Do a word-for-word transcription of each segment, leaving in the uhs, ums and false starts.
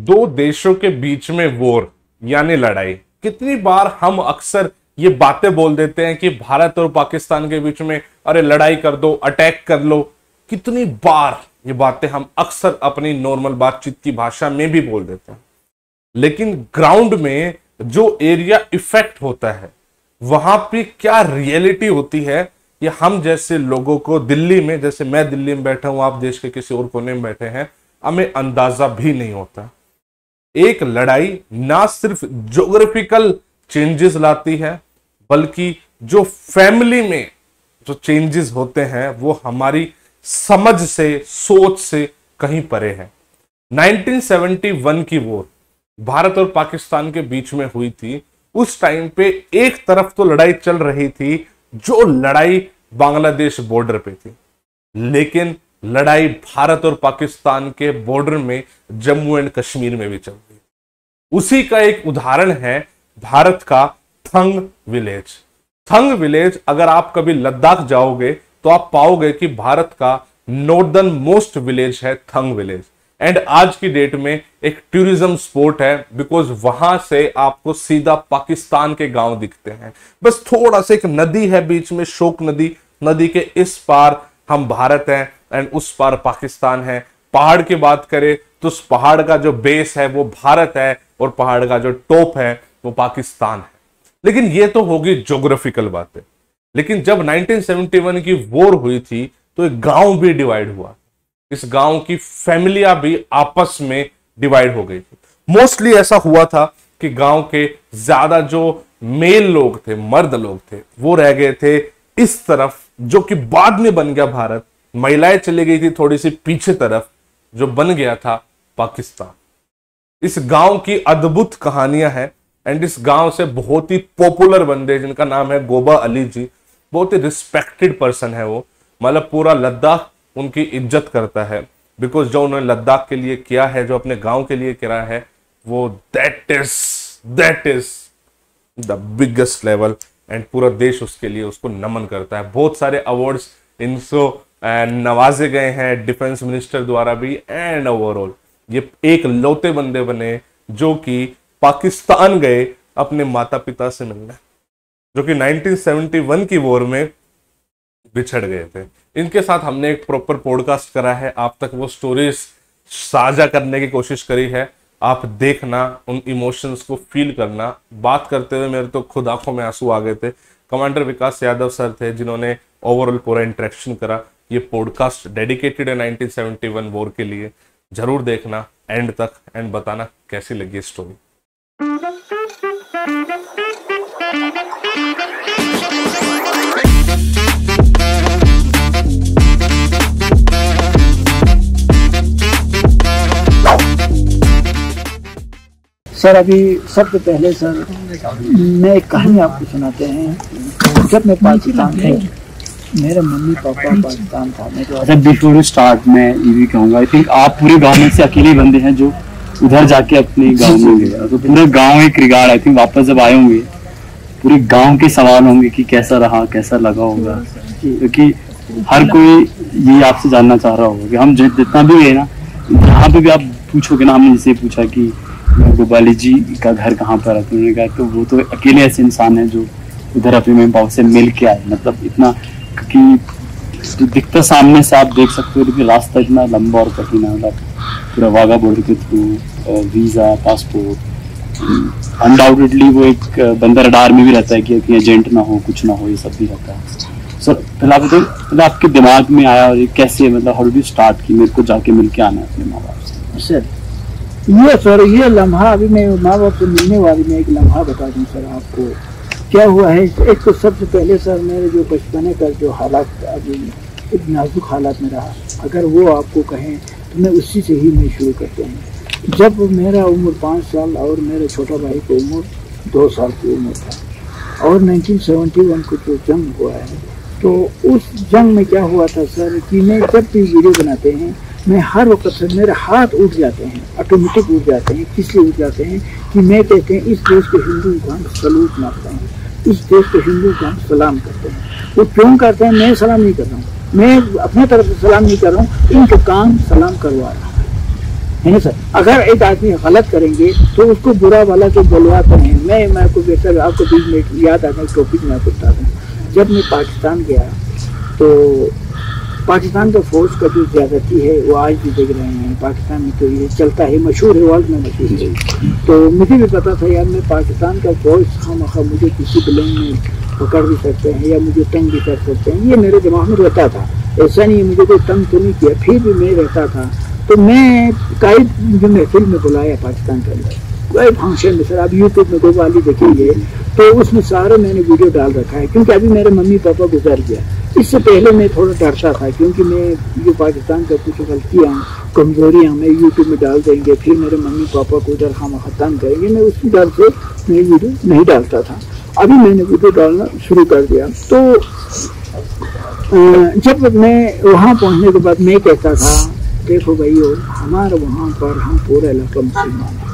दो देशों के बीच में वॉर यानी लड़ाई। कितनी बार हम अक्सर ये बातें बोल देते हैं कि भारत और पाकिस्तान के बीच में अरे लड़ाई कर दो, अटैक कर लो। कितनी बार ये बातें हम अक्सर अपनी नॉर्मल बातचीत की भाषा में भी बोल देते हैं, लेकिन ग्राउंड में जो एरिया इफेक्ट होता है वहां पे क्या रियलिटी होती है, ये हम जैसे लोगों को दिल्ली में, जैसे मैं दिल्ली में बैठा हूं, आप देश के किसी और कोने में बैठे हैं, हमें अंदाजा भी नहीं होता। एक लड़ाई ना सिर्फ ज्योग्राफिकल चेंजेस लाती है, बल्कि जो फैमिली में जो चेंजेस होते हैं वो हमारी समझ से, सोच से कहीं परे है। नाइनटीन सेवेंटी वन की वॉर भारत और पाकिस्तान के बीच में हुई थी। उस टाइम पे एक तरफ तो लड़ाई चल रही थी, जो लड़ाई बांग्लादेश बॉर्डर पे थी, लेकिन लड़ाई भारत और पाकिस्तान के बॉर्डर में जम्मू एंड कश्मीर में भी चल रही। उसी का एक उदाहरण है भारत का थंग विलेज। थंग विलेज, अगर आप कभी लद्दाख जाओगे तो आप पाओगे कि भारत का नॉर्दर्न मोस्ट विलेज है थंग विलेज। एंड आज की डेट में एक टूरिज्म स्पॉट है, बिकॉज वहां से आपको सीधा पाकिस्तान के गांव दिखते हैं। बस थोड़ा सा एक नदी है बीच में, शोक नदी, नदी के इस पार हम भारत हैं एंड उस पार पाकिस्तान है। पहाड़ की बात करें तो उस पहाड़ का जो बेस है वो भारत है और पहाड़ का जो टॉप है वो पाकिस्तान है। लेकिन ये तो होगी ज्योग्राफिकल बातें। लेकिन जब नाइनटीन सेवेंटी वन की वॉर हुई थी तो एक गांव भी डिवाइड हुआ। इस गांव की फैमिलियां भी आपस में डिवाइड हो गई थी। मोस्टली ऐसा हुआ था कि गांव के ज्यादा जो मेल लोग थे, मर्द लोग थे, वो रह गए थे इस तरफ, जो कि बाद में बन गया भारत। महिलाएं चली गई थी थोड़ी सी पीछे तरफ, जो बन गया था पाकिस्तान। इस गांव की अद्भुत कहानियां हैं एंड इस गांव से बहुत ही पॉपुलर बंदे जिनका नाम है गोबा अली जी, बहुत ही रिस्पेक्टेड पर्सन है वो। मतलब पूरा लद्दाख उनकी इज्जत करता है, बिकॉज जो उन्होंने लद्दाख के लिए किया है, जो अपने गांव के लिए किया है, वो that is that is the biggest level and पूरा देश उसके लिए उसको नमन करता है। बहुत सारे अवार्ड्स इनको नवाजे गए हैं डिफेंस मिनिस्टर द्वारा भी। एंड ओवरऑल ये एक लौते बंदे बने जो कि पाकिस्तान गए अपने माता पिता से मिलने, जो कि नाइनटीन सेवेंटी वन की वॉर में बिछड़ गए थे। इनके साथ हमने एक प्रॉपर पॉडकास्ट करा है, आप तक वो स्टोरीज साझा करने की कोशिश करी है। आप देखना, उन इमोशंस को फील करना। बात करते हुए मेरे तो खुद आंखों में आंसू आ गए थे। कमांडर विकास यादव सर थे जिन्होंने ओवरऑल पूरा इंटरेक्शन करा। ये पॉडकास्ट डेडिकेटेड है नाइनटीन सेवेंटी वन वॉर के लिए। जरूर देखना एंड तक एंड बताना कैसी लगी स्टोरी। सर अभी सबसे पहले सर मैं एक कहानी आपको सुनाते हैं। जब मैं पाकिस्तान था, मेरे मम्मी पापा पाकिस्तान था। अच्छा, बिफोर स्टार्ट मैं ये भी कहूँगा, आई थिंक आप पूरे गांव में से अकेले बंदे हैं जो उधर जाके अपने गांव में गए। तो पूरे गांव एक रिगार्ड, आई थिंक वापस जब आए होंगे पूरे गांव के सवाल होंगे कि कैसा रहा, कैसा लगा होगा, क्योंकि हर कोई ये आपसे जानना चाह रहा होगा कि हम जितना भी है ना, जहाँ पे भी आप पूछोगे ना, हमने जैसे पूछा कि गोबाली जी का घर कहाँ पर है, उन्होंने कहा तो वो तो अकेले ऐसे इंसान है जो उधर अपने मम्मी पापा से मिल के आए। मतलब इतना कि तो दिखता सामने से आप देख सकते हो, लेकिन रास्ता इतना लंबा और कठिन है। मतलब पूरा वाघा बॉर्डर के थ्रू, वीज़ा, पासपोर्ट, अनडाउटेडली वो एक बंदा रडार में भी रहता है कि एजेंट ना हो, कुछ ना हो, ये सब भी रहता है। सर पहले आप तो मतलब आपके दिमाग में आया और ये कैसे, मतलब हाउ डिड यू स्टार्ट कि मेरे को जाके मिल के आना है अपने माँ बाप से? सर ये सर ये लम्हा, अभी मैं माँ बाप से मिलने वाली में एक लम्हा बता दूँ सर आपको क्या हुआ है। एक तो सबसे पहले सर मेरे जो बचपने का जो हालात, अभी एक नाजुक हालात में रहा, अगर वो आपको कहें तो मैं उसी से ही मैं शुरू करते हैं। जब मेरा उम्र पाँच साल और मेरे छोटा भाई की उम्र दो साल की उम्र था, और नाइनटीन सेवेंटी वन को जो जंग हुआ है, तो उस जंग में क्या हुआ था सर कि मैं जब भी वीडियो बनाते हैं, मैं हर वक्त से मेरे हाथ उठ जाते हैं, ऑटोमेटिक उठ जाते हैं। किस लिए उठ जाते हैं कि मैं कहते हैं इस देश के हिंदू को हम सलूट मारते हैं, इस देश के हिंदू को हम सलाम करते हैं। वो क्यों करते हैं? मैं सलाम नहीं कर रहा हूँ, मैं अपने तरफ से सलाम नहीं कर रहा हूँ, इनके काम सलाम करवा रहा हूँ। है ना सर। अगर एक आदमी गलत करेंगे तो उसको बुरा वाला तो बुलवाते हैं। मैं मैं आपको बेहतर आपको बीच में याद आता है टॉपिक में आपको बता दूँ। जब मैं पाकिस्तान गया तो पाकिस्तान का फौज का जो ज्यादती है वो आज भी देख रहे हैं पाकिस्तान में, तो ये चलता है, मशहूर है, वर्ल्ड में मशहूर है। तो मुझे भी पता था यार मैं पाकिस्तान का फौज हम मुझे किसी ब्लेम में पकड़ भी सकते हैं या मुझे तंग भी कर सकते हैं, ये मेरे दिमाग में रहता था। ऐसा नहीं मुझे कोई तंग तो नहीं किया, फिर भी मैं रहता था। तो मैं कई मुझे महफिल में बुलाया पाकिस्तान के अंदर, कोई फंक्शन में सर, आप यूट्यूब में गोवाली देखेंगे तो उसमें सारे मैंने वीडियो डाल रखा है, क्योंकि अभी मेरे मम्मी पापा गुजर गया। इससे पहले मैं थोड़ा डरता था, क्योंकि मैं जो पाकिस्तान का कुछ गलतियाँ कमजोरियाँ मैं यूट्यूब में डाल देंगे, फिर मेरे मम्मी पापा को उधर खामा खत्म करेंगे, मैं उसी डर से मैं वीडियो नहीं डालता था। अभी मैंने वीडियो डालना शुरू कर दिया। तो जब मैं वहाँ पहुँचने के बाद मैं कहता था देखो भाइयों, हमारे वहाँ पर हम पूरा इलाका मुसलमान है,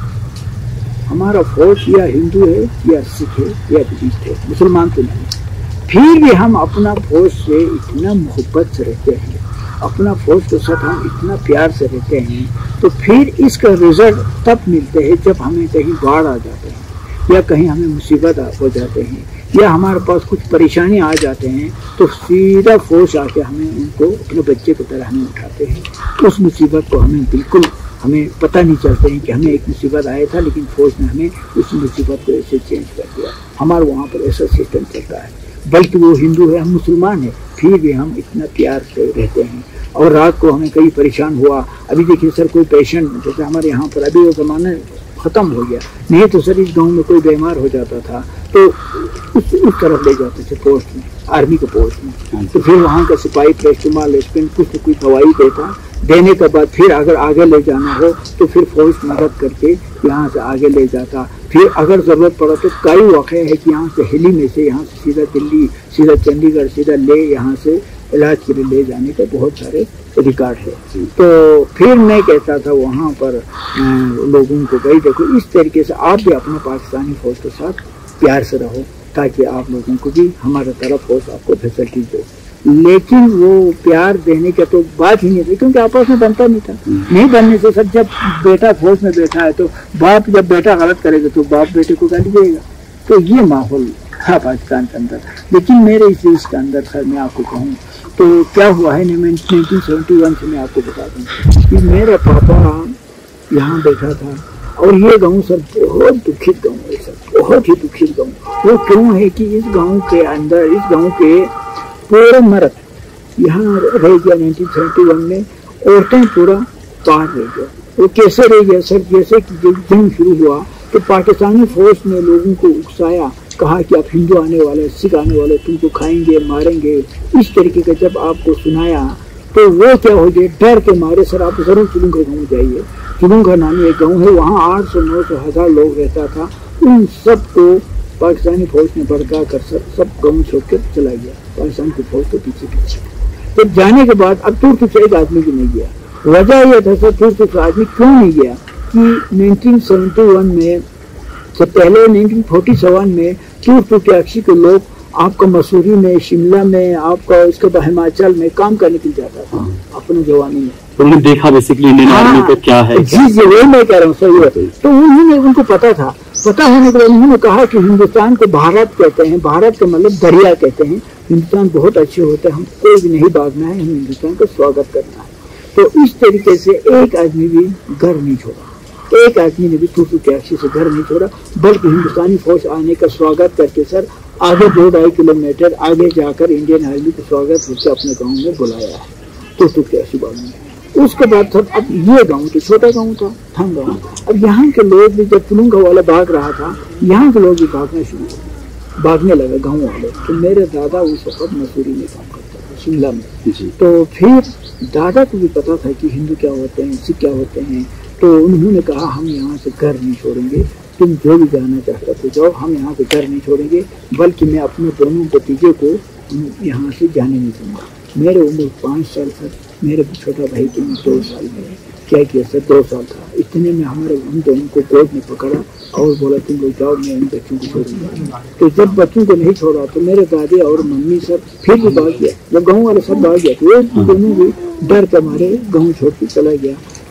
हमारा फौज या हिंदू है या सिख है या बुद्धिस्ट है, मुसलमान तो नहीं। फिर भी हम अपना फौज से इतना मोहब्बत से रहते हैं, अपना फौज के साथ हम इतना प्यार से रहते हैं, तो फिर इसका रिजल्ट तब मिलते हैं जब हमें कहीं बाढ़ आ जाते हैं या कहीं हमें मुसीबत हो जाते हैं या हमारे पास कुछ परेशानी आ जाते हैं, तो सीधा फौज आके हमें उनको अपने बच्चे की तरह हमें उठाते हैं। उस मुसीबत को हमें बिल्कुल हमें पता नहीं चलते हैं कि हमें एक मुसीबत आया था, लेकिन फौज ने हमें उस मुसीबत को ऐसे चेंज कर दिया। हमारे वहाँ पर ऐसा सिस्टम चलता है, बल्कि वो हिंदू है हम मुसलमान हैं, फिर भी हम इतना प्यार से रहते हैं। और रात को हमें कहीं परेशान हुआ, अभी देखिए सर कोई पेशेंट जैसे हमारे यहाँ पर अभी वो ज़माना ख़त्म हो गया, नहीं तो सर इस गांव में कोई बीमार हो जाता था तो उस उस तरफ ले जाते थे पोस्ट में, आर्मी के पोस्ट में, तो फिर वहाँ का सिपाही प्रेस्टुमा लेस्पिन कुछ तो कोई दवाई देता, देने के बाद फिर अगर आगे ले जाना हो तो फिर फौज मदद करके यहाँ से आगे ले जाता। फिर अगर ज़रूरत पड़ा तो कई वाक़े है कि यहाँ से हिली में से यहाँ से सीधा दिल्ली, सीधा चंडीगढ़, सीधा ले यहाँ से इलाज के लिए ले जाने का बहुत सारे रिकॉर्ड है। तो फिर मैं कहता था वहाँ पर लोगों को भाई देखो इस तरीके से आप भी अपना पाकिस्तानी फौज के साथ प्यार से रहो, ताकि आप लोगों को भी हमारे तरफ फौज आपको फैसिलिटी दो। लेकिन वो प्यार देने का तो बात ही नहीं थी, क्योंकि आपस में बनता नहीं था। नहीं बनने से सब, जब बेटा फौज में बैठा है तो बाप जब बेटा गलत करेगा तो बाप बेटे को गाली देगा, तो ये माहौल था पाकिस्तान के अंदर। लेकिन मेरे इस देश के अंदर सर मैं आपको कहूँ तो क्या हुआ है, नाइनटीन सेवेंटी वन से मैं आपको बता दूँ कि मेरा पापा यहाँ बैठा था, और ये गाँव सर बहुत दुखित गाँव है सर, बहुत ही दुखित गाँव। वो क्यों है कि इस गाँव के अंदर, इस गाँव के पूरा मर्द यहाँ रह गया नाइनटीन सेवेंटी वन में, औरतें पूरा पार रह गया। वो कैसे रह गया सर, जैसे कि जब जंग शुरू हुआ तो पाकिस्तानी फौज ने लोगों को उकसाया, कहा कि आप हिंदू आने वाले, सिख आने वाले, तुमको खाएंगे मारेंगे, इस तरीके का जब आपको सुनाया तो वो क्या हो गया, डर के मारे सर आप जरूर चुलूंगा गाँव जाइए। चुलूंगा नामी एक गाँव है, वहाँ आठ सौ नौ सौ हजार लोग रहता था। उन सबको पाकिस्तानी फौज ने भड़का कर सब सब गाँव छोड़ कर चला गया, पाकिस्तान की फौज के पीछे पीछे। जब जाने के बाद अब तुर्क से एक आदमी भी नहीं गया। वजह यह था सर तुर्क से आदमी क्यों नहीं गया कि नाइनटीन सेवेंटी वन में से पहले नाइनटीन फोर्टी सेवन में तुर्क प्रत्याशी के लोग आपका मसूरी में, शिमला में, आपका इसके बाद हिमाचल में काम करने के लिए जाता था अपने जवानी में। तो उन्होंने देखा बेसिकली इंडियन आर्मी का क्या है। जी जी वही मैं कह रहा हूँ सही। तो उन्होंने उनको पता था, पता होने के बाद उन्होंने कहा कि हिंदुस्तान को भारत कहते हैं, भारत का मतलब दरिया कहते हैं, हिंदुस्तान बहुत अच्छे होते हैं, हम कोई भी नहीं भागना है, हम हिंदुस्तान का स्वागत करना है। तो इस तरीके से एक आदमी भी घर नहीं छोड़ा, एक आदमी ने भी तुर्क प्रत्याशी से घर नहीं छोड़ा, बल्कि हिंदुस्तानी फौज आने का स्वागत करके सर आगे दो ढाई किलोमीटर आगे जाकर इंडियन आर्मी का स्वागत करके अपने गाँव में बुलाया है तुर्क प्रत्याशी बाबू ने। उसके बाद सर अब ये गांव तो छोटा गांव था, थंग गांव। अब यहाँ के लोग भी जब तुलुंगा वाला भाग रहा था, यहाँ के लोग भी भागना शुरू हो भागने लगे गांव वाले। तो मेरे दादा उस वक्त मसूरी में काम करता था, शिमला में। तो फिर दादा को भी पता था कि हिंदू क्या होते हैं, सिख क्या होते हैं। तो उन्होंने कहा हम यहाँ से घर नहीं छोड़ेंगे, तुम जो भी जाना चाहता तो जाओ, हम यहाँ से घर नहीं छोड़ेंगे, बल्कि मैं अपने दोनों भतीजे को यहाँ से जाने नहीं दूंगा। मेरे उम्र पाँच साल था, मेरे छोटा भाई की उम्र दो साल में। क्या किया सर, दो साल था, इतने में हमारे हम दोनों को गोद में पकड़ा और बोला तुम लोग जाओ, मैं उन बच्चों को छोड़ूंगा। तो जब बच्चों को नहीं छोड़ा तो मेरे दादी और मम्मी सब फिर भी भाग गया। जब गाँव वाले सब भाग गया तो दोनों भी डर के मारे गाँव छोड़ के चला गया।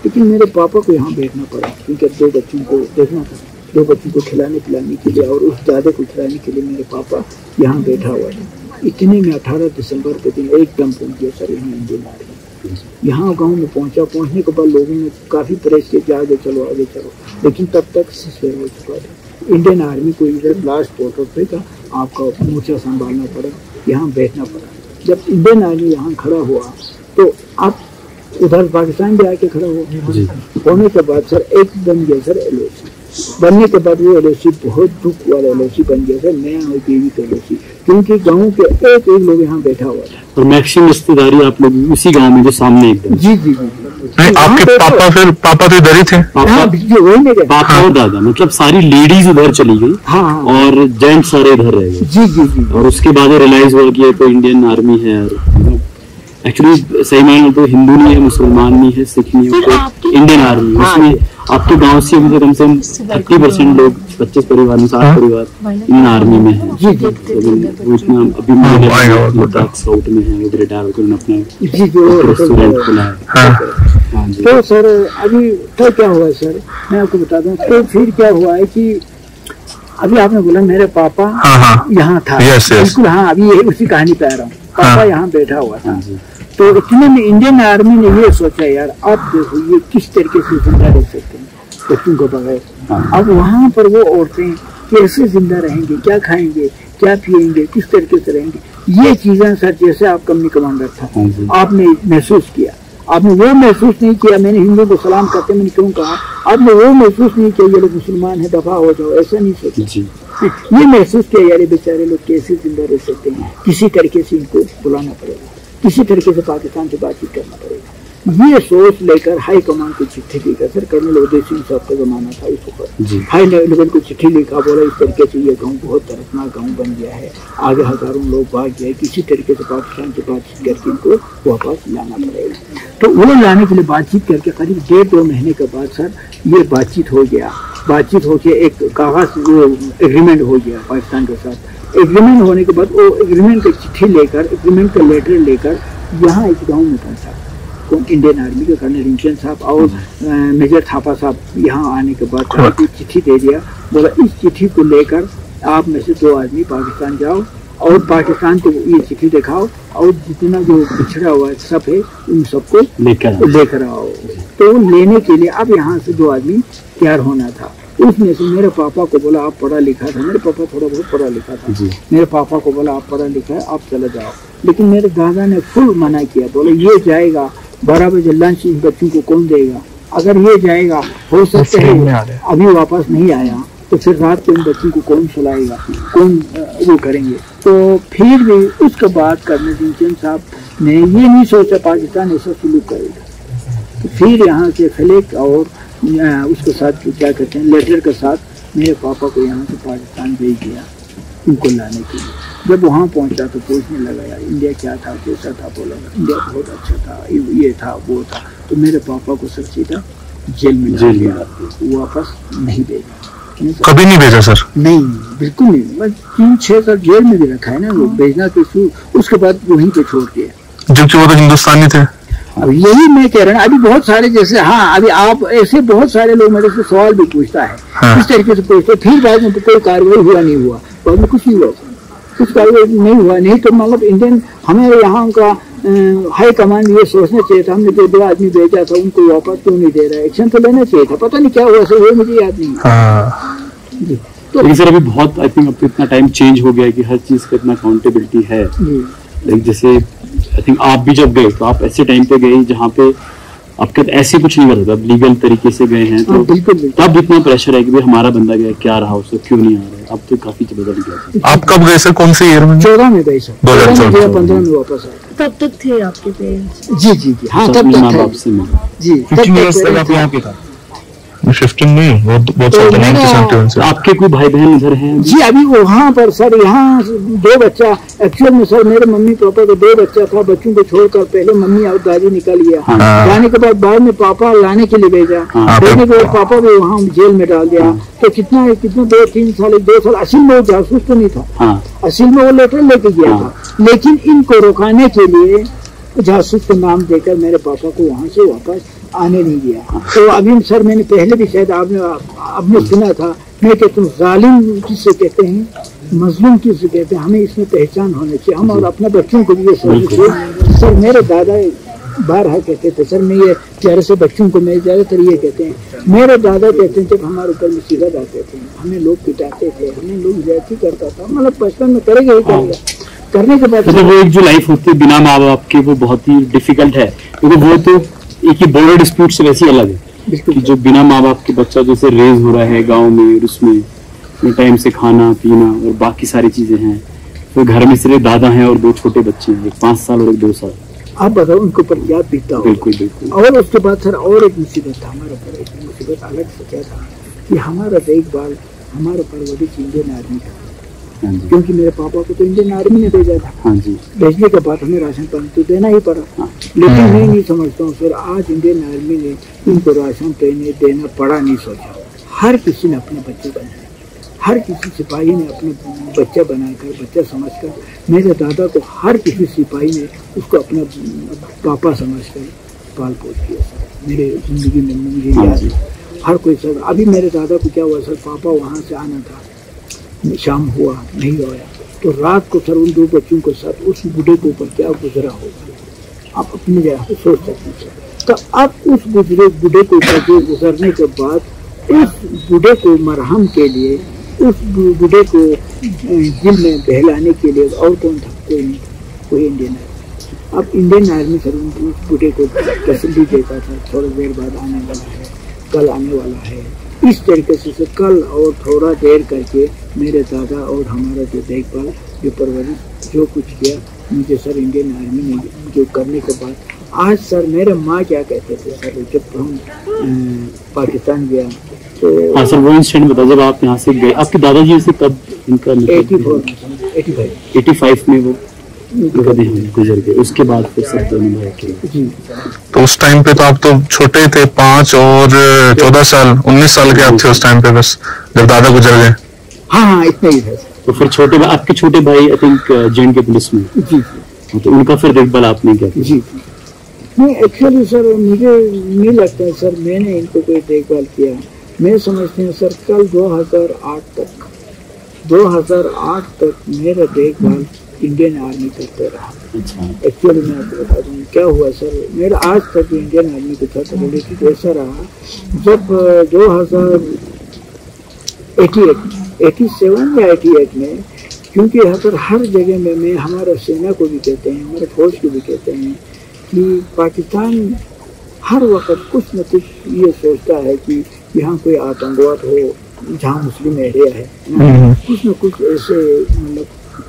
लेकिन मेरे पापा को यहाँ बैठना पड़ा क्योंकि दो बच्चों को देखना पड़ा, दो बच्चों को खिलाने पिलाने के लिए और उस दादा को खिलाने के लिए मेरे पापा यहाँ बैठा हुआ था। इतने में अठारह दिसंबर के दिन एकदम पहुँच गया सर यहाँ इंडियन आर्मी। यहाँ गांव में पहुँचा, पहुँचने के बाद लोगों ने काफ़ी प्रेस किया कि आगे चलो आगे चलो, लेकिन तब तक सस्पेंड हो चुका था। इंडियन आर्मी को इधर लास्ट पोर्टर पे का आपका मोर्चा संभालना पड़ा, यहाँ बैठना पड़ा। जब इंडियन आर्मी यहाँ खड़ा हुआ तो आप उधर पाकिस्तान भी आके खड़ा हुआ। होने के बाद सर एक बन गया सर एल ओ सी, बनने के बाद वो एल ओ सी बहुत दुख वाला एल ओ सी बन गया सर, नया और जीवित एल ओ सी, क्योंकि गाँव के एक एक लोग यहाँ बैठा हुआ था और मैक्सिमम रिश्तेदारी आप लोग उसी गांव में जो सामने एकदम। जी जी जी। नहीं, आपके पापा फिर पापा तो इधर ही थे? हाँ, वही मेरे पापा और दादा मतलब सारी लेडीज उधर चली गई हाँ, और जेंट्स सारे इधर रह गए। जी जी जी। और उसके बाद रियलाइज हुआ कि ये तो इंडियन आर्मी है। एक्चुअली सही मायने तो हिंदू नहीं है, मुसलमान नहीं है, सिख नहीं है, तो इंडियन आर्मी। उसमें आपके गांव से अभी कम से कम थर्टी परसेंट लोग, पच्चीस परिवार में सात परिवार इंडियन आर्मी में है। जी जी। वो इतना अभी लद्दाख साउथ में है, वो रिटायर होकर अपना जी जो रेस्टोरेंट खोला है। हाँ जी। तो सर अभी तो क्या हुआ सर, मैं आपको बता दूं। तो फिर क्या हुआ है कि अभी आपने बोला मेरे पापा हाँ, हाँ। यहाँ था, यस, यस। बिल्कुल हाँ, अभी यही उसी कहानी पे आ रहा हूँ। पापा हाँ। यहाँ बैठा हुआ था। हाँ जी। तो इतने में इंडियन आर्मी ने ये सोचा यार अब देखो ये किस तरीके से जिंदा रह सकते हैं बच्चों को बगैर। अब वहाँ पर वो औरतें कैसे जिंदा रहेंगे, क्या खाएंगे, क्या पिएंगे, किस तरीके से रहेंगे, ये चीजें सर जैसे आप कंपनी कमांडर था आपने महसूस किया। आपने वो महसूस नहीं किया, मैंने हिंदू को सलाम करते मैंने क्यों कहा, आपने वो महसूस नहीं किया ये लोग मुसलमान है दफा हो जाओ, ऐसा नहीं सोचा। ये महसूस किया यार बेचारे लोग कैसे जिंदा रह सकते हैं, किसी तरीके से इनको बुलाना पड़ेगा, किसी तरीके से पाकिस्तान से बातचीत करना पड़ेगा। ये सोच लेकर हाई कमान को चिट्ठी लिखा सर, कर्नल उदय सिंह साहब का जमाना था इस ऊपर, हाई लेवल को चिट्ठी लिखा, बोला इस तरीके से ये गांव बहुत दर्दनाक गांव बन गया है, आगे हजारों लोग भाग गए, किसी तरीके से पाकिस्तान से बातचीत करके इनको वापस लाना पड़ेगा। तो वो लाने के लिए बातचीत करके करीब डेढ़ दो महीने के बाद सर ये बातचीत हो गया। बातचीत होकर एक कागज एग्रीमेंट हो गया पाकिस्तान के साथ। एग्रीमेंट होने के बाद वो एग्रीमेंट की चिट्ठी लेकर, एग्रीमेंट का लेटर लेकर यहाँ इस गाँव में पहुँचा इंडियन आर्मी के कर्नल इंचन साहब और मेजर थापा साहब। यहाँ आने के बाद चिट्ठी दे दिया, बोला इस चिट्ठी को लेकर आप में से दो आदमी पाकिस्तान जाओ और पाकिस्तान को ये चिट्ठी दिखाओ और जितना जो पिछड़ा हुआ सब है उन सबको लेकर लेकर आओ। तो लेने के लिए अब यहाँ से दो आदमी तैयार होना था। उसमें से मेरे पापा को बोला आप पढ़ा लिखा था, मेरे पापा थोड़ा बहुत पढ़ा लिखा था, मेरे पापा को बोला आप पढ़ा लिखा है आप चले जाओ। लेकिन मेरे दादा ने फुल मना किया, बोले ये जाएगा बारह बजे लंच इन बच्चों को कौन देगा, अगर ये जाएगा हो सकता है अभी वापस नहीं आया तो फिर रात को इन बच्चों को कौन सुलाएगा, कौन वो करेंगे। तो फिर भी उसके बाद कर्नल इंचन साहब ने ये नहीं सोचा पाकिस्तान ऐसा सुलूक करेगा। तो फिर यहाँ से फ्लैग और उसके साथ क्या कहते हैं लेटर के साथ मेरे पापा को यहाँ से पाकिस्तान भेज दिया उनको लाने के लिए। जब वहाँ पहुँचा तो पूछने लगा यार इंडिया क्या था कैसा था, बोला इंडिया बहुत अच्छा था, ये था वो था। तो मेरे पापा को सर सीधा जेल में डाल दिया, वापस नहीं भेजा। कभी नहीं भेजा सर? नहीं बिल्कुल नहीं, बस तीन छह साल जेल में भी रखा है ना वो, भेजना तो उसके बाद वहीं पे छोड़ दिया जबकि वो तो हिंदुस्तानी थे। अब यही मैं कह रहा हूँ अभी बहुत सारे जैसे हाँ अभी आप ऐसे बहुत सारे लोग मेरे से सवाल भी पूछता है हाँ। इस तरीके से पूछते, फिर बाद में कोई कार्रवाई हुआ नहीं हुआ, बाद में कुछ नहीं हुआ, कुछ कार्रवाई नहीं हुआ। नहीं तो मतलब इंडियन हमें यहाँ का हाई कमांड ये सोचना चाहिए था, हमने जो दो आदमी भेजा था उनको वापस क्यों नहीं दे रहा है, एक्शन तो लेना चाहिए था। पता नहीं क्या हुआ सर, वो मुझे याद नहीं हाँ। जी। तो सर अभी बहुत आई थिंक अब तो इतना टाइम चेंज हो गया है कि हर चीज का इतना अकाउंटेबिलिटी है। लाइक जैसे आई थिंक आप भी जब गए तो आप ऐसे टाइम पे गए जहाँ पे आपके ऐसे कुछ नहीं करता, लीगल तरीके से गए हैं तो तब इतना प्रेशर है कि भाई हमारा बंदा गया क्या रहा उससे क्यों नहीं आ रहा है। अब तो काफी बदल गया। आप कब गए सर, कौन से ईयर में? चौदह में गए सर, दो हजार चौदह पंद्रह में वापस आए। तब तक थे आपके पेरेंट्स? जी जी जी हाँ तब तक माँ बाप से मिले जी। फिफ्टीन इयर्स तक आप यहाँ पे था? फिफ्टीन नहीं बहुत बहुत साल नाइनटीन से। आपके कोई भाई बहन इधर हैं? जी अभी वहाँ पर सर यहाँ दो बच्चा एक्चुअल में सर मेरे मम्मी पापा का दो बच्चा था, बच्चों को छोड़कर पहले मम्मी और दादी निकल गया। हाँ। जाने के बाद बाद में पापा लाने के लिए भेजा, भेजने के बाद पापा भी वहाँ जेल में डाल दिया। तो कितना कितना दो तीन साल दो साल असल में वो जासूस तो नहीं था, असल में वो लेटर लेके गया था, लेकिन इनको रोकाने के लिए जासूस का नाम देकर मेरे पापा को वहाँ से वापस आने नहीं दिया। तो अभी सर मैंने पहले भी शायद आपने आपने सुना था, मैं कहता हूँ जालिम किससे कहते हैं, मजलूम किससे कहते हैं, हमें इसमें पहचान होनी चाहिए। हम और अपने बच्चों को भी ये समझ। सर मेरे दादा बारहा कहते थे, सर मैं ये प्यारे से बच्चों को मैं ज़्यादातर ये कहते हैं, मेरे दादा कहते हैं जब हमारे ऊपर मुसीबत आते थे, हमें लोग पिटाते थे, हमें लोग ज्यादती करता था, मतलब बचपन में करेगा ही करेगा, करने के बाद मतलब वो एक जो लाइफ होती है बिना माँ बाप के वो बहुत ही डिफिकल्ट है, क्योंकि वो तो एक ही बॉर्डर डिस्प्यूट से वैसे ही अलग है कि जो बिना माँ बाप के बच्चा जैसे रेज हो रहा है गाँव में, और उसमें टाइम से खाना पीना और बाकी सारी चीजें हैं, तो घर में सिर्फ दादा हैं और दो छोटे बच्चे हैं, एक पाँच साल और एक दो साल। आप बताओ उनके ऊपर क्या बीतता हो। बिल्कुल बिल्कुल। और उसके बाद सर और एक मुसीबत था हमारे ऊपर, एक मुसीबत अलग से क्या था कि हमारा देखभाल हमारे परवरिश इंडियन आर्मी का, क्योंकि मेरे पापा को तो इंडियन आर्मी ने भेजा था। हाँ जी। भेजने के बाद हमें राशन पानी तो देना ही पड़ा। हाँ। लेकिन मैं नहीं समझता हूँ सर आज इंडियन आर्मी ने उनको राशन पानी देना पड़ा नहीं सोचा। हर किसी ने अपने बच्चे बनाए, हर किसी सिपाही ने अपने बच्चा बनाकर, बच्चा समझकर, मेरे दादा को हर किसी सिपाही ने उसको अपना पापा समझकर पाल पोस किया सर। मेरे जिंदगी में मुझे याद है हर कोई सर। अभी मेरे दादा को क्या हुआ सर, पापा वहाँ से आना था, शाम हुआ नहीं हुआ तो रात को सर उन दो बच्चों के साथ उस बूढ़े के ऊपर क्या गुजरा होगा आप अपने जगह सोच सकते हैं सर। तो अब उस गुजरे बूढ़े के ऊपर जो गुजरने के बाद उस बूढ़े को मरहम के लिए, उस बूढ़े को दिल में बहलाने के लिए और कौन था, कोई नहीं था, कोई इंडियन आर्मी। अब इंडियन आर्मी सर उस बूढ़े को तसल्ली देता था, थोड़ी देर बाद आने वाला है, कल आने वाला है, इस तरीके से, से कल और थोड़ा देर करके मेरे दादा और हमारा जो देखभाल जो परवरिश जो कुछ किया मुझे सर इंडियन आर्मी ने जो करने के बाद आज सर मेरे माँ क्या कहते थे सर जब हम पाकिस्तान गया तो। हाँ सर वो इंसिडेंट बताओ जब आप यहाँ से गए, आपके दादाजी से कब इनका eighty four eighty five eighty five में वो गुजर गए, उसके बाद फिर सब दोनों भाई के। तो उस टाइम पे तो आप तो छोटे थे, पाँच और चौदह साल उन्नीस साल के आप थे उस टाइम पे बस जब दादा गुजर गए। हाँ हाँ इतना ही था। तो फिर छोटे भाई आपके छोटे भाई I think J and K police में। जी तो उनका फिर देखभाल आपने क्या किया? जी नहीं एक्चुअली सर मुझे नहीं लगता है सर मैंने इनको कोई देखभाल किया। मैं समझते हैं सर कल दो हज़ार आठ तक दो हज़ार आठ तक मेरा देखभाल इंडियन आर्मी करते रहा। एक्चुअली मैं आपको बता दूँ क्या हुआ सर, मेरा आज तक इंडियन आर्मी के साथ रिलेटेड ऐसा रहा जब दो हज़ार सत्तासी या अठासी में, क्योंकि यहाँ पर हर जगह में मैं हमारा सेना को भी कहते हैं, हमारे फौज को भी कहते हैं कि पाकिस्तान हर वक्त कुछ न कुछ ये सोचता है कि यहाँ कोई आतंकवाद हो जहाँ मुस्लिम एरिया है, कुछ न कुछ ऐसे मतलब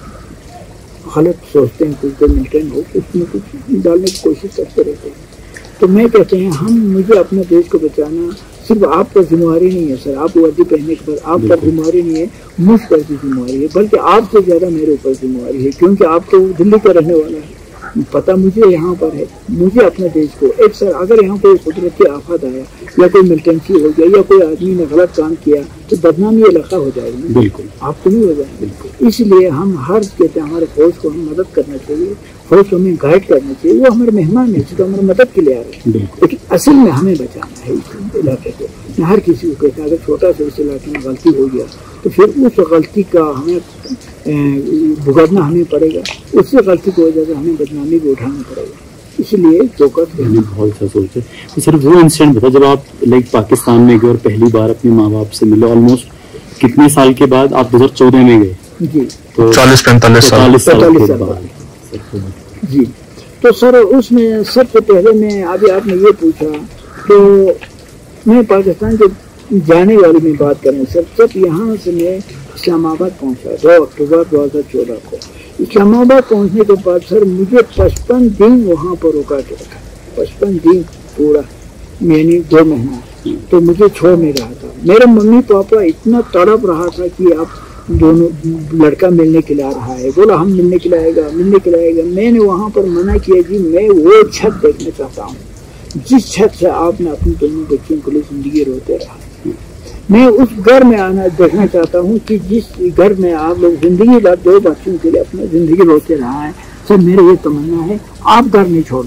गलत सोचते हैं, कुछ जो मिलिटेंट हो कुछ न कुछ डालने की कोशिश करते रहते हैं। तो मैं कहते हैं हम मुझे अपने देश को बचाना सिर्फ आपका जिम्मेवारी नहीं है सर, आप वर्दी पहनने के बाद आपका जिम्मेवारी नहीं है, मुझ पर भी जिम्मेवारी है, बल्कि आपसे ज़्यादा मेरे ऊपर जिम्मेवारी है, क्योंकि आप तो दिल्ली का रहने वाला है, पता मुझे यहाँ पर है। मुझे अपने देश को एक सर अगर यहाँ कोई कुदरती आफत आया या कोई मिलिटेंसी हो गया या कोई आदमी ने गलत काम किया तो बदनामी इलाका हो जाएगी, बिल्कुल आपको नहीं हो जाएगा। इसलिए हम हर कहते हैं हमारे फौज को हम मदद करना चाहिए, फौज को हमें गाइड करना चाहिए, वो हमारे मेहमान है जो हमारी मदद के लिए आ रहे हैं, लेकिन असल में हमें बचाना है इस इलाके को। मैं हर किसी को कहता हूँ अगर छोटा सा इस इलाके में गलती हो गया तो फिर उस गलती का हमें भुगतना हमें पड़ेगा, उससे गलती की वजह से हमें बदनामी भी उठाना पड़ेगा, इसलिए चौकस बहुत अच्छा सोचते। तो सर वो इंसिडेंट बता जब आप लाइक पाकिस्तान में गए और पहली बार अपने माँ बाप से मिले, ऑलमोस्ट कितने साल के बाद? आप दो हजार चौदह में गए जी, तो चालीस पैंतालीस साल पैंतालीस साल जी। तो सर उसमें सबसे पहले मैं अभी आपने ये पूछा तो मैं पाकिस्तान के जाने वाली में बात करें सर, जब यहाँ से मैं इस्लामाबाद पहुँचा दो अक्टूबर दो हज़ार चौदह को। इस्लामाबाद पहुँचने के बाद सर मुझे पचपन दिन वहाँ पर रुका के रखा, पचपन दिन पूरा यानी दो महीना, तो मुझे छोड़ नहीं रहा था। मेरे मम्मी पापा इतना तड़प रहा था कि आप दोनों लड़का मिलने के लिए आ रहा है, बोला हम मिलने के लिए आएगा मिलने के लिए आएगा। मैंने वहाँ पर मना किया जी मैं वो छत देखना चाहता हूँ जिस छत से आपने अपने दोनों बच्चों के लिए जिंदगी रोते रहा। मैं उस घर में आना देखना चाहता हूँ कि जिस घर में आप लोग जिंदगी दो बच्चों के लिए अपना जिंदगी रोते रहा है। सर मेरे ये तमन्ना है आप घर नहीं छोड़ना,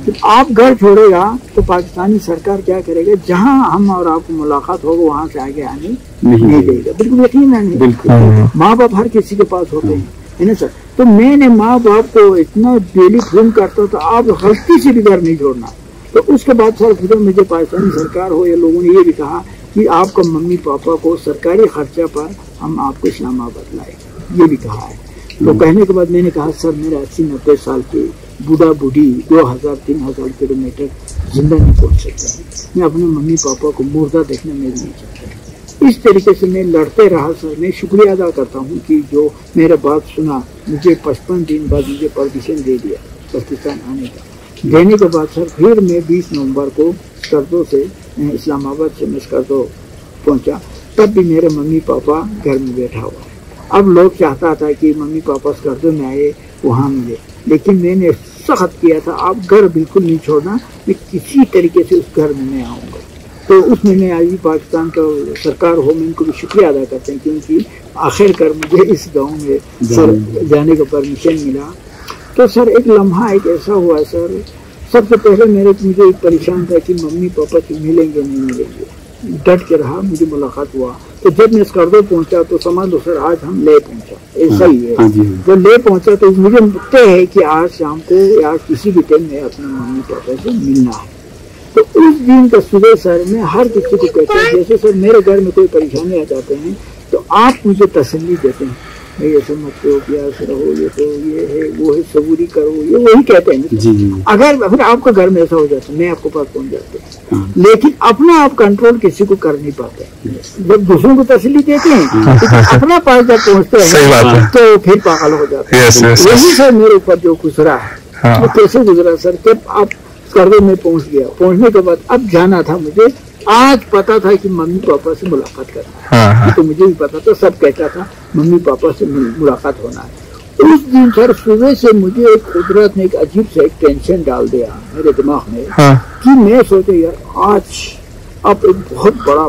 जब आप घर छोड़ेगा तो पाकिस्तानी सरकार क्या करेगा, जहां हम और आपको मुलाकात होगा वहां से आगे आने नहीं, नहीं देगा। बिल्कुल यकीन है, नहीं माँ बाप हर किसी के पास होते हैं, है ना सर। तो मैंने माँ बाप को इतना डेली फोन करता था, आप गलती से भी घर नहीं छोड़ना। तो उसके बाद सर फिर मुझे पाकिस्तानी सरकार हो या लोगों ने ये भी कहा कि आपका मम्मी पापा को सरकारी खर्चा पर हम आपको इस्लामाबाद लाएंगे, ये भी कहा है। तो कहने के बाद मैंने कहा सर मेरे अस्सी नब्बे साल के बूढ़ा बूढ़ी दो हजार तीन हजार किलोमीटर जिंदा नहीं पहुंच सकता, मैं अपने मम्मी पापा को मुर्दा देखने में नहीं चाहता। इस तरीके से मैं लड़ते रहा सर। मैं शुक्रिया अदा करता हूँ कि जो मेरा बात सुना, मुझे पचपन दिन बाद मुझे परमिशन दे दिया पाकिस्तान आने का। देने के बाद सर फिर मैं बीस नवंबर को स्कर्दो से इस्लामाबाद से मैं स्कर्दो पहुंचा, तब भी मेरे मम्मी पापा घर में बैठा हुआ है। अब लोग चाहता था कि मम्मी पापा स्कर्दो में आए वहाँ मिले, लेकिन मैंने सख्त किया था आप घर बिल्कुल नहीं छोड़ना, मैं किसी तरीके से उस घर में नहीं आऊँगा। तो उसमें मैं आज भी पाकिस्तान का सरकार हो, मैं इनको भी शुक्रिया अदा करते हैं, क्योंकि आखिरकार मुझे इस गांव में सर जाने का परमिशन मिला। तो सर एक लम्हा एक ऐसा हुआ सर, सबसे पहले मेरे मुझे एक परेशान था कि मम्मी पापा से मिलेंगे नहीं मिलेंगे, डट के रहा, मुझे मुलाकात हुआ। तो जब मैं स्कर्दो पहुंचा तो समझ लो सर आज हम ले पहुंचा, ऐसा ही है। जब ले पहुंचा तो मुझे तय है कि आज शाम को या किसी भी टाइम में अपने मम्मी पापा से मिलना है। तो उस दिन का सुबह सर मैं हर किसी को कहता हूँ, जैसे सर मेरे घर में कोई परेशानी आ जाते हैं तो आप मुझे तसल्ली देते हैं, ये समझ लो प्यास रहो, ये तो ये है वो है, सबूरी करो, ये वही कहते हैं। जी जी। अगर फिर आपका घर में ऐसा हो जाता मैं आपको पास पहुंच जाते, लेकिन अपना आप कंट्रोल किसी को कर नहीं पाते। जब दूसरों को तसल्ली देते हैं तो अपना पास जब पहुंचते हैं तो फिर पागल हो जाते हैं। यही सर मेरे ऊपर जो गुजरा है वो कैसे गुजरा सर, जब आप स्कर्दो में पहुंच गया, पहुंचने के बाद अब जाना था मुझे, आज पता था कि मम्मी पापा से मुलाकात करना है। हाँ, तो मुझे भी पता था, सब कहता था मम्मी पापा से मुलाकात होना है। उस दिन सर सुबह से मुझे एक कुदरत ने एक अजीब सा एक टेंशन डाल दिया मेरे दिमाग में। हाँ, कि मैं सोचे यार आज अब एक बहुत बड़ा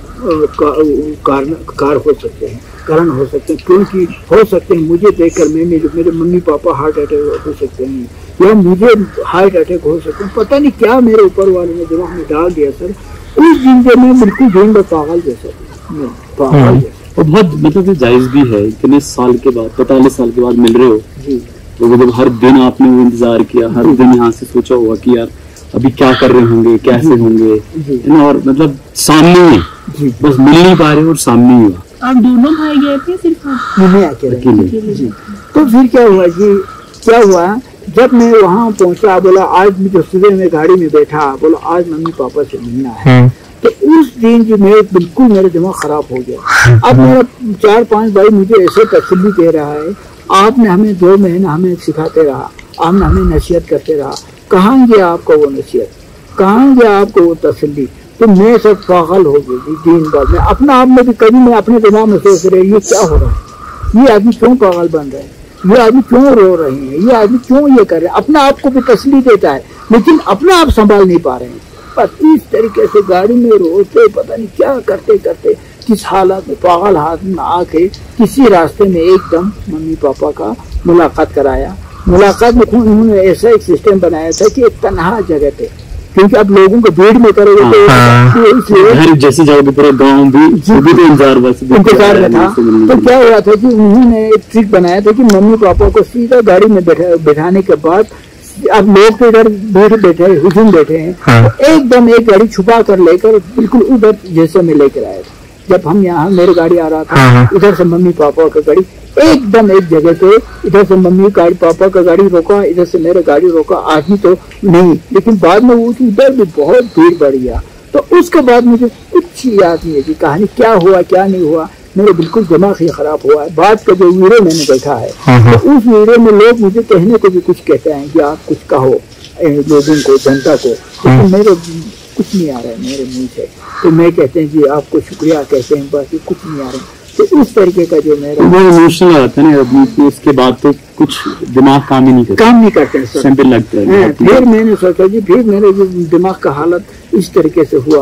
कारण कार हो सकते हैं कारण हो सकते हैं, क्योंकि हो सकते हैं मुझे देखकर मैं मेरे, मेरे मम्मी पापा हार्ट अटैक हो सकते हैं या मुझे हार्ट अटैक हो सकते हैं, पता नहीं क्या मेरे ऊपर वाले ने दिमाग में डाल दिया सर। उस दिन से मैं बिल्कुल दिन में पागल जैसा पागल जैसा। और बहुत मतलब जायज भी है, इतने साल के बाद पैतालीस साल के बाद मिल रहे हो जी, तो मतलब हर दिन आपने वो इंतजार किया, हर दिन यहाँ से सोचा हुआ कि यार अभी क्या कर रहे होंगे, कैसे होंगे, है ना, और मतलब सामने ही बस मिल नहीं पा रहे और सामने ही हुआ। आप दोनों भाई गए थे सिर्फ अकेले अकेले? तो फिर क्या हुआ जी, क्या हुआ जब मैं वहाँ पहुंचा, बोला आज मुझे सुबह में गाड़ी में बैठा, बोला आज मम्मी पापा से मिलना है। तो उस दिन जो मैं बिल्कुल मेरा दिमाग खराब हो गया। अब मेरा चार पांच भाई मुझे ऐसे तसल्ली दे रहा है, आपने हमें दो महीना हमें सिखाते रहा, आपने हमें नसीहत करते रहा, कहाँ गया आपका वो नसीहत, कहाँ गया आपको वो तसल्ली। तो मैं सब पागल हो गई दिन बाद में, अपना आप में भी कभी मैं अपने दिमाग में सोच रही ये क्या हो रहा है, ये आदमी क्यों पागल बन रहे हैं, ये आदमी क्यों रो रहे हैं, ये आदमी क्यों ये कर रहे हैं। अपना आप को भी तसल्ली देता है लेकिन अपना आप संभाल नहीं पा रहे हैं। बस इस तरीके से गाड़ी में रोते पता नहीं क्या करते करते किस हालत में पागल हाथ में आके किसी रास्ते में एकदम मम्मी पापा का मुलाकात कराया। मुलाकात में उन्होंने ऐसा एक सिस्टम बनाया था कि एक तनहा जगह थे, क्योंकि अब लोगों को भीड़ में करोगे तो इसलिए जैसे जाओगे पूरा गाँव भी भी तो इंतजार बस इंतजार में था। तो क्या हुआ था कि उन्होंने एक ट्रिक बनाया था कि मम्मी पापा को सीधा गाड़ी में बैठा बैठाने के बाद अब लोग तो इधर बैठे बैठे हुजूम बैठे हैं, तो एकदम एक गाड़ी छुपा कर लेकर बिल्कुल उधर जैसे में लेकर आया था। जब हम यहाँ मेरी गाड़ी आ रहा था, इधर से मम्मी पापा का गाड़ी एकदम एक जगह पे, इधर से मम्मी गाड़ी पापा का गाड़ी रोका, इधर से मेरा गाड़ी रोका, आदमी तो नहीं, लेकिन बाद में वो उधर भी बहुत भीड़ बढ़ गया। तो उसके बाद मुझे कुछ याद नहीं है कि कहानी क्या हुआ क्या नहीं हुआ, मेरे बिल्कुल दिमाग ही खराब हुआ है। बाद का जो वीडियो मैंने देखा है तो उस वीडियो में लोग मुझे कहने को भी कुछ कहते हैं कि आप कुछ कहो लोगों को, जनता को, लेकिन मेरे कुछ नहीं आ रहा है मेरे मुंह से। तो मैं कहते हैं कि आपको शुक्रिया कहते हैं, बाकी कुछ नहीं आ रहा है। तो इस तरीके का जो मेरा वो इमोशनल आता है ना, उसके बाद तो कुछ दिमाग काम ही नहीं करता, काम नहीं करते सिंपल लगता है। फिर मैंने सोचा जी, फिर मेरे जो दिमाग का हालत इस तरीके से हुआ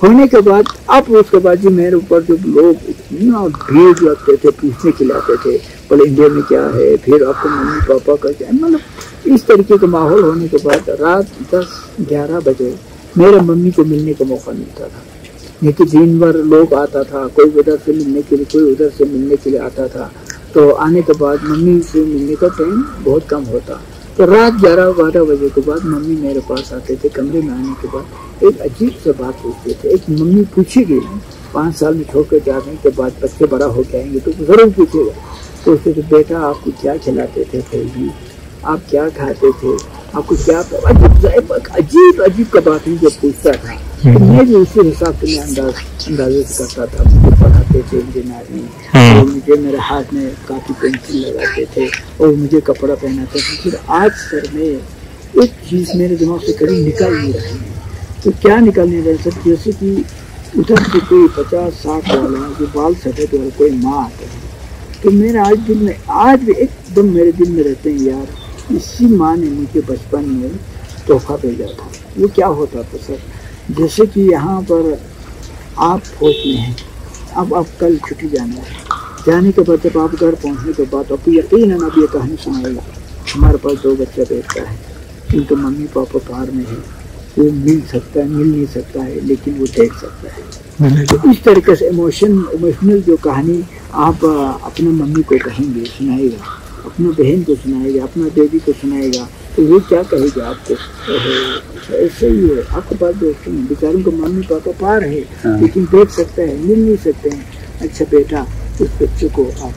होने के बाद अब उसके बाद जी मेरे ऊपर जो लोग इतना भीड़ लगते थे, पूछने के लिए आते थे, बोले इंडिया में क्या है, फिर आपको मम्मी पापा का क्या, मतलब इस तरीके का माहौल होने के बाद रात दस ग्यारह बजे मेरे मम्मी को मिलने का मौका मिलता था। नहीं तो दिन भर लोग आता था, कोई उधर से मिलने के लिए, कोई उधर से मिलने के लिए आता था। तो आने के बाद मम्मी से मिलने का टाइम बहुत कम होता। तो रात ग्यारह बारह बजे के बाद मम्मी मेरे पास आते थे। कमरे में आने के बाद एक अजीब सा बात पूछते थे। एक मम्मी पूछेगी, पाँच साल में छोड़ कर जाने के बाद बच्चे बड़ा हो जाएंगे तो ज़रूर पूछेगा। तो उससे तो बेटा आपको क्या खिलाते थे पहले, आप क्या खाते थे, आपको क्या, अजीब अजीब का बात है जो पूछता था। तो मैं भी उसी हिसाब से मैं अंदाज अंदाजे से करता था। मुझे पढ़ाते थे इंजीनियर में, और मुझे मेरे हाथ में काफ़ी पेंसिल लगाते थे और मुझे कपड़ा पहनाते थे। फिर आज सर में एक चीज़ मेरे दिमाग से कभी निकल नहीं रही है। तो क्या निकल नहीं रही सर, जैसे कि उधर से कोई पचास साठ वाला जो बाल सफ़ेद वाला कोई माँ आते हैं, तो मेरे आज दिल में, आज भी एकदम मेरे दिल में रहते हैं यार, इसी माँ ने मुझे बचपन में तोहफा भेजा था। वो क्या होता था सर, जैसे कि यहाँ पर आप फौज में हैं, अब आप कल छुट्टी जाना है, जाने के बाद जब आप घर पहुँचने के बाद आपको यकीनन अब ये कहानी सुनाएगा, हमारे पास दो बच्चा बैठता है, उनके मम्मी पापा बाहर में है, वो मिल सकता है, मिल नहीं सकता है, लेकिन वो देख सकता है। तो इस तरीके से इमोशन इमोशनल जो कहानी आप अपने मम्मी को कहेंगे, सुनाएगा, अपना बहन को सुनाएगा, अपना बेबी को सुनाएगा, तो वो क्या कहेगा आपको, ऐसे ही है आपके पास दोस्तों हैं, बेचारों को मम्मी पापा पार है, हाँ। लेकिन देख सकते हैं, मिल नहीं सकते हैं। अच्छा बेटा, उस बच्चे को आप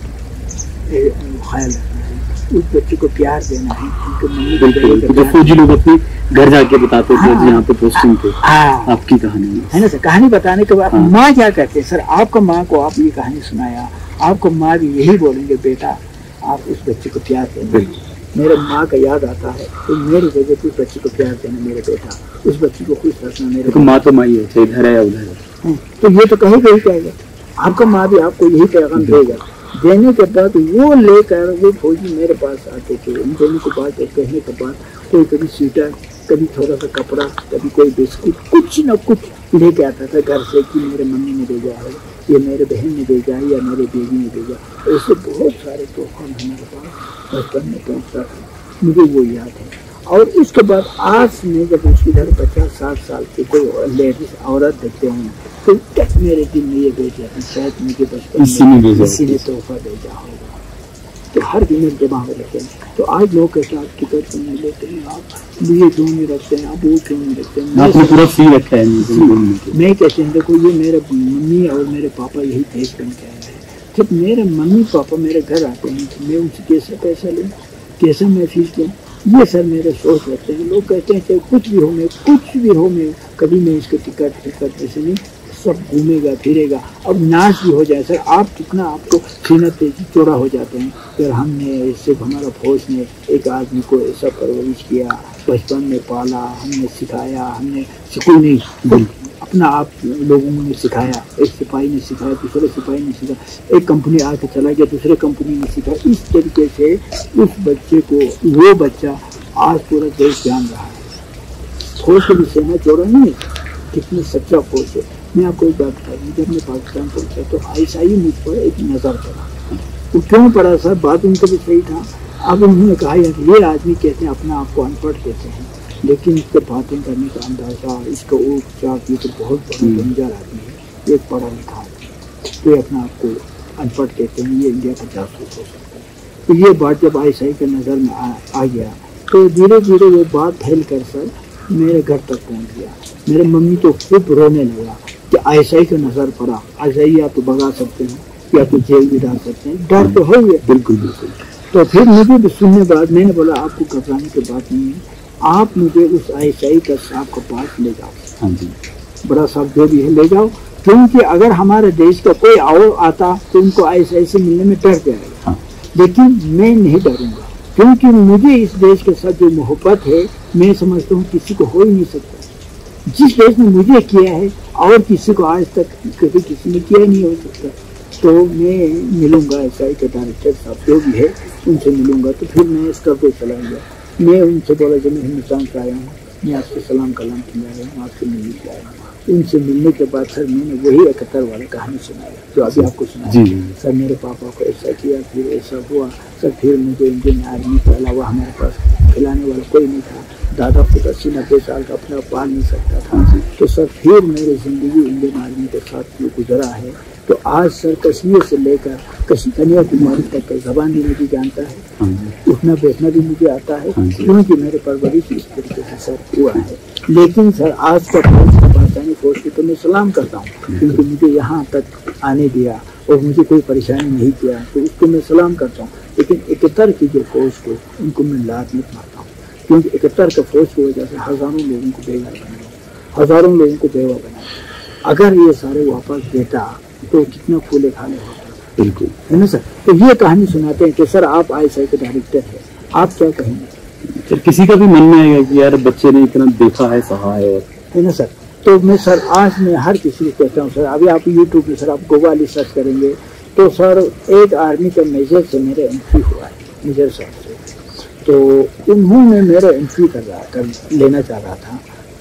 ख्याल रखना है, उस बच्चे को प्यार देना है, उनके मम्मी को फौजी लोग अपने घर जाके बताते थे, हाँ, यहाँ पे पोस्टिंग पे, हाँ, आपकी कहानी है ना सर। कहानी बताने के बाद हाँ। माँ क्या कहते हैं सर, आपका माँ को आप ये कहानी सुनाया, आपको माँ भी यही बोलेंगे बेटा आप उस बच्चे को प्यार देना। मेरे माँ का याद आता है, तो मेरी वजह से उस बच्चे को प्यार देना, मेरे बेटा उस बच्चे को खुश रखना। मेरे तो माँ तो माँ ही है, इधर है या उधर है, तो ये तो कहीं कहीं कहेगा, आपका माँ भी आपको यही पैगाम देगा। देने के बाद वो लेकर वो फौजी मेरे पास आते थे, उन दोनों को बात कहने के बाद कोई कभी स्वेटर, कभी थोड़ा सा कपड़ा, कभी कोई बिस्कुट, कुछ न कुछ लेके आता था घर से कि मेरे मम्मी ने भेजा है, ये मेरे बहन ने भेजा है, या मेरे बेबी ने भेजा। ऐसे बहुत सारे तोहफा हमारे पास बचपन में पहुँचता था, मुझे वो याद है। और उसके बाद आज में जब उसकी घर पचास साठ साल की कोई लेडीज औरत देखते हैं तो तक मेरे दिल में ये भेजा है, शायद मुझे बचपन में किसी ने तोहफा भेजा होगा। तो हर दिन मेरे दिमाग में रखते हैं। तो आज लोग कहते हैं आप टिकट क्यों नहीं लेते हैं, आप लिए क्यों नहीं रखते हैं, आप वो क्यों नहीं रखते हैं, आपने पूरा फ्री रखा है। मैं कहते हैं देखो ये मेरे मम्मी और मेरे पापा यही देश बन के आए हैं। जब मेरे मम्मी पापा मेरे घर आते हैं तो मैं उनसे कैसे पैसा लूँ, कैसे मैं फीस लूँ, ये सर मेरे सोच रखते हैं। लोग कहते हैं चाहे कुछ भी हो, मैं कुछ भी हो, मैं कभी मैं इसके टिकट टिकट ऐसे नहीं, सब घूमेगा फिरेगा। अब नाश भी हो जाए सर, आप कितना आपको सीना तेजी चौड़ा हो जाते हैं। फिर हमने सिर्फ हमारा फौज ने एक आदमी को ऐसा परवरिश किया, बचपन में पाला, हमने सिखाया, हमने कोई नहीं अपना आप लोगों ने सिखाया, एक सिपाही ने सिखाया, दूसरे सिपाही ने सिखाया, एक कंपनी आके चला गया, दूसरे कंपनी ने सिखाया। इस तरीके से उस बच्चे को, वो बच्चा आज पूरा देश जान रहा है। फौज से भी सेना चौड़ा नहीं है, कितनी सच्चा फौज है। मैं आपको एक बात बता दूँ, जब मैं पाकिस्तान पहुंचा तो ऐसा ही मुझ पर एक नज़र पड़ा। वो क्यों पड़ा सर, बात उनका भी सही था। अब उन्होंने कहा यार ये आदमी कहते हैं अपना आपको अनपढ़ कहते हैं, लेकिन इसके बातें करने का अंदाज़ा, इसका उपचार, ये तो बहुत बड़ा डेंजर आदमी है, ये पढ़ा लिखा है, तो अपना आपको अनपढ़ कहते हैं, ये इंडिया का जासूस हो सकता है। तो ये बात जब आई सही के नज़र में आ, आ गया तो धीरे धीरे वो बात फैल कर सर मेरे घर तक पहुंच गया। मेरे मम्मी तो खूब रोने लगा कि ऐसा ही का नज़र पड़ा, ऐसा ही या तो भगा सकते हैं या तो जेल भी डाल सकते हैं, डर तो है ही। बिल्कुल बिल्कुल। तो फिर मुझे भी सुनने बाद मैंने बोला आपको घबराने की बात नहीं है, आप मुझे उस आई एस आई का साहब के पास ले जाओ। हाँ जी, बड़ा साहब जो भी है ले जाओ, क्योंकि अगर हमारे देश का कोई और आता तो उनको आई एस आई से मिलने में डर जाएगा। हाँ। लेकिन मैं नहीं डरूंगा, क्योंकि मुझे इस देश के साथ जो मोहब्बत है मैं समझता हूँ किसी को हो ही नहीं सकता। जिस देश ने मुझे किया है और किसी को आज तक कभी किसी ने किया नहीं हो सकता। तो मैं मिलूंगा एस आई के डायरेक्टर साहब जो भी है उनसे मिलूंगा। तो फिर मैं इस कब को चला गया, मैं उनसे बोला जब मैं हिंदुस्तान से आया हूँ, मैं आपसे सलाम कलाम खिला रहा हूँ, आपसे मिलने के आया हूँ। उनसे मिलने के बाद सर मैंने वही इकहत्तर वाला कहानी सुनाया जो अभी आपको सुनाया। सर मेरे पापा को ऐसा किया, फिर ऐसा हुआ सर, फिर मुझे इंडियन आर्मी के अलावा हमारे पास खिलाने वाला कोई नहीं था, दादा खुद अस्सी नब्बे साल का अपना पाल नहीं सकता था। तो सर फिर मेरी ज़िंदगी इंडियन आर्मी के साथ जो गुजरा है, तो आज सर कश्मीर से लेकर कन्याकुमारी तक का ज़बान भी मुझे जानता है, उठना बैठना भी मुझे आता है, क्योंकि मेरे परवरिश इस तरीके से सर हुआ है। लेकिन सर आज का पाकिस्तानी फौज को तो मैं सलाम करता हूँ, क्योंकि मुझे यहाँ तक आने दिया और मुझे कोई परेशानी नहीं किया, तो उसको मैं सलाम करता हूँ। लेकिन इकहत्तर की जो फौज को उनको मैं लात मत मारता हूँ, क्योंकि इकहत्तर का फौज की वजह से हज़ारों लोगों को बेघर बनाया, हज़ारों लोगों को बेवा बनाया। अगर ये सारे वापस देता तो कितना फूले खाने होता, बिल्कुल है ना सर। तो ये कहानी सुनाते हैं कि सर आप आई एस आई के डायरेक्टर हैं, आप क्या कहेंगे? सर किसी का भी मन में आएगा कि यार बच्चे ने इतना देखा है, सहा है, है ना सर। तो मैं सर आज मैं हर किसी को कहता हूँ सर, अभी आप यूट्यूब में सर आप गोवाली सर्च करेंगे तो सर एक आर्मी का मेजर से मेरा एंट्री हुआ है, मेजर साहब से, तो उन्होंने मेरा एंट्री कर रहा कर लेना चाह रहा था।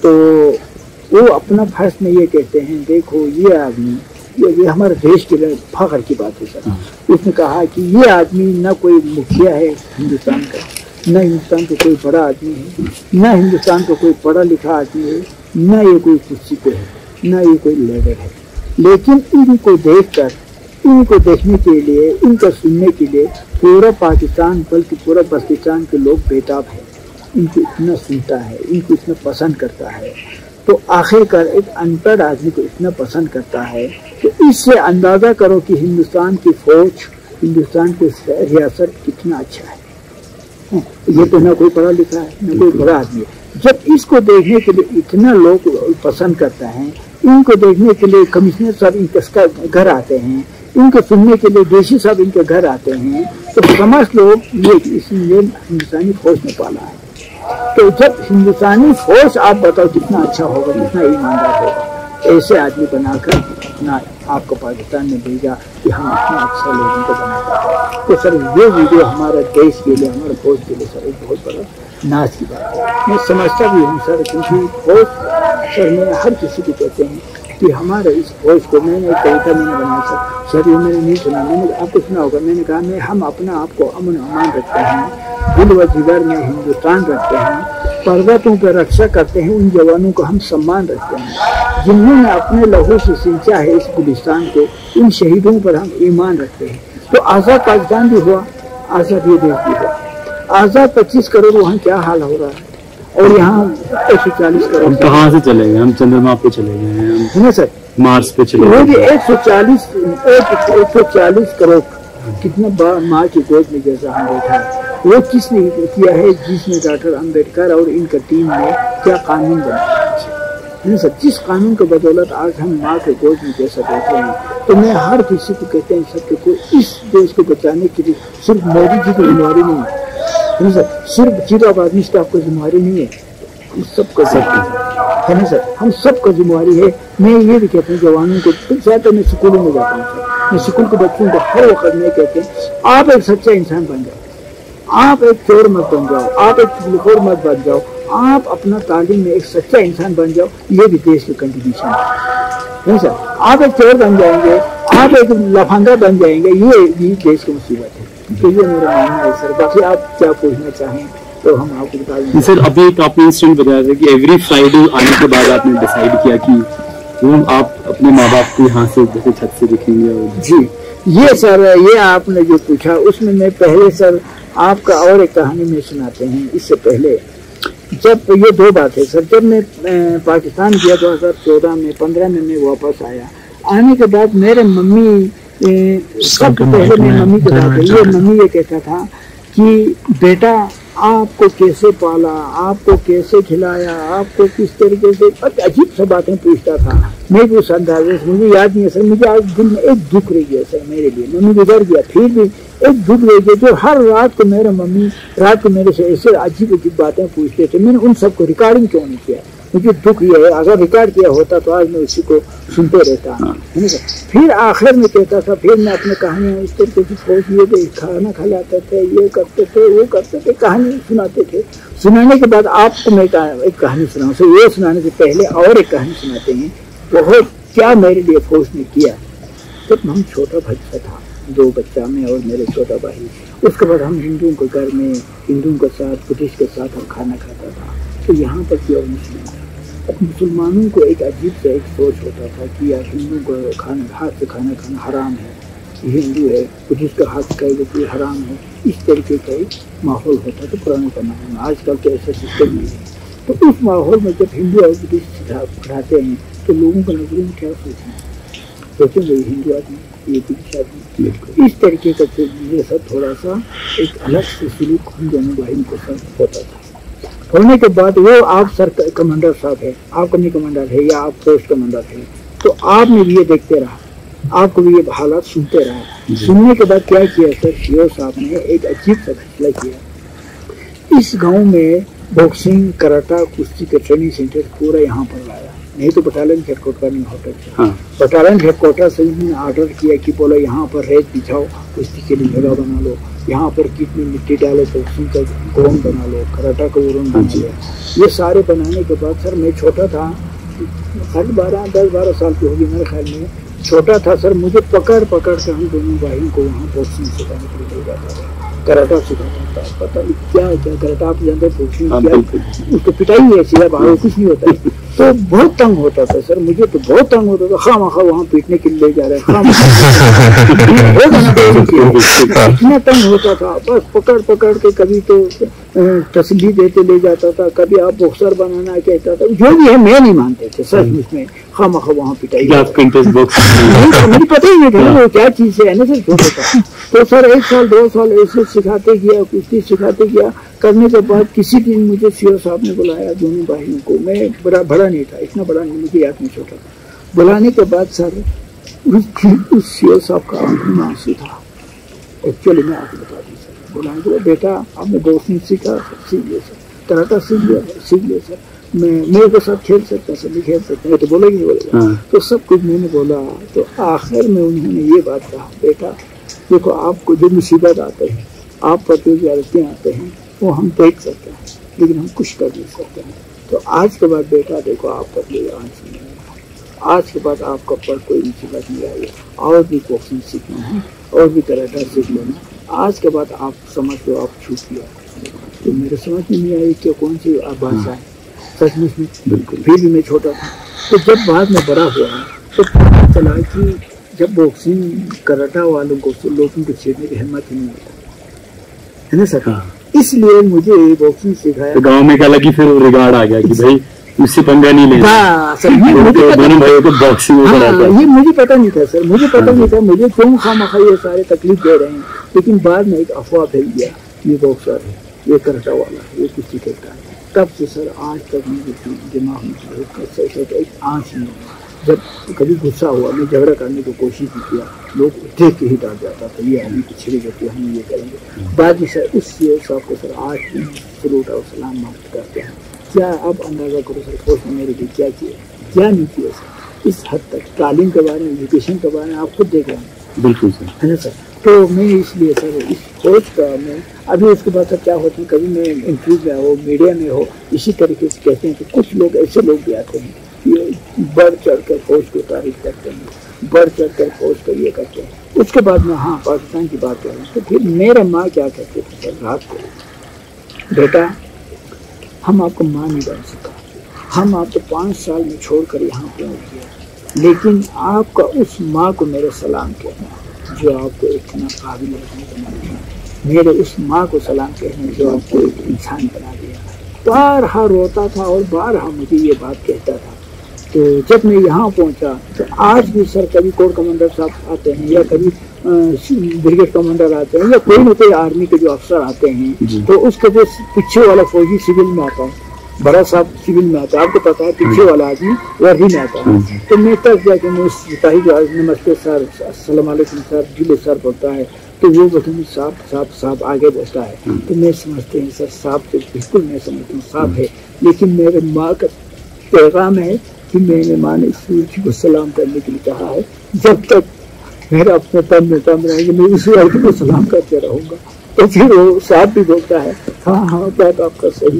तो वो अपना फर्स्ट में ये कहते हैं, देखो ये आदमी ये, ये हमारे देश के लिए फख्र की बात है सर। उसने कहा कि ये आदमी न कोई मुखिया है हिंदुस्तान का, न हिंदुस्तान का कोई बड़ा आदमी है, न हिंदुस्तान का कोई पढ़ा लिखा आदमी है, न ये कोई कुर्सी पे है, न ये कोई लीडर है। लेकिन इनको देखकर, इनको देखने के लिए, इनका सुनने के लिए पूरा पाकिस्तान बल्कि पूरा पाकिस्तान के लोग बेताब है, इनको इतना सुनता है, इनको इतना पसंद करता है। तो आखिरकार एक अनपढ़ आदमी को इतना पसंद करता है, तो इससे अंदाज़ा करो कि हिंदुस्तान की फौज, हिंदुस्तान की रियासत कितना अच्छा है। ये तो ना कोई पढ़ा लिखा है, ना कोई बड़ा आदमी है। जब इसको देखने के लिए इतना लोग पसंद करता है, इनको देखने के लिए कमिश्नर साहब इनका घर आते हैं, इनको सुनने के लिए देशी साहब इनके घर आते हैं, तो समझ लोग ये इसलिए हिंदुस्तानी फौज में पाला है। तो जब हिंदुस्तानी फौज आप बताओ कितना अच्छा होगा, कितना ईमानदार होगा, ऐसे आदमी बनाकर अपना आपको पाकिस्तान में भेजा कि हम इतना अच्छा लोगों को बनाते। तो सर ये वीडियो हमारे देश के लिए, हमारे फौज के लिए सर एक बहुत बड़ा नाज की बात है। मैं समझता भी हूँ सर, क्योंकि फौज सर मैं हर किसी को कहते हैं कि हमारे इस फौज को, मैंने एक कविता मैंने बनाया सर, सर ये मैंने नहीं सुना, मैंने आपको सुना होगा, मैंने कहा मैं हम अपना आपको अमन अमान रखते हैं, दिल व जिगर में हिंदुस्तान रखते हैं, पर्वतों पर रक्षा करते हैं, उन जवानों को हम सम्मान रखते हैं जिन्होंने अपने लहू से सिंचा है इस गुलिस्तान को, उन शहीदों पर हम ईमान रखते हैं। तो आज़ाद पाकिस्तान भी हुआ, आज़ाद ये देश भी हुआ। आज़ाद पच्चीस करोड़ वहाँ क्या हाल हो रहा है, और यहाँ एक सौ चालीस करोड़ कहाँ से चले गए, हम चंद्रमा पे चले गए हैं, है ना सर, मार्स पे चले वो भी एक सौ चालीस एक सौ चालीस करोड़ कितना बार माँ की गोद में जैसा हम बैठा है, वो किसने किया है? जिसने डॉक्टर अम्बेडकर और इनका टीम ने क्या कानून बनाया है सर, जिस कानून की बदौलत आज हम माँ के गोद में जैसा बैठे हैं। तो मैं हर किसी को कहते हैं सत्य को, इस देश को बचाने के लिए सिर्फ मोदी जी की जिम्मेवारी नहीं है सर, सिर्फ चिराबाद मिश्रा आपको जिम्मेवारी नहीं है, हम सबका सत्य है ना सर, हम सबका जिम्मेवारी है। मैं ये भी कहता हूँ जवानों को, ज़्यादातर मैं स्कूलों में जाता हूँ सर, मैं स्कूल के बच्चों को हर वक्त में कहते हैं आप एक सच्चा इंसान बन जाओ, आप एक चोर मत बन जाओ, आप एक चुगलखोर मत बन जाओ, आप अपना तालीम में एक सच्चा इंसान बन जाओ। ये भी देश की कंट्रीब्यूशन है सर। आप एक चोर बन जाएंगे, आप एक लफंगा बन जाएंगे, ये भी देश की मुसीबत है। तो ये मेरा मानना है सर। बाकी आप क्या पूछना चाहें तो हम आपको बता देंगे सर। अभी एक आपने इंसिडेंट बताया था कि एवरी फ्राइडे आने के बाद आपने डिसाइड किया कि वो आप अपने माँ बाप को यहाँ से जैसे छत से दिखेंगे। और जी ये सर, ये आपने जो पूछा उसमें मैं पहले सर आपका और एक कहानी में सुनाते हैं। इससे पहले जब ये दो बात है सर, जब मैं पाकिस्तान गया दो हज़ार चौदह में पंद्रह में मैं वापस आया, आने के बाद मेरे मम्मी सबसे पहले मैं मम्मी के साथ ये मम्मी ये कहता था कि बेटा आपको कैसे पाला, आपको कैसे खिलाया, आपको किस तरीके से, अजीब सा बातें पूछता था। मैं भी उस अंदाजे से, मुझे याद नहीं है सर, मुझे आज दिल में एक दुख रह गया सर मेरे लिए। मम्मी गुजर गया, फिर भी एक दुख रह गया जो हर रात को मेरे मम्मी रात को मेरे से ऐसे अजीब अजीब बातें पूछते थे। मैंने उन सबको रिकॉर्डिंग क्यों नहीं किया, मुझे दुख ये है, अगर रिकॉर्ड किया होता तो आज मैं उसी को सुनते रहता है ना। फिर आखिर में कहता था, फिर मैं अपने कहानियाँ इस तरीके से सोच लिए, खाना खिलाते थे, ये करते थे, वो करते थे, कहानी सुनाते थे। सुनाने के बाद आपको मैं एक कहानी सुनाऊँ सर। ये सुनाने से पहले और एक कहानी सुनाते हैं। बहुत क्या मेरे लिए फौज ने किया। जब हम छोटा बच्चा था, दो बच्चा में और मेरे छोटा भाई, उसके बाद हम हिंदुओं के घर में हिंदुओं के साथ बुद्धिस्ट के साथ हम खाना खाता था। तो यहाँ पर भी और मुस्लिम था। अब मुसलमानों को एक अजीब सा एक सोच होता था कि यार हिंदुओं को खाना हाथ से खाना खाना हराम है, ये हिंदू है, बुद्धिस्ट का हाथ खाएगा तो ये हराम है। इस तरीके का एक माहौल होता था पुराने जमाने में। आजकल तो ऐसा सिस्टम नहीं है। तो उस माहौल में जब हिंदू और बुद्धिस्ट सिखाते हैं तो लोगों का नजरों में क्या सोचना, सोचेंगे ये हिंदू आदमी, ये बुद्धिस्ट आदमी। इस तरीके का मेरे साथ थोड़ा सा एक अलग से सलूक हम दोनों भाइयों के साथ होता था। होने के बाद वो आप सर कमांडर साहब है, आप कमी कमांडर है या आप पोस्ट कमांडर है, तो आपने भी ये देखते रहा, आपको भी ये हालात सुनते रहा। सुनने के बाद क्या किया सर, शिव साहब ने एक अजीब सा फैसला किया। इस गांव में बॉक्सिंग, कराटा, कुश्ती के ट्रेनिंग सेंटर पूरा यहाँ पर लाया। नहीं तो बटालियन हेडक्वार्टर नहीं होता था। हाँ। बटालियन हेडक्वार्टर से उन्होंने ऑर्डर किया कि बोलो यहाँ पर रेत बिछाओ, कुश्ती के लिए जगह बना लो, यहाँ पर कितनी मिट्टी डालो, बॉक्सिंग का ग्राउंड बना लो, कराटा का ग्राउंड बना लो। ये सारे बनाने के बाद सर मैं छोटा था, हर बारह दस बारह साल की होगी मेरे ख्याल में, छोटा था सर। मुझे पकड़ पकड़ कर हम दोनों भाइयों को वहाँ बॉक्सिंग सिखाने के लिए ले जाता था, कराटा सिखाता था। पता नहीं क्या क्या कराटा, आप जानते हैं बॉक्सिंग क्या, उसको पिटाई है सीधा बाहर, कुछ नहीं होता है। तो बहुत तंग होता था सर, मुझे तो बहुत तंग होता था। खामा खा वहाँ पीटने के लिए ले जा रहे हैं, इतना तंग होता था। बस पकड़ पकड़ के कभी तो तसल्ली देते ले जाता था, कभी आप बॉक्सर बनाना कहता था, जो भी है मैं नहीं मानते थे सर। उसमें खामा खा वहाँ पिटाई, मुझे पता ही नहीं था वो क्या चीज है ना सर, छोटा था। तो सर एक साल दो साल ऐसे सिखाते गया, कुश्ती सिखाते गया। करने के बाद किसी दिन मुझे सीओ साहब ने बुलाया दोनों भाइयों को। मैं बड़ा बड़ा नहीं था, इतना बड़ा नहीं, मुझे याद नहीं, छोटा था। बुलाने के बाद सर उस सीओ साहब का आंखों में आंसू था। एक्चुअली मैं आपको बता दूँ सर, बुलाने के बाद बेटा आपने बॉक्सिंग सीखा, सीख लिया सर, कराटा सीख लिया सीख लिया सर, मैं मेरे के साथ खेल सकता सर, नहीं खेल सकता, मैं तो बोलेगी नहीं बोलेगा। तो सब कुछ मैंने बोला। तो आखिर में उन्होंने ये बात कहा, बेटा देखो आपको जो मुसीबत आते हैं, आप पर जो ज्यादतियाँ आते हैं वो हम देख सकते हैं, लेकिन हम कुछ कर नहीं सकते हैं। तो आज के बाद बेटा देखो आप पर कोई आंच नहीं आएगा, आज के बाद आपका पर कोई मुसीबत नहीं आएगी। और भी बॉक्सिंग सीखना है और भी कराटा सीख लेना। आज के बाद आप समझ लो आप छूट गया। तो मेरे समझ में नहीं आई कि कौन सी भाषा है सचमुच में, बिल्कुल। फिर भी मैं छोटा था। तो जब बाद में बड़ा हुआ तो पता चला कि जब बॉक्सिंग कराटा वालों को लोगों को छेड़ने की हिम्मत ही नहीं होता है ना सर। इसलिए मुझे बॉक्सिंग सिखाया। तो गांव में क्या लगी फिर रिगार्ड आ गया कि भाई उससे पंगा नहीं लेना। हाँ सर, ये मुझे तो दोनों भाइयों को बॉक्सिंग में हाँ, ये मुझे पता नहीं था सर, मुझे पता नहीं था मुझे क्यों खामखा ये सारे तकलीफ दे रहे हैं। लेकिन बाद में एक अफवाह फैल गया, ये बॉक्सर है, ये कराटा वाला है, ये कुश्ती करता है। तब से सर आज तक मुझे दिमाग में एक आँच नहीं। जब कभी गुस्सा हुआ, मैं झगड़ा करने की कोशिश भी किया, लोग देख के ही डांट जाता था, ये आदमी पिछड़ी करती है, हम ये करेंगे। बाद में सर उस साहब को सर आज भी सलूट और सलाम माफ करते हैं। क्या आप अंदाजा करो सर फौज ने मेरे लिए क्या किया, क्या नहीं किया सर। इस हद तक तालीम के बारे में, एजुकेशन के बारे में आप खुद देख रहे हैं। बिल्कुल सर, है ना सर। तो मैं इसलिए सर इस फौज का मैं अभी उसके बाद सर क्या होता है, कभी मैं इंटरव्यू में हो, मीडिया में हो, इसी तरीके से कहते हैं कि कुछ लोग ऐसे लोग भी आते हैं बढ़ चढ़ कर फौज को तारीफ करते हैं, बढ़ चढ़ कर फौज को ये करते हैं। उसके बाद में हाँ पाकिस्तान की बात करें तो फिर मेरे माँ क्या कहते थे सर रात को, बेटा हम आपको माँ नहीं बन सका, हम आपको पाँच साल में छोड़कर यहाँ पहुँच गए, लेकिन आपका उस माँ को मेरे सलाम कहना जो आपको इतना काबिल रखने का मन, मेरे उस माँ को सलाम कहना जो आपको एक इंसान बना दिया। बारहा रोता था और बारहा मुझे ये बात कहता था। तो जब मैं यहाँ पहुँचा तो आज भी सर कभी कोर कमांडर साहब आते हैं या कभी ब्रिगेड कमांडर आते हैं या कोई ना कोई आर्मी के जो अफसर आते हैं, तो उसके जो पीछे वाला फौजी सिविल में आता है, बड़ा साहब सिविल में आता है, आपको पता है पीछे वाला आदमी वर्दी में आता है। तो मैं तक जाके मैं उस सिपाही जो नमस्ते सर, अस्सलाम वालेकुम सर, जिले सर बोलता है, तो वो बतून साहब साहब साहब आगे बढ़ता है। तो मैं समझते हैं सर साहब तो बिल्कुल मैं समझता हूँ साहब है, लेकिन मेरे माँ का पैगाम है कि मैंने माँ ने सूर्य को सलाम करने के लिए कहा है, जब तक मेरा अपने तन में दम रहेंगे मैं उस वर्ग को सलाम करते रहूँगा। तो फिर वो साहब भी बोलता है हाँ हाँ बात आपका सही है।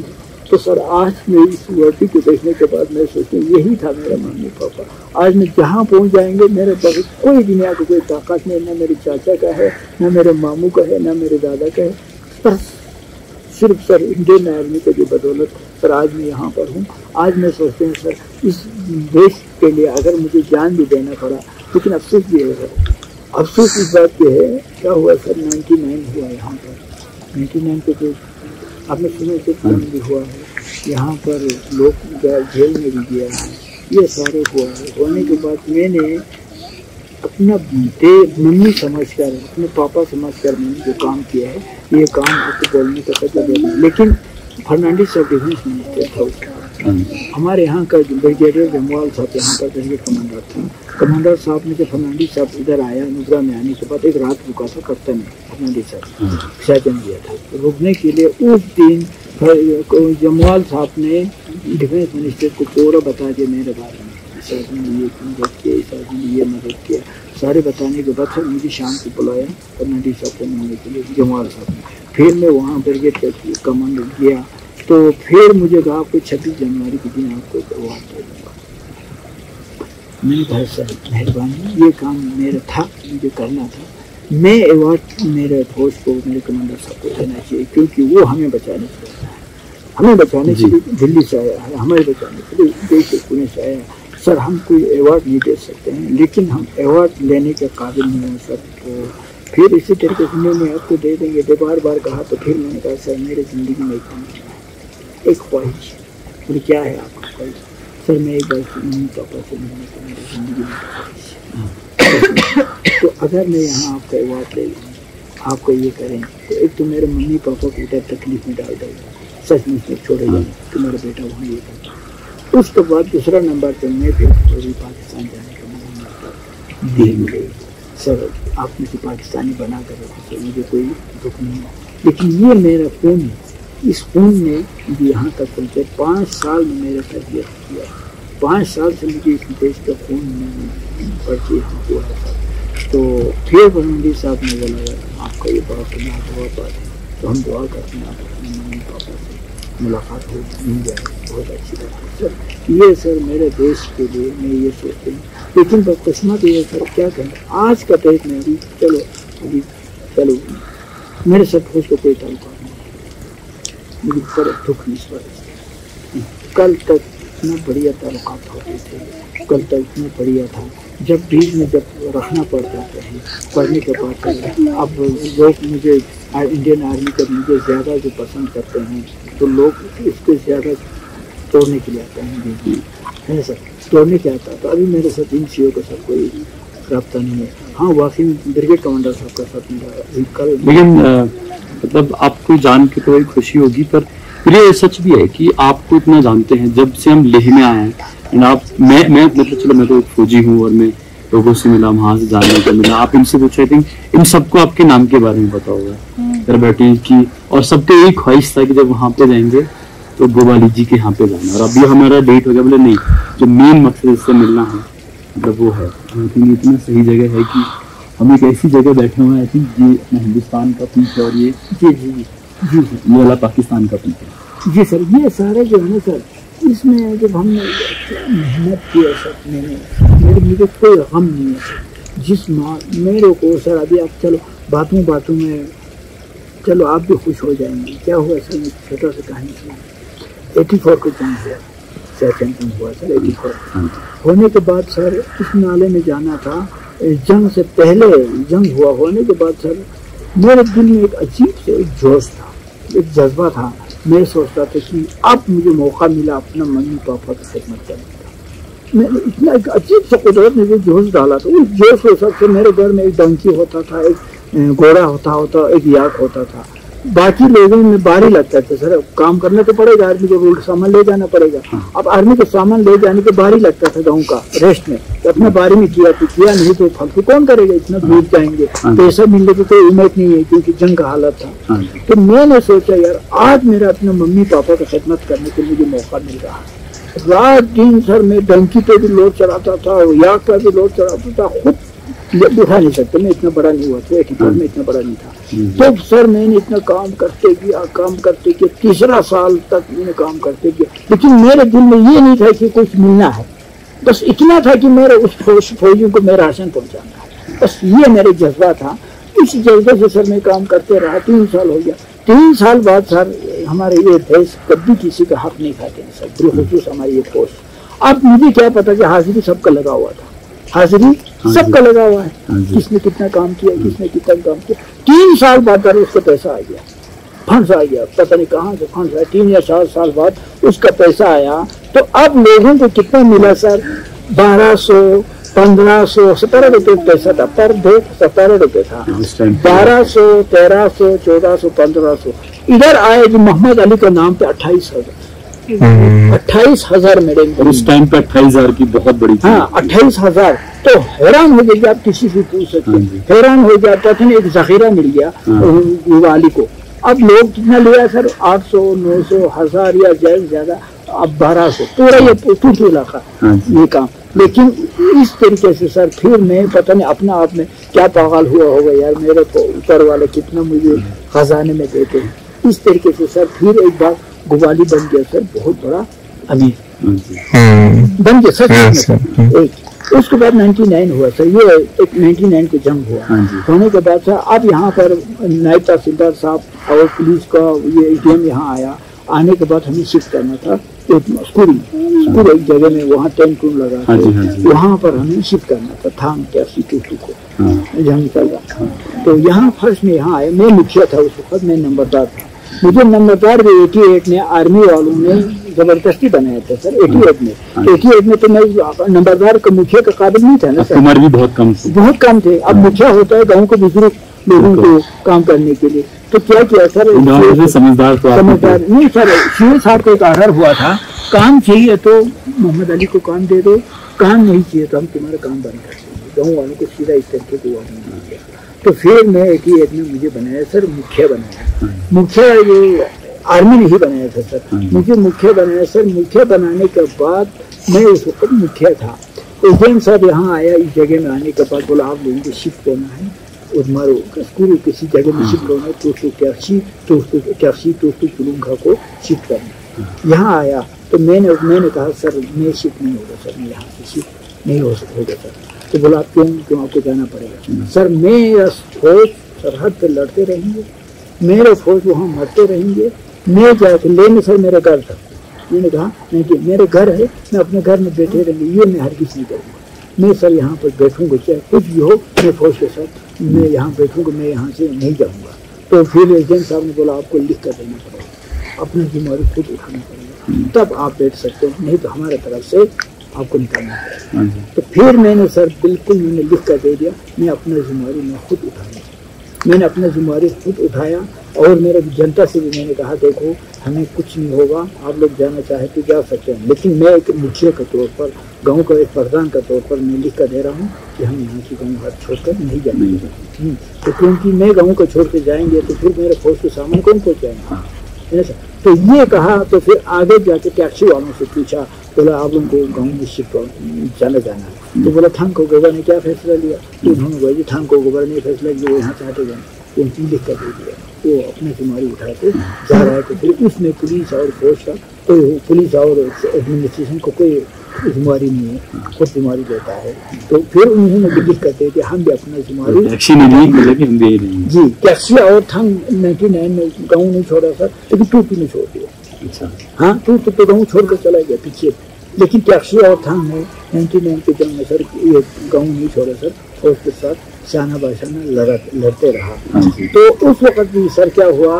तो सर आज मैं इस वर्दी को देखने के बाद मैं सोचती हूँ यही था मेरा मम्मी पापा। आज मैं जहाँ पहुँच जाएंगे मेरे पास कोई दुनिया की कोई ताकत नहीं, ना मेरे चाचा का है, ना मेरे मामू का है, ना मेरे दादा का है, बस सिर्फ सर इंडियन आर्मी के जो बदौलत सर आज मैं यहाँ पर हूँ। आज मैं सोचते हैं सर इस देश के लिए अगर मुझे जान भी देना पड़ा, लेकिन अफसोस भी है सर, अफसोस इस बात की है क्या हुआ सर नाइन्टी नाइन हुआ यहाँ पर, नाइन्टी नाइन के जो आपने सुना से भी हुआ है, यहाँ पर लोग जेल में भी गया है, ये सारे हुआ है। होने के बाद मैंने अपना दे मम्मी समझकर, अपने पापा समझकर मैंने जो काम किया है, ये काम आपको बोलने का पता देना। लेकिन फर्नांडिस साहब डिफेंस मिनिस्टर था उसका, हमारे यहाँ का ब्रिगेडियर जमवाल साहब यहाँ पर ब्रिगेड कमांडर था। कमांडर साहब ने जब फर्नांडिस साहब इधर आया नुब्रा में आने के बाद एक रात रुका था कप्तान में, फर्नांडिस साहब शासन दिया था तो रुकने के लिए। उस दिन जमवाल साहब ने डिफेंस मिनिस्टर को पूरा बता दिया मेरे बारे में, इस आदमी ने ये मदद किया, इस आदमी ने ये मदद किया, सारे बताने के बाद फिर मुझे शाम को बुलाया फर्नांडिस साहब को मिलने के लिए, जमवाल साहब ने। फिर मैं वहाँ ब्रिगेड कमांडर गया तो फिर मुझे कहा आपको छब्बीस जनवरी के दिन आपको अवार्ड दे दूँगा। मैंने कहा सर मेहरबानी, ये काम मेरा था, मुझे करना था, मैं अवार्ड मेरे फौज को, मेरे कमांडर साहब को देना चाहिए, क्योंकि वो हमें बचाने के लिए, हमें बचाने के लिए दिल्ली से आया है, हमें बचाने के लिए देश के पुणे से आया है। सर हम कोई अवार्ड नहीं दे सकते हैं, लेकिन हम अवार्ड लेने के काबिल नहीं हैं सर। तो फिर इसी तरीके से मैं आपको दे देंगे, दे बार बार कहा। तो फिर मैंने कहा सर मेरे ज़िंदगी में एक एक ख्वाहिश, बोले क्या है आपका ख्वाहिश? सर मैं एक बार मम्मी पापा से मिलने को मेरी ज़िंदगी में ख्वाहिश। तो अगर मैं यहाँ आपका अवार्ड ले लूँ, आपको ये करें, तो एक तो मेरे मम्मी पापा को इधर तकलीफ में डाल देगा, सच में छोड़े जाए कि मेरा बेटा वहाँ ये करता। उसके बाद दूसरा नंबर पर मैं फिर पाकिस्तान जाने का मौका दिल में गई। सर आप मुझे पाकिस्तानी बना कर रखो, मुझे कोई दुख नहीं है, लेकिन ये मेरा खून है, इस खून ने मुझे यहाँ तक पहुँचे। पाँच साल में मेरा तरबियत किया, पाँच साल से मुझे इस देश का खून में परिचय हुआ था। तो फिर फर्नांडिस साहब ने बोला यार आपका ये बात सुना दुआ बात है, तो हम दुआ करते हैं आप अपने मम्मी पापा से मुलाकात हो मिल जाए, बहुत अच्छी बात है सर। ये सर मेरे देश के लिए मैं ये सोचते हैं, लेकिन बदकिस्मत ये सर क्या कहें, आज का डेट में अभी चलो अभी चलो मेरे साथ फौज को कोई ताल्लुक नहीं, मुझे बड़ा दुख नहीं पड़ा। कल तक इतना बढ़िया ताल्लुकात होते थे, कल तक इतना बढ़िया था, जब बीच में जब रखना पड़ जाता है पढ़ने के बाद। अब लोग मुझे इंडियन आर्मी का मुझे ज़्यादा जो पसंद करते हैं, तो लोग इसको ज़्यादा तोड़ने के लिए आते हैं, है सर तोड़ने के आता। तो अभी मेरे साथ इन सी ओ का साथ कोई रब्ता नहीं है। हाँ वाकई ब्रिगेड कमांडर साहब का साथ मेरा कल। लेकिन मतलब आपको जान के तो खुशी होगी, पर ये सच भी है कि आपको इतना जानते हैं जब से हम लेह में आए हैं। आप मैं मैं मतलब चलो मैं तो फौजी हूँ और मैं लोगों से मिला, वहाँ से जानने को मिला, आप इनसे पूछे, आई थिंक इन सबको आपके नाम के बारे में पता होगा मेरा बेटी की, और सबको यही ख्वाहिश था कि जब वहाँ पे जाएंगे तो गोवाली जी के यहाँ पे जाना। और अभी हमारा डेट हो गया, बोले नहीं जो मेन मकसद इससे मिलना है मतलब वो है। लेकिन इतना सही जगह है कि हम एक ऐसी जगह बैठे हुए हैं, आई थिंक ये अपना हिंदुस्तान का पीक है और ये जी जी जी जी ये वाला पाकिस्तान का पीक है। जी सर ये सारे जो है ना सर, इसमें जब हमने मेहनत किया सर, मैंने मेरे मुझे कोई गम नहीं है जिस माँ मेरे को सर। अभी आप चलो बातों बातों में चलो आप भी खुश हो जाएंगे। क्या हुआ सर, मैं छोटा सा कहानी सुना। एटी फोर को जंग हुआ, सेशन हुआ सर एटी फोर होने के बाद सर इस नाले में जाना था। जंग से पहले जंग हुआ होने के बाद सर मेरे दिल में एक अजीब से एक जोश था, एक जज्बा था। मैं सोचता था कि अब मुझे मौका मिला अपना मम्मी पापा की खिदमत करने का। मैंने इतना एक अजीब सा कुदरत ने जो जोश डाला था, उस जोश के हिसाब से मेरे घर में एक डंकी होता था, एक घोड़ा होता होता एक याक होता था। बाकी लोगों में बारी लगता था सर, काम करना तो पड़ेगा, आर्मी को सामान ले जाना पड़ेगा। अब आर्मी को सामान ले जाने के बारी लगता था गाँव का रेस्ट में, तो अपने बारी में किया तो किया, नहीं तो फालतू कौन करेगा, इतना दूर जाएंगे पैसा मिलने की कोई उम्मीद नहीं है क्योंकि जंग का हालत था। तो मैंने सोचा यार आज मेरा अपने मम्मी पापा का खिदमत करने के मुझे मौका मिल रहा है। रात दिन सर मैं डंकी पे भी लोड चढ़ाता था, याक पे भी लोड चढ़ाता था, खुद दिखा नहीं सकते, मैं इतना बड़ा नहीं हुआ था, एटी फोर में इतना बड़ा नहीं था। तो सर मैंने इतना काम करते किया काम करते किया तीसरा साल तक मैंने काम करते किया, लेकिन मेरे दिल में ये नहीं था कि कुछ मिलना है, बस इतना था कि मेरे उस फौज फौजियों को मेरा राशन पहुंचाना है, बस ये मेरे जज्बा था। इस जज्बे से सर मैं काम करते रहा, तीन साल हो गया। तीन साल बाद सर हमारे ये देश कभी किसी का हक नहीं खाते हैं सर, बिलखुसूस हमारी ये फौज। अब मुझे क्या पता कि हाजिरी सबका लगा हुआ था, हाजिरी सबका लगा हुआ है, किसने कितना काम किया किसने कितना काम किया। तीन साल बाद उसका पैसा आ गया, फंड्स आ गया, पता नहीं कहाँ से फंड्स आया, तीन या चार साल बाद उसका पैसा आया। तो अब लोगों को कितना मिला सर, बारह सौ पंद्रह सौ सत्रह रुपये पैसा था पर डे, सत्रह रुपये था, बारह सौ तेरह सौ चौदह सौ पंद्रह सौ इधर आए जी मोहम्मद अली के नाम पे अट्ठाईस हजार अट्ठाईस हजार मेरे उस टाइम पे अट्ठाईस हजार की बहुत बड़ी, हाँ अट्ठाईस हजार। तो हैरान हो गया, आप किसी से पूछ सकते, हैरान हो गया। पता नहीं एक जखीरा मिल गया वाली को। अब लोग कितना लिया सर, आठ सौ नौ सौ हजार या ज्यादा ज्यादा अब बारह सौ, पूरा ये टूटू इलाका ये काम। लेकिन इस तरीके से सर फिर मैं पता नहीं अपना आप में क्या पागल हुआ होगा यार, मेरे को ऊपर वाले कितना मुझे खजाने में देते हैं। इस तरीके से सर फिर एक बार गुवाली बन गया सर, बहुत बड़ा अमीर बन गया सर। एक उसके बाद निन्यानवे हुआ सर, ये एक निन्यानवे की जंग हुआ। होने के बाद सर अब यहाँ पर नायब तहसीलदार साहब और पुलिस का ये एटीएम यहाँ आया। आने के बाद हमें शिफ्ट करना था स्कूल स्कूल एक जगह में, वहाँ टेंट टून लगा के वहाँ पर हमें शिफ्ट करना था थाम कैसी टूटू को जहाँ निकल रहा। तो यहाँ फर्स्ट में यहाँ आया, मैं मुखिया था उस वक्त, मैं नंबरदार था। मुझे नंबरदार भी अठासी में आर्मी वालों ने जबरदस्ती बनाया था सर, अठासी में अठासी में तो मैं नंबरदार का मुखिया का काबिल नहीं था ना सर, उम्र भी बहुत कम बहुत कम थे। अब मुखिया होता है गाँव के बुजुर्ग लोगों को काम करने के लिए। तो क्या किया सर, समझदार समझदार नहीं सर, शेर साहब को एक ऑर्डर हुआ था, काम चाहिए तो मोहम्मद अली को काम दे दो, काम नहीं चाहिए तो हम तुम्हारा काम बंद कर देंगे। गाँव वालों को सीधा इस तरीके को वार्निंग दिया। तो फिर मैं एक ही एक में मुझे बनाया सर, मुखिया बनाया। मुखिया ये आर्मी ने ही बनाया था सर, मुझे मुखिया बनाया सर। मुखिया बनाने के बाद मैं उस वक्त मुखिया था। एजेंट साहब यहाँ आया, इस जगह में आने के बाद बोला आप लोगों को शिफ्ट होना है और मारो स्कूल किसी जगह में शिफ्ट होना है, तो उसको इक्यासी तो उसको इक्यासी तो उसको चुलूंगा को शिफ्ट करना। यहाँ आया तो मैंने मैंने कहा सर मैं शिफ्ट नहीं होगा सर, मैं यहाँ से शिफ्ट नहीं हो होगा सर। तो बोला आप क्यों क्यों आपको जाना पड़ेगा सर, मेरा फौज सरहद पर लड़ते रहेंगे, मेरे फौज वहाँ मरते रहेंगे, मैं जाके लेने सर मेरा घर था। मैंने कहा नहीं कि मेरे घर है, मैं अपने घर में बैठे रहेंगे, ये मैं हरगिज़ नहीं करूँगा। मैं सर यहाँ पर बैठूँगा, चाहे कुछ भी हो, मैं फौज के साथ मैं यहाँ बैठूँगा, मैं यहाँ से नहीं जाऊँगा। तो फिर एजेंट साहब ने बोला आपको लिख कर देना पड़ेगा, अपनी जिम्मेदारी खुद उठाना पड़ेगा, तब आप बैठ सकते हो, नहीं तो हमारे तरफ से आपको निकालना पड़ेगा। तो फिर मैंने सर बिल्कुल मैंने लिख कर दे दिया, मैं अपना जिम्मेदारी मैं खुद उठाऊंगा। मैंने अपना जिम्मेदारी खुद उठाया और मेरे जनता से भी मैंने कहा देखो हमें कुछ नहीं होगा, आप लोग जाना चाहे तो जा सकते हैं, लेकिन मैं एक मुखिया के तौर पर, गांव का एक प्रधान का तौर पर मैं लिख कर दे रहा हूँ कि हम यहाँ की गाँव घर छोड़कर नहीं जाएंगे। तो क्योंकि मैं गाँव को छोड़ कर जाएंगे तो फिर मेरे फौज के सामान कौन पहुँचाएंगे, है ना। तो ये कहा, तो फिर आगे जाके टैक्सी वालों से पूछा, बोला आप उनको गाँव में शिफ्ट जाना जाना है। तो बोला थान को गोबर ने क्या फैसला लिया, तो उन्होंने बोला जी थान को गोबर ने फैसला किया वो यहाँ से हटे जाए, तो उनकी लिख कर दे दिया। वो अपनी जिम्मेदारी उठा के जा रहा है। तो फिर उसमें पुलिस और फौज का तो पुलिस और एडमिनिस्ट्रेशन को कोई जिम्मेदारी नहीं है, खुद जिम्मेदारी देता है। तो फिर उन्होंने भी लिख कर दे कि हम भी अपना जिम्मेदारी जी कैसे और थान नाइन्टी नाइन में गाँव नहीं छोड़ा सर, लेकिन टूटी नहीं छोड़ दिया। अच्छा हाँ, टूट तो गाँव छोड़ कर चला गया पीछे, लेकिन टैक्सी और थान में नाइन्टी नाइन के जंग में सर ये गाँव नहीं छोड़ा सर, और उसके साथ शाना बाशाना लड़ा लड़ते रहा। तो उस वक्त भी सर क्या हुआ,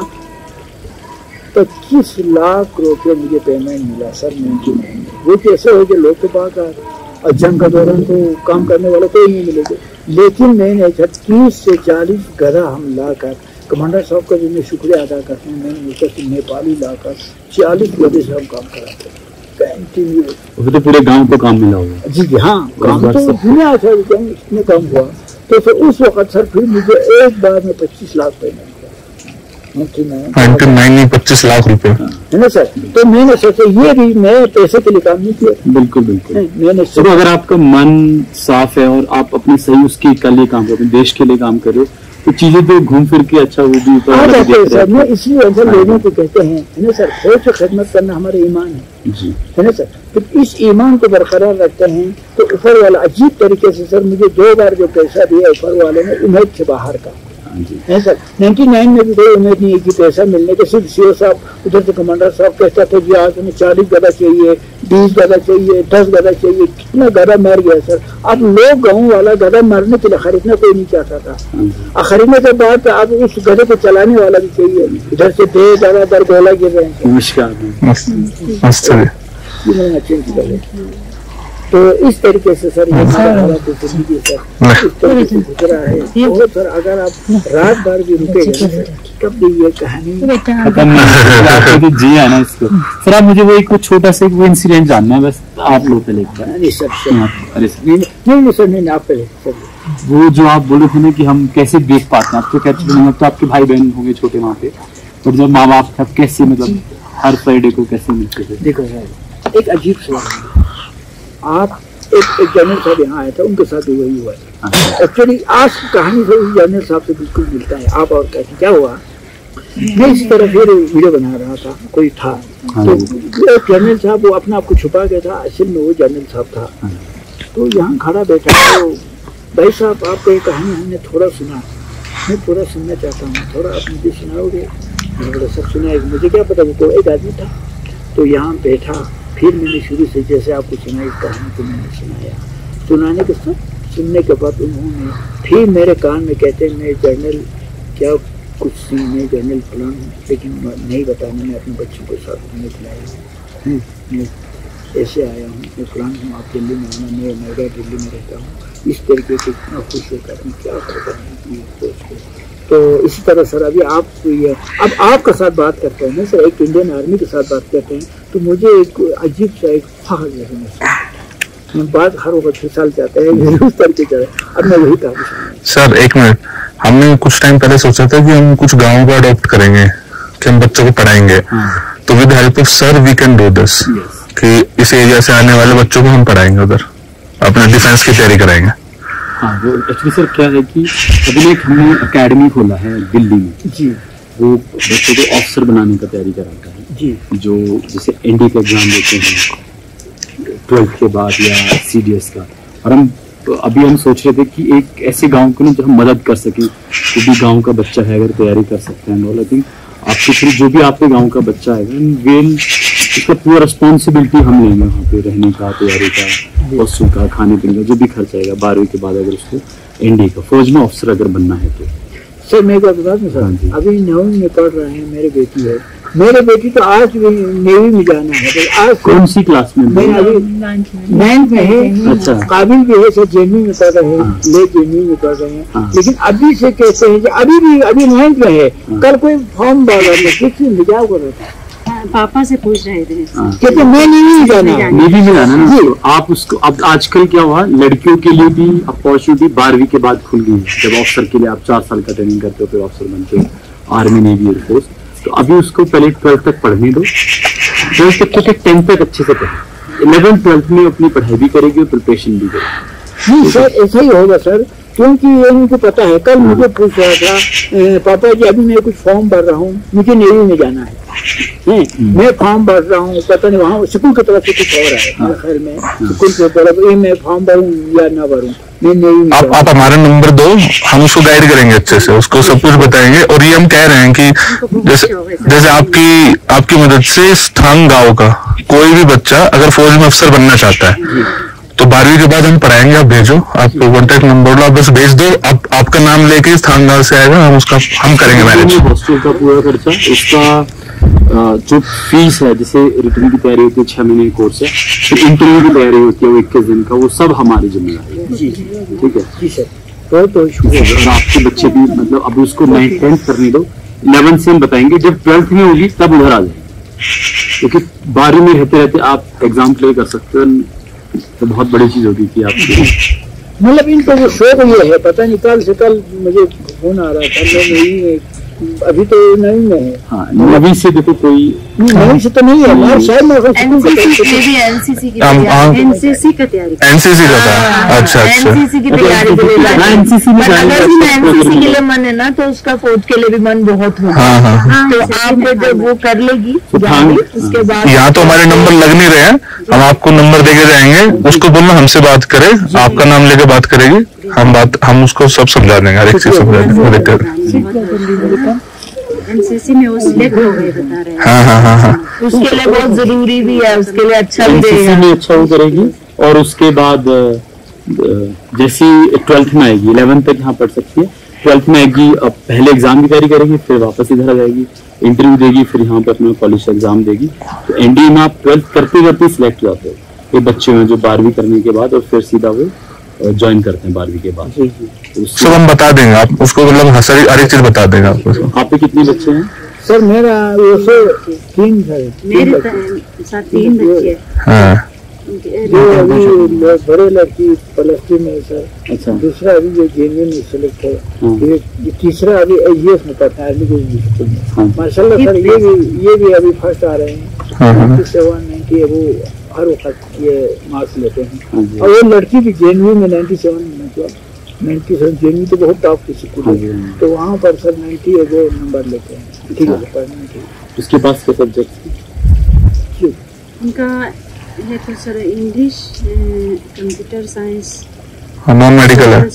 पच्चीस लाख रुपये मुझे पेमेंट मिला सर नाइन्टी नाइन में। वो कैसे हो गए लोग के पास और जंग का दौरान तो काम करने वाला कोई नहीं मिलेगा, लेकिन मैंने तीस से चालीस गधा हम ला कर कमांडर साहब का भी मैं शुक्रिया अदा करता हूँ, मैंने ऊपर से नेपाली ला कर चालीस गधे से हम काम कराते हैं कंटिन्यू। तो पूरे गांव को काम मिला होगा जी जी हाँ, काम तो दुनिया सर इसमें काम हुआ। तो फिर उस वक्त सर फिर मुझे एक बार में पच्चीस लाख पेमेंट किया, नाइन्टी नाइन पच्चीस लाख रुपए है ना सर। तो मैंने सोचा ये भी मैं पैसे के लिए काम नहीं किया। बिल्कुल बिल्कुल। मैंने तो अगर आपका मन साफ है और आप अपने सही उसके के लिए काम करो, देश के लिए काम करो, तो चीजें तो घूम फिर के अच्छा वो भी आ जाते हैं सर। मैं इसलिए अगर लोगों को कहते हैं है ना सर, फौज से खिदमत करना हमारा ईमान है जी, है ना सर। तो इस ईमान को बरकरार रखते हैं तो ऊपर वाला अजीब तरीके से सर मुझे दो बार जो पैसा दिया ऊपर वाले ने उम्मीद से बाहर का है सर। नाइन्टी नाइन में भी कोई उम्मीद नहीं है कि पैसा मिलने के। सिर्फ सीओ साहब उधर से कमांडर साहब कहता था जी आज हमें चालीस गदा चाहिए, बीस गदा चाहिए, दस गदा चाहिए। कितना गदा मर गया सर। अब लोग गाँव वाला गदा मरने के लिए खरीदना कोई नहीं चाहता था, और खरीदने के बाद अब उस गधे को चलाने वाला भी चाहिए। इधर से दे गदा दर गोला गिर रहे हैं। तो इस तरीके से सर ये हालात जिंदगी सर इस तरीके से गुजरा है। और सर अगर आप रात भर भी रुके कब भी ये कहानी खत्म नहीं तो जी है ना इसको। सर आप मुझे वो एक छोटा सा वो इंसिडेंट जानना है बस, आप लोग पहले नहीं सर। अरे नहीं नहीं सर नहीं आप पहले सर। वो जो आप बोले थे ना कि हम कैसे देख पाते हैं, आप तो कहते हैं तो आपके भाई बहन होंगे छोटे वहाँ पे, और जब माँ बाप आप कैसे मतलब हर फ्राइडे को कैसे मिलते थे? देखो सर एक अजीब सवाल, आप एक एक जनरल साहब यहाँ आए थे, उनके साथ भी वही हुआ था। एक्चुअली आज की कहानी से उस जनरल साहब से बिल्कुल मिलता है। आप और कहते क्या हुआ, मैं इसी तरह फिर वीडियो बना रहा था, कोई था तो एक जनरल साहब वो अपने आप को छुपा गया था, असल में वो जनरल साहब था। तो यहाँ खड़ा बैठा तो भाई साहब आपको ये कहानी हमने थोड़ा सुना, मैं पूरा सुनना चाहता हूँ, थोड़ा आप मुझे सुनाओगे? मैंने सब सुना है, मुझे क्या पता वो तो एक आदमी था। तो यहाँ बैठा, फिर मैंने शुरू से जैसे आपको सुनाई कहानी को मैंने सुनाया। सुनाने के सब सुनने के बाद उन्होंने फिर मेरे कान में कहते हैं मैं जर्नल क्या कुछ सी मैं जर्नल प्लान हूँ, लेकिन नहीं बताना, मैं अपने बच्चों के साथ घूमने खिलाया हूँ, मैं ऐसे आया हूँ, मैं प्लान हूँ आप दिल्ली में आना, मैं नोएडा दिल्ली में रहता हूँ। इस तरीके से इतना खुश होकर मैं क्या करता हूँ। तो इसी तरह सर अभी आप ये अब आपका साथ बात करते हैं ना सर, एक इंडियन आर्मी के साथ बात करते हैं, तो मुझे एक अजीब सा एक फखर जैसे महसूस, मैं बात हर वक्त छह साल जाते हैं उस तरीके का। अब मैं वही कहा सर एक मिनट, हमने कुछ टाइम पहले सोचा था कि हम कुछ गाँव को अडॉप्ट करेंगे, कि हम बच्चों को पढ़ाएंगे, तो with help of sir we can do this, कि इस एरिया से आने वाले बच्चों को हम पढ़ाएंगे, उधर अपने डिफेंस की तैयारी कराएंगे। हाँ वो एक्चुअली सर क्या है कि अभी एक हमने एकेडमी खोला है दिल्ली में जी, वो बच्चों को ऑफिसर बनाने का तैयारी कराता है जी, जो जैसे एनडी का एग्जाम देते हैं ट्वेल्थ के बाद या सीडीएस का। और हम तो अभी हम सोच रहे थे कि एक ऐसे गांव को ना जो हम मदद कर सकें, तो भी गांव का बच्चा है अगर तैयारी कर सकते हैं, आई थिंक आपके थ्रू जो भी आपके गांव का बच्चा आएगा वेल उसका पूरा रिस्पॉन्सिबिलिटी हम लेंगे, वहाँ पे रहने का, तैयारी का, हॉस्टल का, खाने पीने का जो भी खर्चा आएगा बारहवीं के बाद अगर उसको एनडी का फौज में ऑफिसर अगर बनना है तो। सर मैं क्या बता दूं सर, अभी नौवीं में पढ़ रहे हैं, मेरे बेटी है, मेरे बेटी तो आज भी नेवी में जाना है। तो आज कौन सी क्लास में? मैं अभी नाइन्थ में है। अच्छा। काबिल भी है सर, जेएनयू में पढ़ रहे हैं, ले जेएनयू में पढ़ रहे हैं, लेकिन अभी से कहते हैं कि अभी भी अभी नाइन्थ में है, कल कोई फॉर्म डाला किसी मिजाज को रहता है, पापा से पूछ रहे थे कहते मैं नहीं जाना, नेवी में जाना ना। तो आप उसको अब आजकल क्या हुआ, लड़कियों के लिए भी अपॉर्चुनिटी बारहवीं के बाद खुल गई है। जब ऑफिसर के लिए आप चार साल का ट्रेनिंग करते हो फिर ऑफिसर बनते हो आर्मी नेवी एयरफोर्स, तो अभी उसको पहले ट्वेल्थ तक पढ़ने दो, ट्वेल्थ तक तो टेंथ तक अच्छे से पढ़े, इलेवेंथ ट्वेल्थ में अपनी पढ़ाई भी करेगी और प्रिपरेशन भी करेगी। नहीं सर ऐसा ही होगा सर, क्योंकि ये मुझे पता है। कल मुझे पूछ रहा था पापा जी अभी मैं कुछ फॉर्म भर रहा हूँ, मुझे नेवी में जाना है, मैं फॉर्म भर रहा हूँ, पता नहीं वहाँ स्कूल की तरफ से कुछ हो रहा है मेरे ख्याल में, स्कूल की तरफ ये मैं फॉर्म भरूँ या ना भरूँ, मैं नेवी में। आप आप हमारा नंबर दो, हम उसको गाइड करेंगे अच्छे से, उसको सब कुछ बताएंगे। और ये हम कह रहे हैं कि जैसे जैसे आपकी आपकी मदद से स्थान गांव का कोई भी बच्चा अगर फौज में अफसर बनना चाहता है तो बारहवीं के बाद हम पढ़ाएंगे, आप भेजो, आप कॉन्टेक्ट नंबर आप बस भेज दो, आप आपका नाम लेके स्थान गांव से आएगा, हम उसका हम करेंगे मैनेज। हॉस्टल का पूरा खर्चा, उसका जो फीस है, जैसे रिटर्न की तैयारी होती है छह महीने की कोर्स है, फिर इंटरव्यू की तैयारी होती है वो इक्कीस दिन का, वो सब हमारी जिम्मेदारी है। ठीक है जी सर। तो तो और आपके बच्चे भी मतलब अभी उसको नाइन्थ टेंथ करने दो, इलेवेंथ से हम बताएंगे, जब ट्वेल्थ में होगी तब उधर आ जाएंगे, क्योंकि बारहवीं में रहते रहते आप एग्जाम क्लियर कर सकते हो, तो बहुत बड़ी चीज होगी कि आप मतलब इनको वो शौक ये है, पता नहीं कल से कल मुझे फोन आ रहा था, मैं नहीं अभी तो नवी में है। हाँ, नवी से देखो कोई नवी से तो नहीं है, हमारे शहर में अगर स्कूल का एनसीसी भी एनसीसी की हम- हम- तैयारी एनसीसी का तैयारी एनसीसी का था। अच्छा अच्छा। एनसीसी की तैयारी के लिए हाँ, जाना है। एनसीसी में पर जाना अगर है। एनसीसी के लिए मन है ना तो उसका फौज के लिए भी मन बहुत होगा। हाँ हाँ हाँ। तो आप जब वो कर लेगी जाएगी, उसके बाद यहाँ तो हमारे नंबर लग नहीं रहे हैं, हम आपको नंबर देके जाएंगे, उसको बोलना हमसे बात करे, आपका नाम लेके बात करेगी, हम बात हम उसको सब समझा देंगे, हर एक चीज समझा देंगे। दिक्कत एनसीसी में वो सिलेक्ट हो गए बता रहे हैं। हाँ हाँ हाँ हाँ। उसके लिए बहुत जरूरी भी है, उसके लिए अच्छा भी एनसीसी है। में अच्छा वो करेगी और उसके बाद अ, अ, जैसी ट्वेल्थ में आएगी, इलेवेंथ तक यहाँ पढ़ सकती है, ट्वेल्थ में आएगी, अब पहले एग्जाम की तैयारी करेगी, फिर वापस इधर आ जाएगी, इंटरव्यू देगी, फिर यहाँ पर अपना कॉलेज एग्जाम देगी। तो एनडीए में आप ट्वेल्थ करते करते सिलेक्ट हो जाते हो। ये बच्चे हैं जो बारहवीं करने के बाद और फिर सीधा वो ज्वाइन करते हैं बारहवीं के बाद। तो उसके- सब हम बता देंगे, आप उसको मतलब हर सारी- हर एक चीज बता देंगे आपको। आप पे कितने बच्चे हैं? सर मेरा वैसे तीन है, तीन मेरे बच्चे। त- साथ तीन बच्चे हैं। हाँ जो अभी ल- बड़े लड़की प्लस टू में है सर, अच्छा दूसरा अभी जो जेएनयू में सेलेक्ट है, हाँ। फिर तीसरा अभी एजीएस में पढ़ता है एजुकेशन स्कूल में। हाँ। माशाल्लाह सर ये भी ये भी अभी फर्स्ट आ रहे हैं, हाँ, हाँ। नाइन्टी सेवन नाइन्टी वो हर वक्त ये मार्क्स लेते हैं। हाँ जी। और वो लड़की भी जेएनयू में नाइन्टी सेवन मतलब नाइन्टी सेवन जेएनयू तो बहुत टॉप की स्कूल हाँ जी, हाँ है, जी। तो वहाँ पर सर नाइन्टी वो नंबर लेते हैं। ठीक है सर, पढ़ने के उसके पास क्या सब्जेक्ट? लिए। उनका है तो sir English, computer science, non medical है।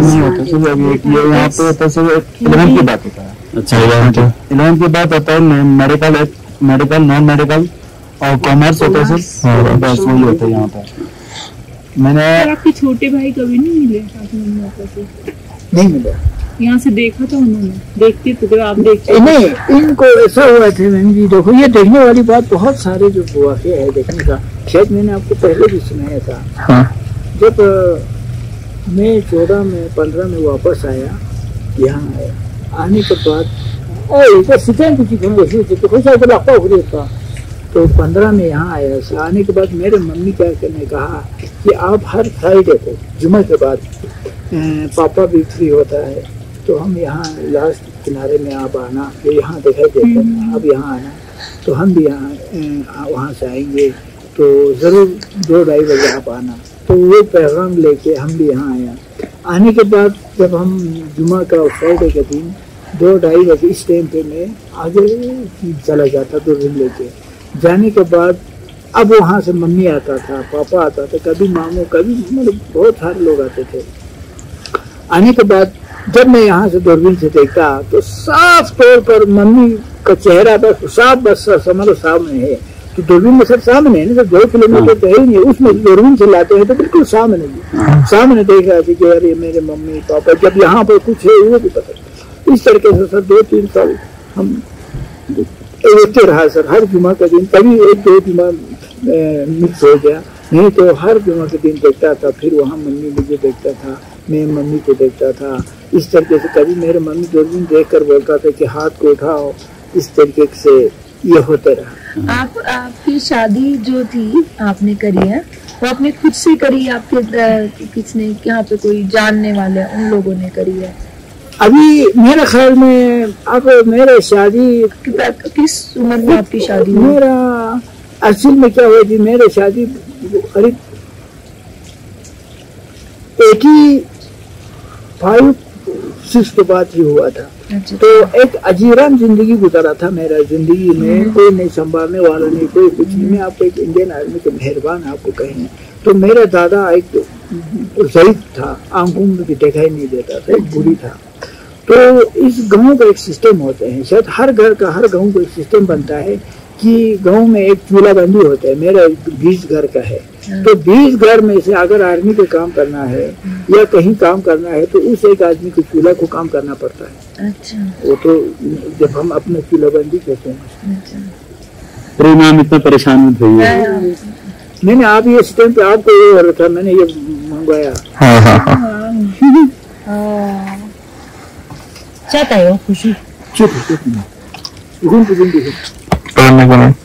यहाँ पे होता है सब इलेवन की बात होता है। अच्छा इलेवन की बात होता है मेडिकल, मेडिकल, नॉन मेडिकल और कॉमर्स होता है सर। बस वही होता है यहाँ पर। मैंने आपके छोटे भाई कभी नहीं मिले साथ में मम्मी पापा से? नहीं मिला यहाँ से देखा था उन्होंने, देखते थे जब आप देखते ए, नहीं इनको ऐसा हुआ था मैम जी, देखो ये देखने वाली बात बहुत सारे जो वाक़या है देखने का, शायद मैंने आपको पहले भी सुनाया था। हाँ जब अ, मैं चौदह में पंद्रह में वापस आया यहाँ आया, आने के बाद ओए तो सिचन कुछ कुछ तो कुछ ऐसा लगता हो था। तो पंद्रह में यहाँ आया, से आने के बाद मेरे मम्मी क्या करने कहा कि आप हर फ्राइडे को जुम्मे के बाद अ, पापा भी फ्री होता है तो हम यहाँ लास्ट किनारे में आप आना, जो यहाँ दिखाई देता है आप यहाँ आना, तो हम भी यहाँ अ, वहाँ से आएंगे, तो ज़रूर दो ढाई बजे आप आना। तो वो पैगाम लेके हम भी यहाँ आया। आने के बाद जब हम जुमा का फ्राइडे के दिन दो ढाई बजे इस टाइम पे मैं आगे चला जाता दो दिन लेके जाने के बाद अब वहाँ से मम्मी आता था, पापा आता था, कभी मामू, कभी मतलब बहुत सारे लोग आते थे। आने के बाद जब मैं यहाँ से दूरबीन से देखता तो साफ तौर पर मम्मी का चेहरा बस साफ बस समझ सामने है। तो दूरबीन में सब सामने है ना, दो किलोमीटर तो है ही नहीं, उसमें दूरबीन से लाते हैं तो बिल्कुल सामने ही सामने देख रहा था कि अरे मेरे मम्मी पापा, जब यहाँ पर कुछ है वो भी पता। इस तरीके से सर दो तीन साल हम देखते रहा सर, हर जुमा का दिन, कभी एक दो जुमा मिक्स हो गया, नहीं तो हर जुमा के दिन देखता था। फिर वहाँ मम्मी मुझे देखता था, मैं मम्मी को देखता था। इस तरीके से कभी मेरे मम्मी दूरबीन देख कर बोलता था कि हाथ को उठाओ, इस तरीके से ये होते रहा। आप आपकी शादी जो थी आपने करी है वो आपने खुद से करी, आपके किसने, यहाँ पे कोई जानने वाले उन लोगों ने करी है? अभी मेरे ख्याल में अब मेरे शादी कि- किस उम्र में आपकी शादी हुई? मेरा असल में क्या हुआ जी, मेरे शादी करीब एक ही फाइव सिक्स के बाद ही हुआ था। अच्छा। तो एक अजीरान जिंदगी गुजारा था मेरा, जिंदगी में कोई नहीं संभालने वाला नहीं, कोई कुछ नहीं। मैं आपको एक इंडियन आर्मी के मेहरबान आपको कहें तो मेरा दादा एक ज़ईफ था, आंखों में भी दिखाई नहीं देता था, एक बुरी था। तो इस गांव का एक सिस्टम होते हैं, शायद हर घर का हर गांव का एक सिस्टम बनता है कि गांव में एक चूल्हा बंदी होता है। मेरा बीस घर का है, तो बीस घर में से अगर आर्मी को काम करना है या कहीं काम करना है तो उस एक आदमी को चूल्हा को काम करना पड़ता है। अच्छा वो तो जब हम अपने चूल्हा बंदी कहते हैं। अच्छा। अरे मैम इतना परेशान मत होइए। मैंने आप ये इस टाइम पे आपको ये हो रहा था, मैंने ये मंगवाया। हाँ हाँ हाँ हाँ। चाहता है वो खुशी। चुप चुप घूम घूम घूम पढ़ने को नहीं।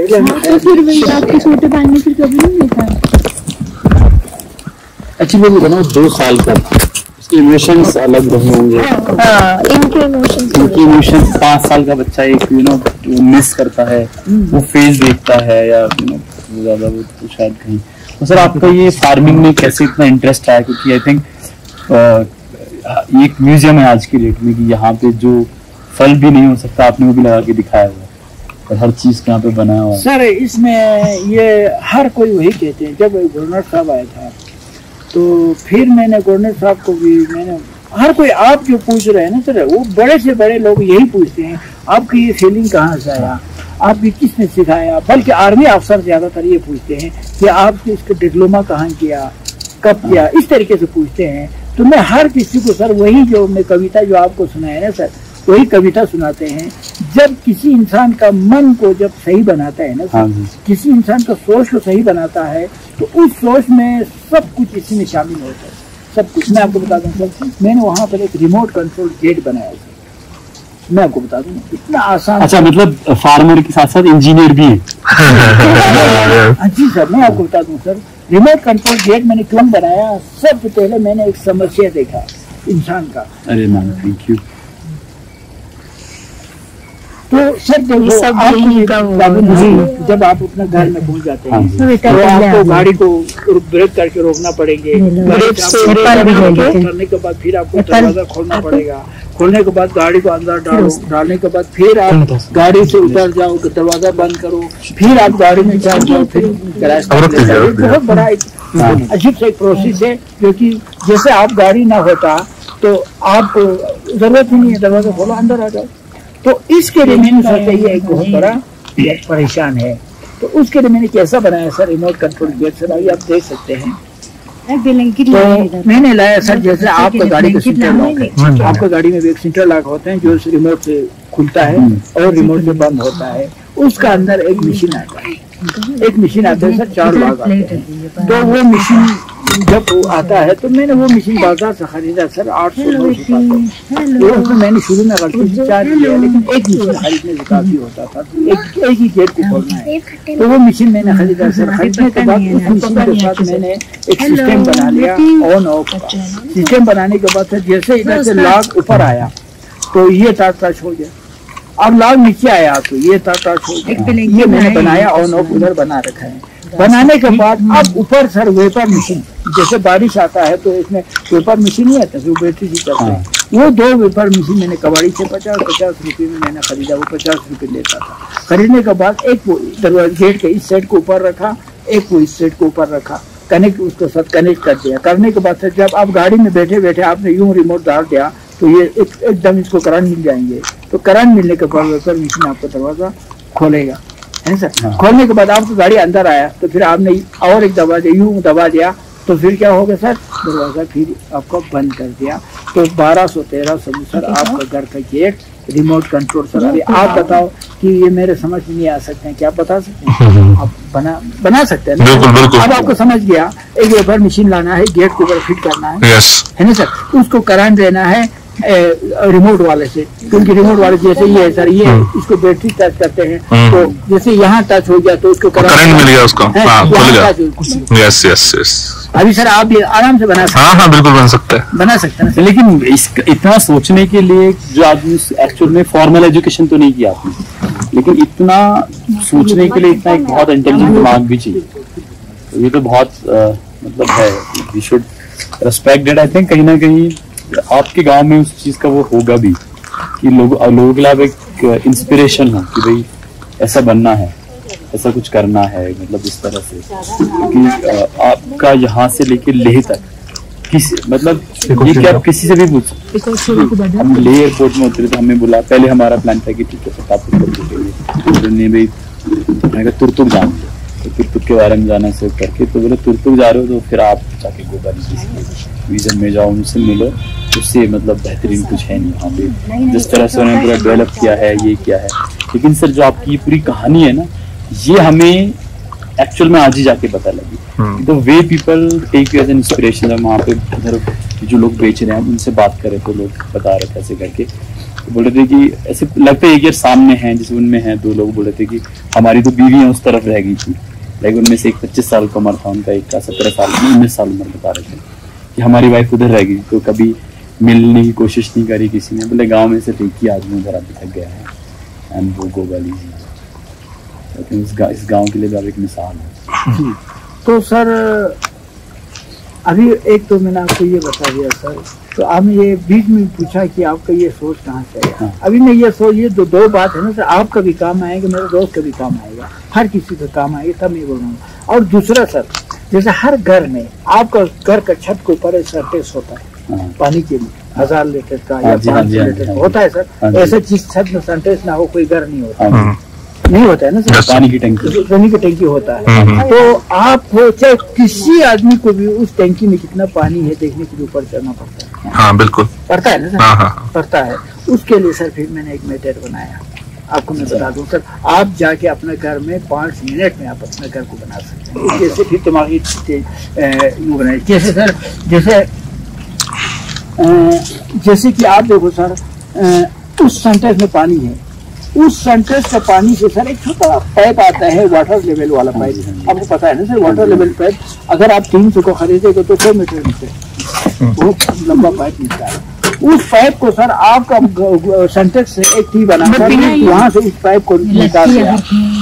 पहले हाँ, तो फिर वही आपके छोटे भाई ने फिर कभी नहीं देखा? एक्चुअली वो ना दो साल का उसके इमोशंस अलग रहे होंगे। हाँ, इनके इमोशंस उनके इमोशंस पाँच साल का बच्चा एक यू नो मिस करता है, वो फेस देखता है या यू नो वो ज्यादा वो तो शायद कहीं। तो सर आपका ये फार्मिंग में कैसे इतना इंटरेस्ट आया? क्योंकि आई थिंक एक म्यूजियम है आज की डेट में कि यहाँ पे जो फल भी नहीं हो सकता आपने वो भी लगा के दिखाया हुआ है और हर चीज यहाँ पे बनाया हुआ है। सर इसमें ये हर कोई वही कहते हैं। जब गवर्नर साहब आया था तो फिर मैंने गवर्नर साहब को भी मैंने हर कोई आप जो पूछ रहे हैं ना सर, वो बड़े से बड़े लोग यही पूछते हैं आपकी ये फीलिंग कहाँ से आया, आपकी किसने सिखाया। बल्कि आर्मी अफसर ज्यादातर ये पूछते हैं कि आपने इसका डिप्लोमा कहाँ किया, कब किया, इस तरीके से पूछते हैं। तो मैं हर किसी को सर वही जो मैं कविता जो आपको सुनाया ना सर, वही कविता सुनाते हैं। जब किसी इंसान का मन को जब सही बनाता है ना सर, किसी इंसान का सोच को सही बनाता है तो उस सोच में सब कुछ इसी में शामिल होता है, सब कुछ। मैं आपको बता दूं सर, मैंने वहाँ पर एक रिमोट कंट्रोल गेट बनाया सर, मैं आपको बता दूं इतना आसान। अच्छा, मतलब फार्मर के साथ साथ इंजीनियर भी है? जी सर, मैं आपको बता दूं सर, रिमोट कंट्रोल गेट मैंने क्यों बनाया? सबसे पहले मैंने एक समस्या देखा इंसान का। अरे मैम थैंक यू। तो सर देखो आप जब आप अपना घर में पहुंच जाते हैं तो आपको गाड़ी को ब्रेक करके रोकना पड़ेंगे, करने के बाद फिर आपको दरवाजा खोलना पड़ेगा, खोलने के बाद गाड़ी को अंदर डालो, डालने के बाद फिर आप गाड़ी से उतर जाओ, दरवाजा बंद करो, फिर आप गाड़ी में जाओ, फिर गैराज। बहुत बड़ा एक अजीब सा एक प्रोसेस है, क्योंकि जैसे आप गाड़ी ना होता तो आप जरूरत ही नहीं है, दरवाजा खोलो अंदर आ जाओ। तो इसके लिए मैंने सोचा ये एक बहुत बड़ा परेशान है। तो उसके लिए मैंने कैसा बनाया sir remote control gate sir, अभी आप देख सकते हैं। तो मैंने लाया सर, जैसे आपका गाड़ी का सेंटर लॉक है, आपका गाड़ी में भी एक सेंटर लॉक होता है जो रिमोट से खुलता है और रिमोट से बंद होता है। उसका अंदर एक मशीन आता है, एक मशीन आता है सर, चार भाग आते हैं। तो वो मशीन जब वो आता है तो मैंने वो मशीन बाजार से खरीदा सर, आठ सौ नौ सौ तो उसमें मैंने शुरू में गलती से चार्ज लिया, लेकिन एक मशीन खरीदने से काफी होता था, एक एक ही गेट को खोलना है। तो वो मशीन मैंने खरीदा सर। खरीदने के बाद उस मशीन के साथ मैंने एक सिस्टम बना लिया ऑन ऑफ का। सिस्टम बनाने के बाद सर जैसे इधर से लॉक ऊपर आया तो ये तार टच हो गया, अब लॉक नीचे आया तो ये तार टच हो गया। ये मैंने बनाया ऑन ऑफ उधर बना रखा है। बनाने के बाद अब ऊपर सर वेपर मशीन, जैसे बारिश आता है तो इसमें वेपर मशीन नहीं आता, जो बैटरी से चलता है, वो दो वेपर मशीन मैंने कबाड़ी से पचास पचास रुपए में मैंने खरीदा, वो पचास रुपए लेता था। खरीदने के बाद एक वो दरवाजे गेट के इस साइड को ऊपर रखा, एक वो इस साइड को ऊपर रखा, कनेक्ट उसके साथ कनेक्ट कर दिया। करने के बाद सर जब आप गाड़ी में बैठे बैठे आपने यूं रिमोट डाल दिया तो ये एक एकदम इसको करंट मिल जाएंगे। तो करंट मिलने के बाद वेपर मशीन आपका दरवाजा खोलेगा, है सर। हाँ। खोलने के बाद आपको गाड़ी अंदर आया तो फिर आपने और एक दबा दिया, यूं दबा दिया तो फिर क्या होगा सर, दरवाजा फिर आपको बंद कर दिया। तो बारह सौ तेरह सौ में सर आपका घर का गेट रिमोट कंट्रोल सर। अभी आप बताओ कि ये मेरे समझ में नहीं आ सकते हैं, क्या आप बता सकते हैं? आप बना बना सकते हैं ना? अब आपको समझ गया, एक वेपर मशीन लाना है, गेट के ऊपर फिट करना है, है ना सर। उसको करंट देना है रिमोट वाले से, क्योंकि रिमोट वाले जैसे ये है सर, ये इसको बैटरी टच करते हैं तो जैसे यहाँ टच हो गया तो उसको करंट मिल गया उसको। हाँ, खुल गया। Yes yes yes. अभी सर आप ये आराम से बना सकते हैं। हाँ हाँ बिल्कुल बन सकता है, बना सकते हैं। लेकिन इस इतना सोचने के लिए जो आदमी एक्चुअल में फॉर्मल एजुकेशन तो नहीं किया आपने, लेकिन इतना सोचने के लिए इतना एक बहुत इंटेलिजेंट दिमाग भी चाहिए। ये तो बहुत आ, मतलब है, we should respect it. I think कहीं ना कहीं आपके गांव में उस चीज का वो होगा भी कि लोग लोगों के लिए एक इंस्पिरेशन हो कि भाई ऐसा बनना है, ऐसा कुछ करना है, मतलब इस तरह से। क्योंकि आपका यहाँ से लेके लेह तक किसी मतलब ये क्या आप किसी से भी पूछ सकते। हम लेह एयरपोर्ट में उतरे तो हमें बोला, पहले हमारा प्लान था कि ठीक है फटाफट करके भाई मैं तुरतुक जाना, तो तुरतुक के बारे में जाना से करके तो बोले तुरतुक जा रहे हो तो फिर आप जाके गोबर म्यूजियम में जाओ, उनसे मिलो, उससे मतलब बेहतरीन कुछ है नहीं यहाँ पे। जिस तरह से उन्होंने पूरा डेवलप किया है, ये किया है। लेकिन सर जो आपकी पूरी कहानी है ना, ये हमें एक्चुअल में आज ही जाके पता लगी। तो वे people take you as an inspiration. वहाँ पे उधर जो लोग बेच रहे हैं उनसे बात करें तो लोग बता रहे कैसे करके। बोल रहे थे कि ऐसे लगता है कि यार सामने हैं, जैसे उनमें है दो लोग बोल रहे थे कि हमारी तो बीवियां उस तरफ रह गई थी, लाइक उनमें से एक पच्चीस साल का उम्र था उनका, एक का सत्रह साल उन्नीस साल उम्र बता रहे थे कि हमारी वाइफ उधर रह गई, तो कभी मिलने की कोशिश नहीं करी किसी ने। बोले गाँव में से एक ही आदमी उधर अभी तक गया है एंड वो गोगाली जी, इस गाँव के लिए भी एक मिसाल है। तो सर अभी एक तो मैंने आपको ये बता दिया सर, तो आपने ये बीच में पूछा कि आपका ये सोच कहाँ से आया। हाँ। अभी मैं ये सोच, ये दो दो बात है ना सर, आपका भी काम आएगा, मेरे दोस्त का भी काम आएगा, हर किसी का काम आएगा, तब मैं बोलूँगा। और दूसरा सर, जैसे हर घर में आपका घर का छत के ऊपर सर्टेस होता है हाँ। पानी के लिए, हजार लीटर का या हाँ जी, हाँ पाँच जी, हाँ लीटर जी, का होता है सर। हाँ जी। ऐसा चीज छत में सर्टेस ना हो कोई घर नहीं होता, हाँ, नहीं होता है ना सर, पानी की टंकी, पानी की टंकी होता है। तो आप चाहे किसी आदमी को भी उस टंकी में कितना पानी है देखने के लिए ऊपर चढ़ना पड़ता है। हाँ बिल्कुल पड़ता है ना सर, हाँ हाँ पड़ता है। उसके लिए सर फिर मैंने एक मेथड बनाया, आपको मैं बता दूं सर, आप जाके अपने घर में पाँच मिनट में आप अपने घर को बना सकते हैं। जैसे फिर तुम्हारी यूँ बनाए, जैसे सर, जैसे जैसे कि आप देखो सर, उस सेंटेंस में पानी है, उस सेंटेंस का पानी से सर एक छोटा पाइप आता है, वाटर लेवल वाला पाइप, आपको पता है ना सर, वाटर लेवल पाइप अगर आप तीन सौ को खरीदेगा तो सौ मीटर नीचे बहुत लंबा पाइप निकलता है। उस पाइप को सर आपका सेंटेंस से एक टी बनाकर वहाँ से उस पाइप को निकाल दिया,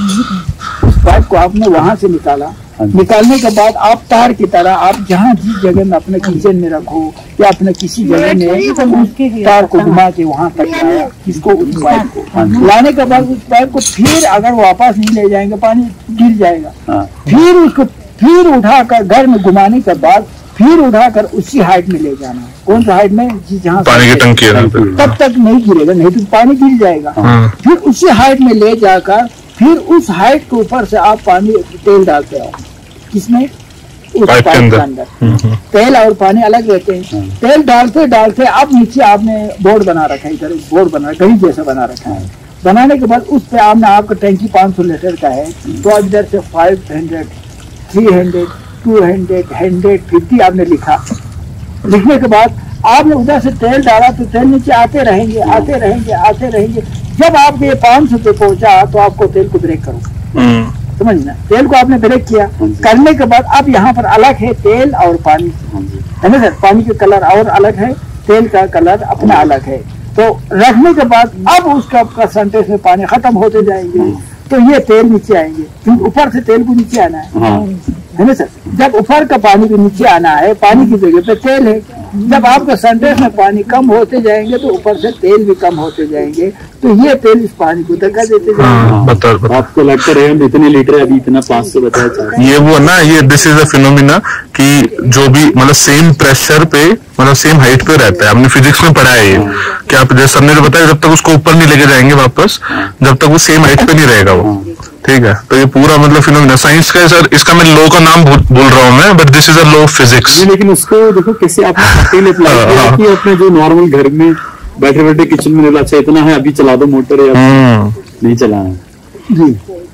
उस पाइप को आपने वहाँ से निकाला, निकालने के बाद आप तार की तरह आप जहाँ जिस जगह में अपने किचन में रखो या अपने किसी जगह में तार को घुमा के वहाँ तक लाया, किसको, उस पाइप को लाने के बाद उस पाइप को फिर अगर वापस नहीं ले जाएंगे पानी गिर जाएगा, फिर उसको फिर उठाकर घर में घुमाने के बाद फिर उठाकर उसी हाइट में ले जाना है। कौन सा हाइट में, जहाँ पानी की टंकी है, तब तक नहीं गिरेगा, नहीं तो पानी गिर जाएगा। फिर उसी हाइट में ले जाकर फिर उस हाइट के ऊपर से आप पानी तेल डालते हो, किसमें, उस पाइप के अंदर। तेल और पानी अलग रहते हैं। तेल डालते डालते अब नीचे आपने बोर्ड बना रखा है, इधर बोर्ड बना कहीं जैसा बना रखा है। बनाने के बाद उस पे आपने, आपका टैंकी पाँच सौ लीटर का है, तो आप इधर से five hundred three hundred two hundred hundred fifty आपने लिखा। लिखने के बाद आपने उधर से तेल डाला तो तेल नीचे आते रहेंगे आते रहेंगे आते रहेंगे। जब आपके ये पाँच सौ पे पहुंचा तो आपको तेल को ब्रेक करो, समझना, तेल को आपने ब्रेक किया। करने के बाद अब यहाँ पर अलग है तेल और पानी, है ना सर, पानी का कलर और अलग है, तेल का कलर अपना अलग है। तो रखने के बाद अब उसका परसेंटेज में पानी खत्म होते जाएंगे तो ये तेल नीचे आएंगे, क्योंकि ऊपर से तेल को नीचे आना है, है ना सर। जब ऊपर का पानी भी नीचे आना है, पानी की जगह पे तेल है, जब आपका सेंटेंस में पानी कम होते जाएंगे तो ऊपर से तेल भी कम होते जाएंगे, तो ये तेल इस पानी को धक्का देते जाएंगे। बता, बता। आपको लगता रहेगा इतने लीटर अभी इतना पाँच सौ बताया, ये वो ना, ये दिस इज अ फिनोमिना कि जो भी मतलब सेम प्रेशर पे मतलब सेम हाइट पे रहता है। हमने फिजिक्स में पढ़ा है ये कि आप जैसे हमने तो बताया, जब तक उसको ऊपर नहीं लेके जाएंगे वापस, जब तक वो सेम हाइट पे नहीं रहेगा वो, ठीक है। तो ये पूरा मतलब फिनोमिना साइंस का है सर, इसका मैं लॉ का नाम बोल रहा हूँ मैं, but this is a law of physics. लेकिन उसको देखो कैसे आपने अकेले अप्लाई किया कि अपने जो नॉर्मल घर में बैठे बैठे किचन में बोला अच्छा इतना है अभी चला दो मोटर या नहीं चलाना जी।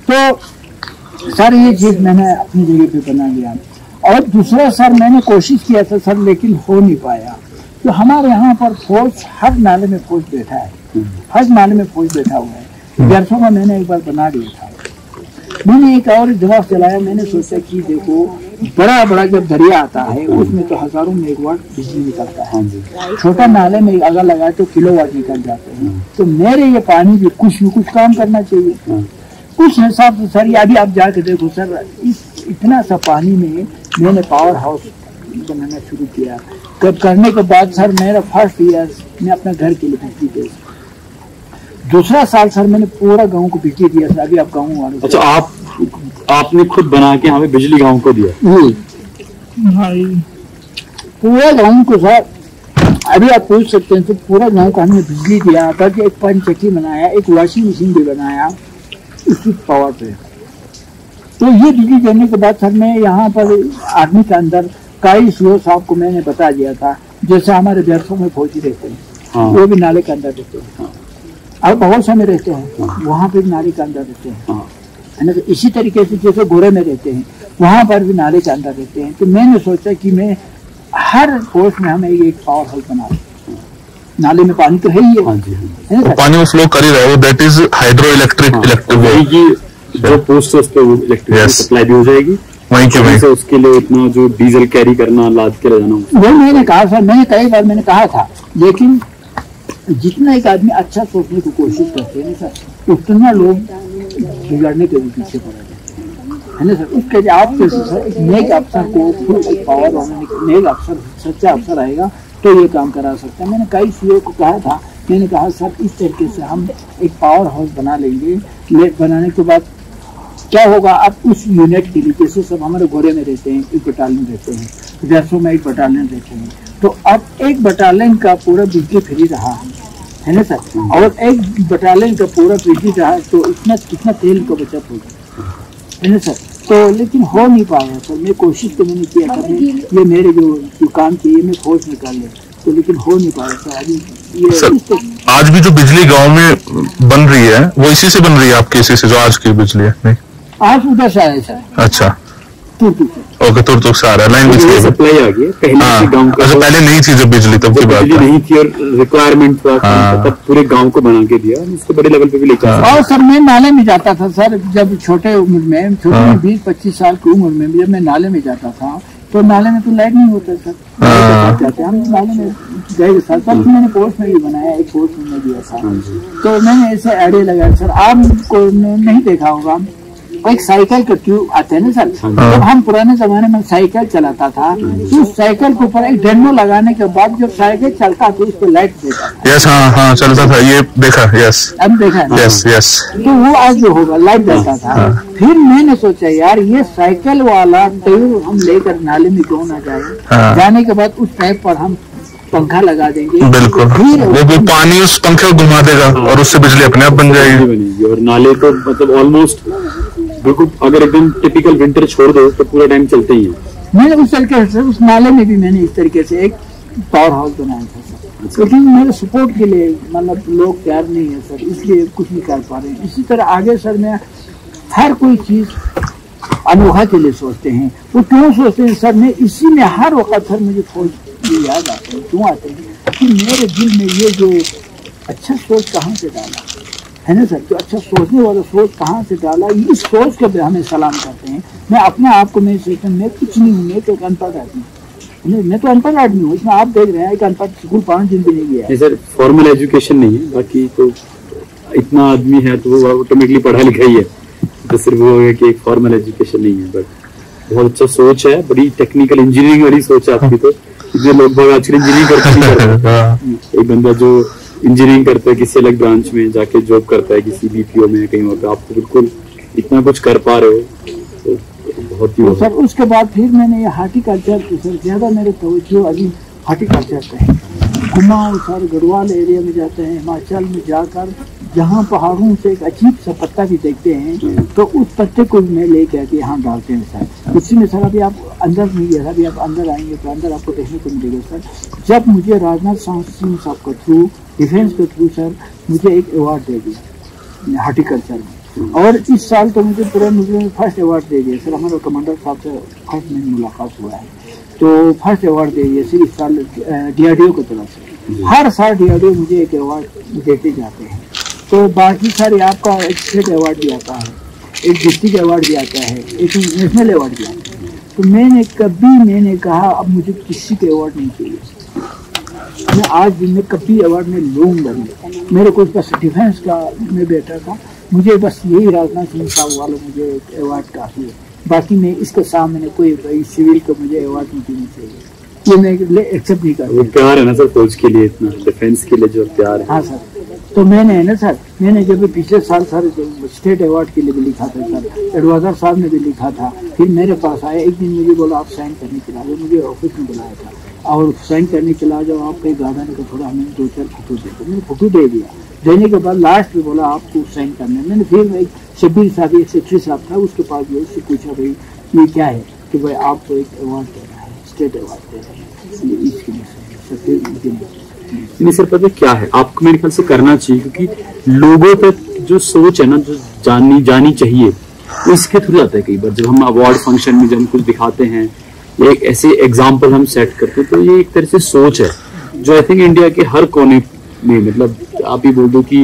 तो सर ये चीज मैंने अपनी जगह पे बना लिया। और दूसरा सर मैंने कोशिश किया था सर, लेकिन हो नहीं पाया। तो हमारे यहाँ पर फौज, हर नाले में फौज बैठा है, हर नाले में फौज बैठा हुआ है। बरसों में मैंने एक बार बना दिया था। मैंने एक और जवाब चलाया, मैंने सोचा कि देखो बड़ा बड़ा जब दरिया आता है उसमें तो हजारों मेगावाट बिजली निकलता है, छोटा नाले में अगर लगाए तो किलोवाट निकल जाते हैं। तो मेरे ये पानी भी कुछ न कुछ काम करना चाहिए। उस हिसाब से सर, अभी आप जाके देखो सर, इस इतना सा पानी में मैंने पावर हाउस बनाना शुरू किया। कब करने के बाद सर मेरा फर्स्ट ईयर मैं अपना घर के लिए बिजली दे, दूसरा साल सर मैंने पूरा गांव को बिजली दिया सर। अभी आप गाँव वालों, अच्छा आप आपने खुद बना के हमें बिजली गांव को दिया भाई, पूरा गांव को सर। अभी आप पूछ सकते हैं तो पूरा गांव को हमने बिजली दिया था कि एक पंचक्की बनाया, एक वॉशिंग मशीन भी बनाया उसकी पावर पे। तो ये बिजली देने के बाद सर मैं यहाँ पर आर्मी के अंदर कई स्लोस आपको मैंने बता दिया था, जैसे हमारे बरसों में फौजी रहते हैं, हाँ। वो भी नाले के अंदर रहते हैं, हाँ। और बहुत समय रहते हैं, हाँ। वहाँ पे भी नाले के अंदर रहते हैं, हाँ। है ना। तो इसी तरीके से जैसे गोरे में रहते हैं वहाँ पर भी नाले के अंदर रहते हैं। तो मैंने सोचा कि मैं हर पोस्ट में हमें एक पावर हाउस बना दूं, नाले में पानी तो है ही है, हाँ जी, है ना वो सर? पानी वो फ्लो कर ही रहा है, वो that is hydro electric electric जो पोस्ट है उस पे इलेक्ट्रिसिटी Yes. सप्लाई भी हो जाएगी वहीं के वहीं वहीं। से उसके लिए इतना जो डीजल कैरी करना, लाद के ले जाना, वो मैंने कहा सर, मैंने कई बार मैंने कहा था, लेकिन जितना एक आदमी अच्छा सोचने की कोशिश करते हैं ना सर, उतना लोग बिगड़ने के भी पीछे पड़े है ना सर। उसके लिए आप जैसे सर एक नेक अफसर को फुल पावर और नेक अफसर, सच्चा अफसर आएगा तो ये काम करा सकते हैं। मैंने कई सीओ को कहा था, मैंने कहा सर इस तरीके से हम एक पावर हाउस बना लेंगे, ले बनाने के बाद क्या होगा, आप उस यूनिट के लिए, जैसे सब हमारे गोरे में रहते हैं, एक बटालियन रहते हैं, जैसों में एक बटालियन रहते हैं, तो अब एक बटालियन का पूरा बिजली फ्री रहा है ना सर, और एक बटालियन का पूरा बिजली रहा तो इतना कितना तेल का बचत होगा, है ना सर। तो लेकिन हो नहीं पाया सर, मैं कोशिश तो मैंने किया था, मैं ये मेरे जो जो काम किए मैं खोज निकाल लिया, तो लेकिन हो नहीं पाया सर। अभी ये सर, इस तो, आज भी जो बिजली गांव में बन रही है वो इसी से बन रही है, आपके इसी से जो आज की बिजली है? नहीं, आज उधर से आया सर, अच्छा, तू तू से ओके, तुर तुर से आ रहा है लाइन बिजली। सप्लाई आ गई है पहले हाँ, से गांव का, अच्छा, पहले नहीं थी जब बिजली, तब की बात बिजली है। नहीं थी और रिक्वायरमेंट था, हाँ। तब पूरे गांव को बना के दिया, इसको बड़े लेवल पे भी लेकर आए। और सर मैं नाले में जाता था सर, जब छोटे उम्र में, छोटे हाँ। में बीस पच्चीस साल की उम्र में जब मैं नाले में जाता था, तो नाले में तो लाइट नहीं होता सर, हाँ। जाते हम नाले में गए सर, तब मैंने पोस्ट में भी बनाया, एक पोस्ट में दिया था, हाँ जी। तो मैंने ऐसे आइडिया लगाया सर। आपको नहीं देखा होगा, एक साइकिल का ट्यूब आते हैं ना सर, जब हम पुराने जमाने में साइकिल चलाता था तो उस साइकिल के ऊपर एक डंडो लगाने के बाद जब साइकिल चलता तो उस पर लाइट देता था, यस, हाँ हाँ चलता था, ये देखा, यस अब देखा है ना? Yes yes. तो वो आज जो होगा लाइट देता था। फिर मैंने सोचा यार ये साइकिल वाला ट्यूब हम लेकर नाले में क्यों ना जाए, हाँ। जाने के बाद उस टाइप पर हम पंखा लगा देंगे, बिल्कुल, फिर वो वो पानी उस पंखे को घुमा देगा और उससे बिजली अपने आप बन जाएगी। बनेगी। और नाले तो मतलब ऑलमोस्ट बिल्कुल, अगर एकदम टिपिकल विंटर छोड़ दो तो पूरा टाइम चलते ही है। मैंने उस तरीके से उस नाले में भी मैंने इस तरीके से एक पावर हाउस बनाया था सर, लेकिन मेरे सपोर्ट के लिए मतलब लोग तैयार नहीं है सर, इसलिए कुछ नहीं कर पा रहे हैं। इसी तरह आगे सर मैं हर कोई चीज अनोखा के लिए सोचते हैं, वो क्यों सोचते हैं सर, मैं इसी में हर वक्त सर मुझे खोज ये याद आते हैं, क्यों आते हैं कि मेरे दिल में ये जो अच्छा सोच कहाँ से डाला है ना सर, जो अच्छा सोचने वाला सोच कहाँ से डाला, इस सोच के भी हमें सलाम करते हैं। मैं अपने आप को मैं सोचता हूँ मैं कुछ नहीं हूँ, मैं तो एक अनपढ़ आदमी हूँ, मैं तो अनपढ़ आदमी हूँ, इसमें आप देख रहे हैं एक अनपढ़ स्कूल पाँच दिन भी नहीं गया है। सर फॉर्मल एजुकेशन नहीं है, बाकी तो इतना आदमी है तो वो ऑटोमेटिकली पढ़ा लिखा ही है, तो सिर्फ वो है कि एक फॉर्मल एजुकेशन नहीं है, बट बहुत अच्छा सोच है, बड़ी टेक्निकल इंजीनियरिंग वाली सोच है आपकी। तो जो लोग बाग आजकल इंजीनियरिंग करते हैं, एक बंदा जो इंजीनियरिंग करता है किसी अलग ब्रांच में जाके जॉब करता है किसी बीपीओ में कहीं और पे, आप तो बिल्कुल इतना कुछ कर पा रहे हो, तो बहुत ही तो सर उसके बाद फिर मैंने ये हार्टिकल्चर सर ज्यादा मेरे तवज्जो अभी हार्टिकल्चर पे है। कुमाऊं सर गढ़वाल एरिया में जाते हैं, हिमाचल में जाकर जहाँ पहाड़ों से एक अजीब सा पत्ता भी देखते हैं तो उस पत्ते को मैं लेके आके यहाँ डालते हैं सर। उसी में सर अभी आप अंदर नहीं है, अभी आप अंदर आएंगे तो अंदर आपको देखने को मिलेगा सर। जब मुझे राजनाथ सिंह साहब के थ्रू डिफेंस के थ्रू सर मुझे एक अवार्ड दे दिया हार्टिकल्चर में, और इस साल तो मुझे पूरे मुझे फर्स्ट अवार्ड दे दिया सर। हमारे कमांडर साहब से फर्स्ट में मुलाकात हुआ है तो फर्स्ट अवार्ड दे दिया सर इस साल डीआरडीओ की तरफ से। हर साल डीआरडीओ मुझे एक अवार्ड देते जाते हैं, तो बाकी सारे आपका एक स्टेट अवार्ड भी आता है, एक डिस्ट्रिक्ट अवार्ड भी आता है, एक नेशनल अवार्ड भी आता है। तो मैंने कभी मैंने कहा अब मुझे किसी के अवार्ड नहीं चाहिए, मैं आज दिन में कभी अवार्ड में लूँगा नहीं। मेरे को बस डिफेंस का मैं बैठा था, मुझे बस यही राजनाथ सिंह साहब वाला मुझे अवार्ड काफ़ी है, बाकी मैं इसके सामने कोई सिविल का मुझे अवार्ड नहीं देना चाहिए, ये मैं एक्सेप्ट नहीं करता। वो प्यार है ना सर फौज के लिए, इतना डिफेंस के लिए जो प्यार है। हाँ सर, तो मैंने है ना सर, मैंने जब पिछले साल सर स्टेट अवार्ड के लिए भी लिखा था सर, एडवाइजर साहब ने भी लिखा था, फिर मेरे पास आया एक दिन मुझे बोला आप साइन करने चला जाओ, मुझे ऑफिस में बुलाया था और साइन करने चला जाओ आप कहीं गार्डन का थोड़ा हमें दो चार फोटो दे दो, मैंने फोटो दे दिया। देने के बाद लास्ट में बोला आपको साइन करना है, मैंने फिर एक शब्बीर साहब एक सेक्रेटरी साहब था उसके पास गया, उससे पूछा भाई ये क्या है, कि भाई आपको एक अवार्ड देना है, स्टेट अवार्ड देना है, इसके लिए नहीं सर पता क्या है आपको मेरे ख्याल से करना चाहिए, क्योंकि लोगों तक जो सोच है ना जो जानी जानी चाहिए वो इसके थ्रू आता है। कई बार जब हम अवार्ड फंक्शन में जब हम कुछ दिखाते हैं या एक ऐसे एग्जाम्पल हम सेट करते हैं तो ये एक तरह से सोच है जो आई थिंक इंडिया के हर कोने में, मतलब आप ही बोल दो कि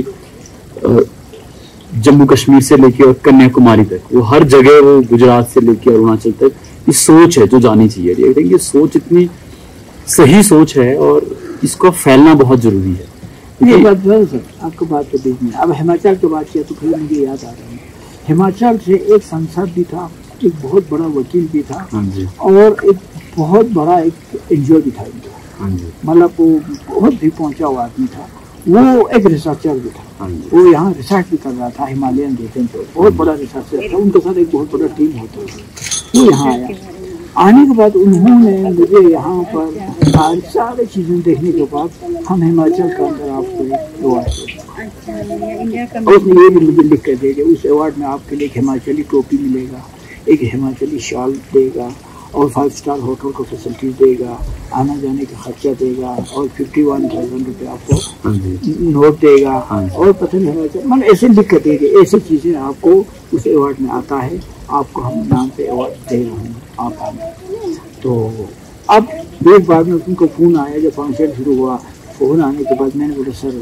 जम्मू कश्मीर से लेके और कन्याकुमारी तक, वो हर जगह, वो गुजरात से लेके अरुणाचल तक, ये सोच है जो जानी चाहिए। आई थिंक ये सोच इतनी सही सोच है और इसको फैलना बहुत जरूरी है। ये बात है सर, आपको बात तो देखनी है। अब हिमाचल की बात किया तो फिर मुझे याद आ रहा है, हिमाचल से एक सांसद भी था, एक बहुत बड़ा वकील भी था, और एक बहुत बड़ा एक एनजीओ भी था, मतलब वो बहुत भी पहुंचा हुआ आदमी था। वो एक रिसर्चर भी था, वो यहाँ रिसर्च भी कर रहा था हिमालयन रीजन पे, बहुत बड़ा रिसर्चर था। उनके साथ एक बहुत बड़ा टीम होता था। वो यहाँ आया, आने के बाद उन्होंने मुझे यहाँ पर सारी सारी चीजें देखने के बाद हम हिमाचल के अंदर आपको एक अवार्ड, और उसने ये भी मुझे लिख कर देगा, उस अवार्ड में आपके लिए एक हिमाचली टोपी मिलेगा, एक हिमाचली शॉल देगा, और फाइव स्टार होटल को फैसिलिटीज देगा, आना जाने का खर्चा देगा, और फिफ्टी वन थाउजेंड रुपये आपको नोट देगा, और पता नहीं मतलब ऐसे लिख कर देंगे। ऐसी चीजें आपको उस अवार्ड में आता है, आपको हम नाम पे अवार्ड दे रहे हैं आप आने। तो अब एक बार में उनको फ़ोन आया, जब फंक्शन शुरू हुआ, फ़ोन आने के बाद मैंने बोला सर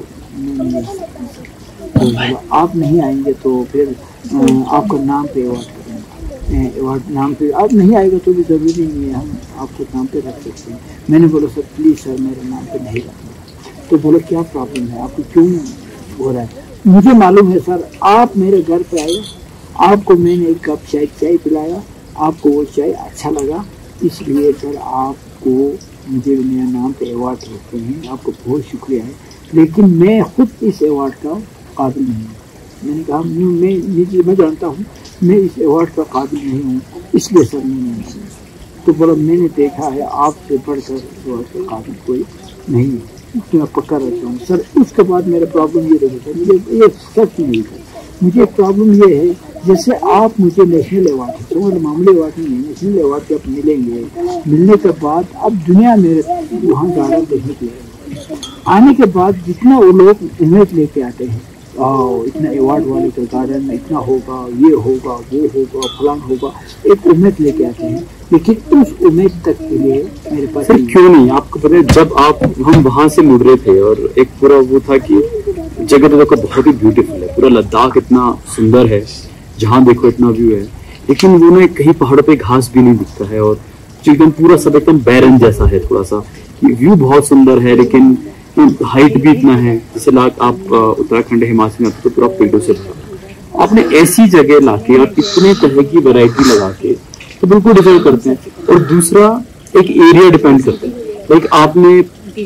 तो आप नहीं आएंगे तो फिर आपका नाम पे अवार्ड करेंगे, अवार्ड नाम पे आप नहीं आएगा तो भी ज़रूरी नहीं है, हम आपको नाम पे रख सकते हैं। मैंने बोला सर प्लीज़ सर मेरे नाम पे नहीं रखना। तो बोला क्या प्रॉब्लम है, आपको क्यों हो रहा है? मुझे मालूम है सर, आप मेरे घर पे आए, आपको मैंने एक कप चाय चाय पिलाया, आपको वो चाय अच्छा लगा, इसलिए सर आपको मुझे मेरे नाम पे अवार्ड रखते हैं, आपको बहुत शुक्रिया है, लेकिन मैं खुद इस अवार्ड का काबिल नहीं हूँ। मैंने कहा मैं निजी मैं जानता हूँ मैं इस अवार्ड का काबिल नहीं हूँ, इसलिए सर मैंने नहीं। तो बोला मैंने देखा है आपसे बढ़कर अवार्ड का काबिल कोई नहीं है, इसलिए मैं पक्का रहता हूँ सर। उसके बाद मेरा प्रॉब्लम ये रहा था, मुझे ये सच नहीं था, मुझे प्रॉब्लम ये है जैसे आप मुझे नेशनल अवार्ड है, तो मामूली अवार्ड नहीं है, नेशनल अवार्ड के आप मिलेंगे, मिलने के बाद अब दुनिया में वहाँ गार्डन देखने के लिए आने के बाद जितना वो लोग इमेज लेके आते हैं, आओ इतना अवार्ड वाले का गार्डन में इतना होगा, ये होगा, वो होगा, फलान होगा, एक उम्मीद लेके आते हैं, लेकिन उस उम्मीद तक के लिए मेरे पास सर क्यों नहीं। आपको पता है जब आप हम वहाँ से मुड़ रहे थे और एक पूरा वो था कि जगह तो देखो बहुत ही ब्यूटीफुल है, पूरा लद्दाख इतना सुंदर है, जहाँ देखो इतना व्यू है, लेकिन वो ना कहीं पहाड़ों पे घास भी नहीं दिखता है और एकदम पूरा सब एकदम बैरन जैसा है, थोड़ा सा व्यू बहुत सुंदर है, लेकिन हाइट भी इतना है। जैसे लाख आप उत्तराखंड हिमाचल में आते तो पूरा पेड़ों से भरा, आपने ऐसी जगह लाके और इतने तरह की वैरायटी लगा के तो बिल्कुल डिजर्व करते हैं। और दूसरा एक एरिया डिपेंड करता है, लाइक आपने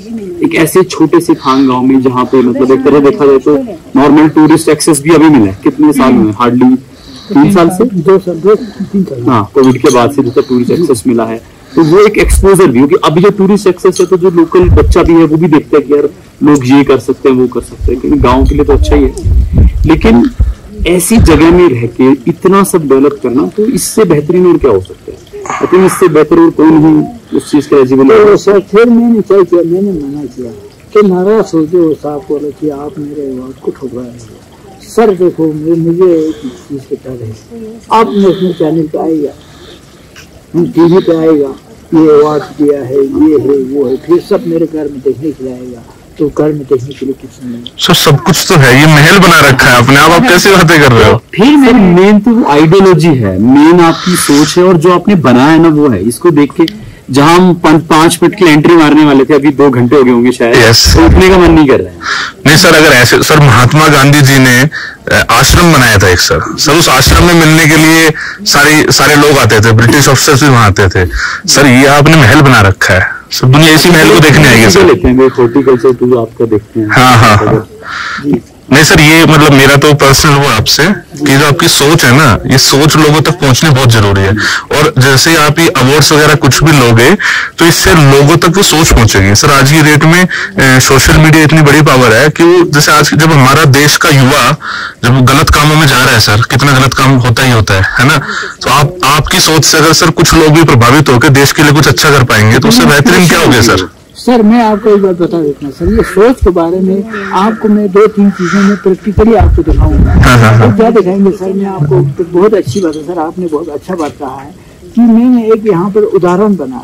एक ऐसे छोटे से खान गांव में जहाँ पे मतलब एक तरह देखा जाए तो नॉर्मल टूरिस्ट एक्सेस भी अभी मिला है, कितने साल में, हार्डली तीन साल से, दो साल दो तीन साल हाँ कोविड के बाद से जितना टूरिस्ट एक्सेस मिला है, तो वो एक एक्सपोजर भी, क्योंकि अभी जो टूरिस्ट एक्सेस है तो जो लोकल बच्चा भी है वो भी देखता है कि यार लोग ये कर सकते हैं, वो कर सकते हैं, क्योंकि गाँव के लिए तो अच्छा ही है, लेकिन ऐसी जगह में रह के इतना सब डेवलप करना, तो इससे बेहतरीन और क्या हो सकता है? आई थिंक इससे बेहतर और कोई नहीं उस चीज के एलिजिबल है। सर फिर मैंने क्या किया, मैंने मना किया कि नाराज हो गए साहब बोले कि आप मेरे अवार्ड को ठुकराए। सर देखो मुझे एक चीज के डर है, आप नेशनल चैनल पे आएगा, टीवी पे आएगा, ये अवार्ड दिया है, ये है वो है, फिर सब मेरे घर में देखने के लिए आएगा, तो घर में देखने के लिए कुछ नहीं। सर सब कुछ तो है, ये महल बना रखा है अपने आप, आप कैसे बातें कर रहे हो? फिर मेरी मेन तो आइडियोलॉजी है, मेन आपकी सोच है, और जो आपने बनाया है ना वो है। इसको देख के जहां हम पांच मिनट की एंट्री मारने वाले थे, अभी दो घंटे हो गए होंगे शायद, yes. तो उठने का मन नहीं कर रहा है। नहीं सर, अगर ऐसे सर महात्मा गांधी जी ने आश्रम बनाया था एक, सर सर उस आश्रम में मिलने के लिए सारे सारे लोग आते थे, ब्रिटिश ऑफिसर्स भी वहां आते थे। सर ये आपने महल बना रखा है, सब दुनिया इसी महल को देखने आएगी सर। लेते हैं हॉर्टिकल्चर टूर आपका देखते हैं। हाँ हाँ हाँ नहीं सर, ये मतलब मेरा तो पर्सनल वो आपसे कि जो आपकी सोच है ना, ये सोच लोगों तक पहुंचनी बहुत जरूरी है। और जैसे आप ये अवार्ड्स वगैरह कुछ भी लोगे तो इससे लोगों तक वो सोच पहुंचेगी। सर आज की डेट में सोशल मीडिया इतनी बड़ी पावर है कि वो जैसे आज जब हमारा देश का युवा जब गलत कामों में जा रहा है सर, कितना गलत काम होता ही होता है है ना, तो आप आपकी सोच से अगर सर कुछ लोग भी प्रभावित होकर देश के लिए कुछ अच्छा कर पाएंगे तो उससे बेहतरीन क्या होगा सर? सर मैं आपको एक बात बता देता हूँ सर, ये सोच के बारे में आपको मैं दो तीन चीजों में प्रैक्टिकली आपको दिखाऊंगा। तो क्या दिखाएंगे सर, मैं आपको तो बहुत अच्छी बात है सर, आपने बहुत अच्छा बात कहा है कि मैंने एक यहाँ पर उदाहरण बनाया।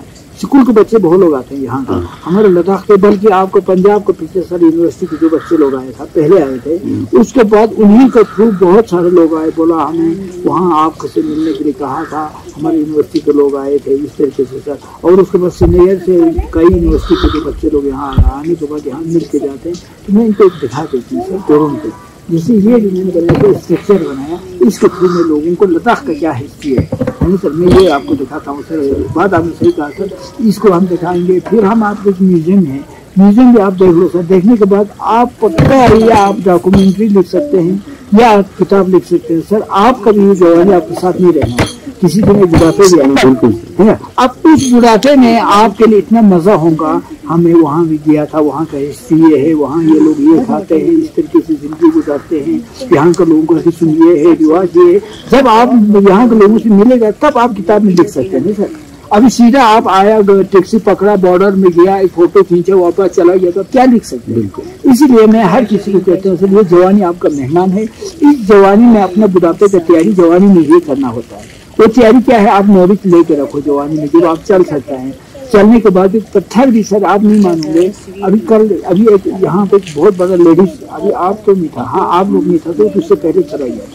स्कूल के बच्चे बहुत लोग आते हैं यहाँ का, हमारे लद्दाख के, बल्कि आपको पंजाब के पिछले साल यूनिवर्सिटी के जो बच्चे लोग आए थे पहले आए थे, उसके बाद उन्हीं के थ्रू बहुत सारे लोग आए, बोला हमें वहाँ आपसे मिलने के लिए कहा था, हमारे यूनिवर्सिटी के लोग आए थे इस तरीके से सर। और उसके बाद सीनियर से कई यूनिवर्सिटी के जो बच्चे लोग यहाँ आने के बाद यहाँ मिल के जाते हैं, तो मैं इनको दिखा देती हूँ सर जोरों पे, जैसे ये जो मैंने बनाया स्ट्रक्चर बनाया, इसके थ्रू में लोगों को लद्दाख का क्या हिस्ट्री है नहीं सर, मैं ये आपको दिखाता हूँ सर। बात आपने सही कहा सर, इसको हम दिखाएंगे। फिर हम आपको एक म्यूजियम है, म्यूजियम भी आप देख लो सर, देखने के बाद आप पक्का या आप डॉक्यूमेंट्री लिख सकते हैं या आप किताब लिख सकते हैं सर। आप कभी जो है आपके साथ नहीं रहना, किसी दिन एक बुढ़ापे भी आना, बिल्कुल है ना। अब इस बुढ़ापे में आपके लिए इतना मजा होगा, हमें वहाँ भी गया था, वहाँ का हिस्ट्री ये है, वहाँ ये लोग ये खाते हैं, इस तरीके से जिंदगी गुजारते हैं, यहाँ के लोगों का हिस्ट्री ये है, रिवाज ये है। जब आप यहाँ के लोगों से मिलेगा तब आप किताब में लिख सकते हैं सर। अभी सीधा आप आया, टैक्सी पकड़ा, बॉर्डर में गया, एक फोटो खींचा, वापस चला गया, तो क्या लिख सकते हैं। इसीलिए मैं हर किसी को कहता हूँ सर, ये जवानी आपका मेहमान है, इस जवानी में अपने बुढ़ापे का तैयारी जवानी में ये करना होता है। वो तैयारी क्या है, आप नॉलेज लेके रखो जवानी में, जब आप चल सकते हैं। चलने के बाद एक पत्थर भी सर आप नहीं मानोगे, अभी कल अभी एक यहाँ पे बहुत बड़ा लेडीज, अभी आप तो नहीं था, हाँ आप लोग नहीं था, तो उससे पहले चला गया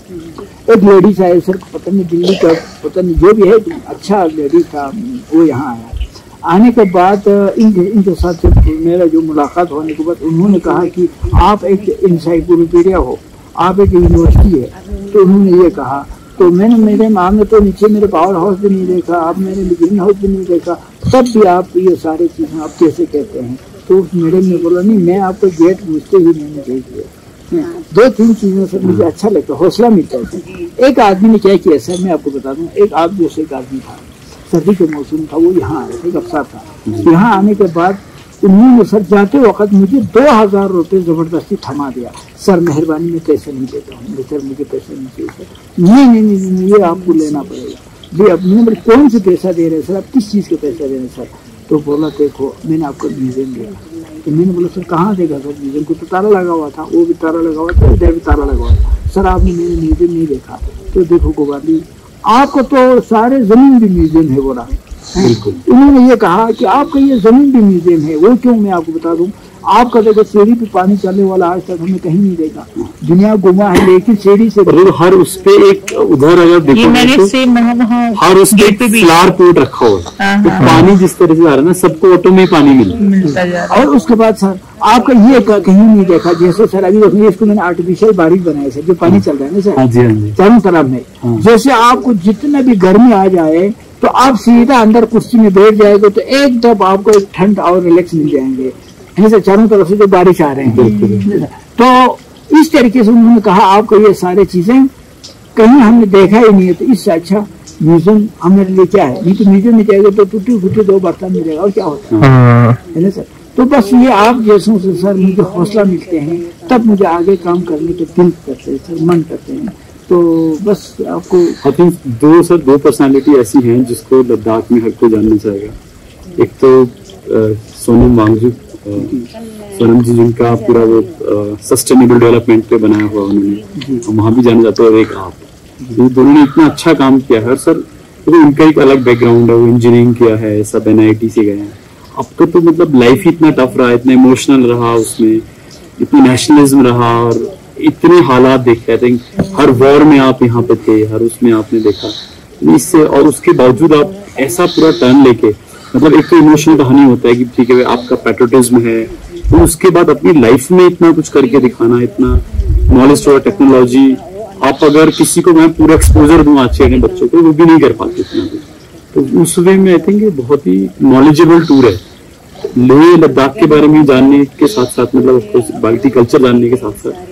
था। एक लेडीज आए सर, पता नहीं दिल्ली का, पता नहीं जो भी है, अच्छा लेडीज था, वो यहाँ आया। आने के बाद इन इनके साथ मेरा जो मुलाकात होने के बाद उन्होंने कहा कि आप एक इंसाइक्लोपीडिया हो, आप एक यूनिवर्सिटी है। तो उन्होंने ये कहा, तो मैंने मेरे माँ में तो नीचे मेरे पावर हाउस भी नहीं देखा, आप मैंने ग्रीन हाउस भी नहीं देखा, तब भी आप ये सारी चीजें आप कैसे कहते हैं। तो उस मैडम ने बोला, नहीं मैं आपको गेट पूछते ही मैंने भेज दिया। दो तीन चीजें सर मुझे अच्छा लगता, हौसला मिलता है। एक आदमी ने क्या किया सर, मैं आपको बता दूं, एक आप जैसे एक आदमी था, सर्दी के मौसम था, वो यहाँ आया था, एक अफसर था। यहाँ आने के बाद उन्होंने सर जाते वक्त मुझे दो हजार रुपये जबरदस्ती थमा दिया। सर मेहरबानी मैं पैसे नहीं देता हूँ, सर मुझे पैसे नहीं चाहिए सर। नहीं नहीं नहीं, नहीं ये आपको लेना पड़ेगा। जी अब मैंने कौन से पैसा दे रहे हैं सर, आप किस चीज़ के पैसा दे रहे हैं सर। तो बोला देखो मैंने आपको म्यूजियम दिया। तो मैंने बोला सर कहाँ देगा सर, म्यूजियम को तो ताला लगा हुआ था, वो भी ताला लगा हुआ था, इधर भी ताला लगा हुआ था। सर आपने मैंने म्यूजियम नहीं देखा। तो देखो गोपाली, आपको तो सारे जमीन भी म्यूजियम है बोला। उन्होंने ये कहा कि आपका ये जमीन भी म्यूजियम है। वो क्यों, मैं आपको बता दूं, आपका देखो सीढ़ी पे पानी चलने वाला आज तक हमें कहीं नहीं देखा, दुनिया गुमा है, लेकिन सीढ़ी से हर उस पे एक उधर अगर देखो हर उस पे फ्लावर पोट रखा हुआ है, तो पानी जिस तरह से आ रहा है ना, सबको ऑटो में पानी मिलता है। और उसके बाद सर आपका ये कहीं नहीं देखा, जैसे सर अभी देखिए इसको मैंने आर्टिफिशियल बारिश बनाया सर, जो पानी चल रहा है ना सर चारों तरफ में। जैसे आपको जितना भी गर्मी आ जाए तो आप सीधा अंदर कुर्सी में बैठ जाएंगे तो एकदम आपको एक ठंड और रिलैक्स मिल जाएंगे, है सर, चारों तरफ से जो बारिश आ रहे हैं। तो इस तरीके से उन्होंने कहा आपको ये सारी चीजें कहीं हमने देखा ही नहीं है, तो इससे अच्छा म्यूजियम हमारे लिए क्या है। नहीं तो म्यूजियम में जाएगा तो टूटी फूटी दो बर्तन मिलेगा और क्या होता है ना सर। तो बस ये आप जैसों से सर मुझे हौसला मिलते हैं, तब मुझे आगे काम करने के दिल करते हैं सर, मन करते हैं। तो बस आपको आई थिंक दो सर दो पर्सनालिटी ऐसी हैं जिसको लद्दाख में हर कोई जानना चाहेगा। एक तो आ, सोनम वांगचुक, सोनम जी जिनका पूरा वो सस्टेनेबल डेवलपमेंट पे बनाया हुआ उन्होंने, वहाँ भी जाना जाता है। और एक आप, ये दोनों ने इतना अच्छा काम किया है सर। तो इनका एक अलग बैकग्राउंड है, वो इंजीनियरिंग किया है, सब एन आई टी से गए हैं। अब तो, तो मतलब लाइफ ही इतना टफ रहा, इतना इमोशनल रहा, उसमें इतनी नेशनलिज्म रहा और इतने हालात देखे। आई थिंक हर वॉर में आप यहाँ पे थे, हर उसमें आपने देखा इससे, और उसके बावजूद आप ऐसा पूरा टर्न लेके, मतलब एक तो इमोशनल कहानी होता है कि ठीक है आपका पैट्रियोटिज्म है, तो उसके बाद अपनी लाइफ में इतना कुछ करके दिखाना, इतना नॉलेज थोड़ा टेक्नोलॉजी, आप अगर किसी को मैं पूरा एक्सपोजर दूं आज के बच्चों को, वो भी नहीं कर पाते इतना कुछ। तो उस वे में आई थिंक ये बहुत ही नॉलेजेबल टूर है। लेह लद्दाख के बारे में जानने के साथ साथ, मतलब उसको बाल्टी कल्चर जानने के साथ साथ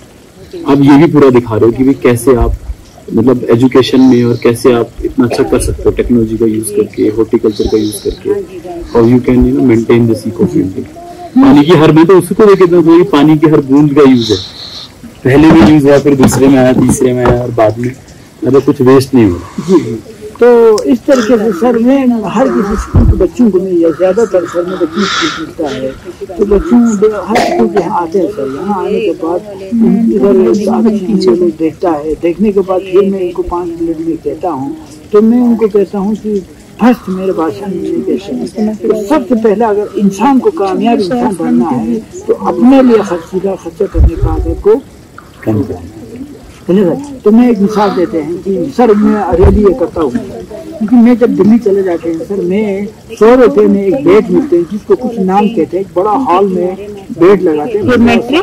आप ये भी पूरा दिखा रहे हो कि भी कैसे आप मतलब एजुकेशन में और कैसे आप इतना अच्छा कर सकते हो टेक्नोलॉजी का यूज करके, हॉर्टिकल्चर का यूज करके, और you can you know maintain this ecosystem. पानी की हर, मैं तो उसको देखे तो पानी की हर बूंद का यूज है, पहले भी यूज हुआ, फिर दूसरे में आया, तीसरे में आया और बाद में मतलब कुछ वेस्ट नहीं हुआ। तो इस तरीके से सर मैं हर किसी स्कूल के बच्चों को मिल जाए, ज्यादातर सर में बच्चों को मिलता है, तो बच्चों हर स्कूल के यहाँ आते हैं सर। यहाँ आने के बाद इधर टीचर लोग देखता है, देखने के बाद फिर मैं इनको पाँच मिनट में कहता हूँ, तो मैं उनको कहता हूँ कि फर्स्ट मेरे भाषण में ये कहते हैं तो सबसे पहले अगर इंसान को कामयाब इंसान बनना है तो अपने लिए खर्चीला खर्चा करने का आदत को कम करना है। तो मैं एक मिसाल देते हैं कि सर मैं अरेली ये करता हूँ क्योंकि मैं जब दिल्ली चले जाते हैं सर मैं सौ रुपए में एक बेड मिलते हैं जिसको कुछ नाम कहते हैं, एक बड़ा हॉल में बेड लगाते हैं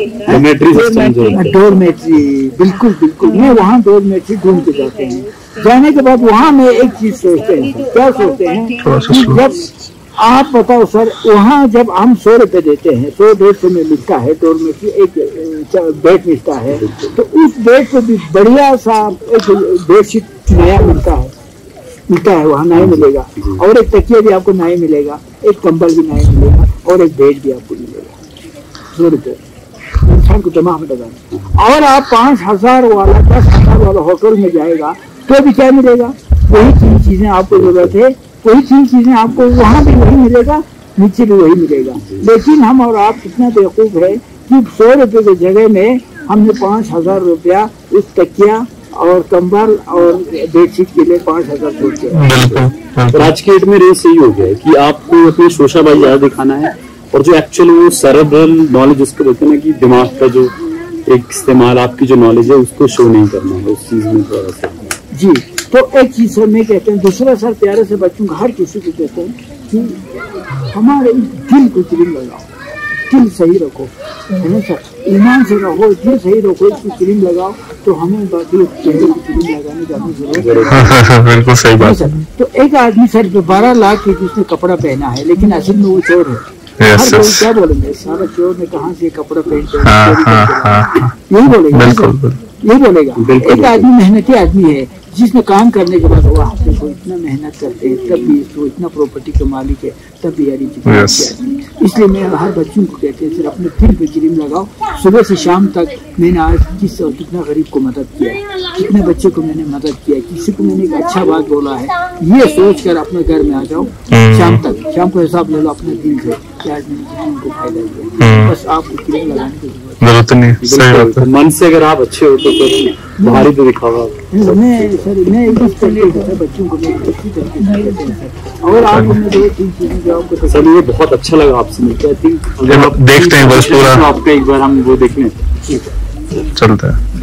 डोरमेट्री, बिल्कुल बिल्कुल मैं वहाँ डोरमेट्री ढूंढ के जाते हैं। जाने के बाद वहाँ में एक चीज सोचते हैं, क्या सोचते हैं, जब आप बताओ सर वहाँ जब हम सौ रुपए देते हैं, सौ डेढ़ सौ में मिलता है डोरमेट्री एक बेड मिलता है, तो उस बेड को भी बढ़िया सा एक बेडशीट नया मिलता है मिलता है वहाँ नहीं मिलेगा, और एक तकिया भी आपको नहीं मिलेगा, एक कंबल भी नहीं मिलेगा और एक बेड भी आपको मिलेगा सौ रुपये इंसान को जमा में लगाना। और आप पाँच हजार वाला दस हजार वाला होटल में जाएगा तो भी क्या मिलेगा, वही तीन चीजें आपको जरूरत है, वही तीन चीजें आपको वहाँ भी वही मिलेगा, नीचे भी वही मिलेगा। लेकिन हम और आप कितना बेवकूफ है कि सौ रुपये की जगह में हमने पाँच हजार रुपया उस तकिया और कंबल और बेडशीट के लिए पाँच हजार छोड़ के। आज के डेट में रेस यही हो गया है कि आपको अपनी शोशाबाजी ज्यादा दिखाना है और जो एक्चुअली वो सेरेब्रल नॉलेज उसको बोलते हैं ना कि दिमाग का जो एक इस्तेमाल आपकी जो नॉलेज है उसको शो नहीं करना है उस चीज में थोड़ा सा। जी तो एक चीज सर मैं कहते हैं, दूसरा सर प्यारे से बच्चों को हर किसी को कहते हैं कि हमारे दिल को क्रीम लगाओ, दिल सही रखो है ना सर, ईमान से रहो, दिल सही रखो, इसकी क्रीम लगाओ तो हमें बाकी चेहरे की क्रीम लगाने की अपनी जरूरत है। बिल्कुल सही बात सर। तो एक आदमी सर बारह लाख की जिसने कपड़ा पहना है लेकिन असल में वो चोर है, हर कोई क्या बोलेंगे सारा चोर ने कहाँ से कपड़ा पहन यही बोलेगा, यही बोलेगा। एक आदमी मेहनती आदमी है जिसने काम करने के बाद वाह देखो इतना मेहनत करते हैं तब भी इसको इतना प्रॉपर्टी का मालिक है तब भी यारी yes. इसलिए मैं हर बच्चों को कहते हैं सिर्फ अपने दिल पे क्रीम लगाओ। सुबह से शाम तक मैंने आज किस कितना गरीब को मदद किया, कितने बच्चे को मैंने मदद किया, किसी को मैंने एक अच्छा बात बोला है, ये सोच कर अपने घर में आ जाओ। शाम तक शाम को हिसाब ले लो अपने दिल से कि आज मैंने कितना उनको फायदा दिया। बस आपको क्रीम लगाने की जरूरत नहीं, सही बात है। मन से अगर आप अच्छे हो तो बाहरी तो दिखावा। मैं सर मैं इस तरीके से बच्चों को मैं अच्छी तरीके से और आप दो तीन चीजें जो आपको सर ये बहुत अच्छा लगा आपसे मिलकर। आई थिंक देखते हैं बस पूरा आपका एक बार हम वो देख लें, चलता है।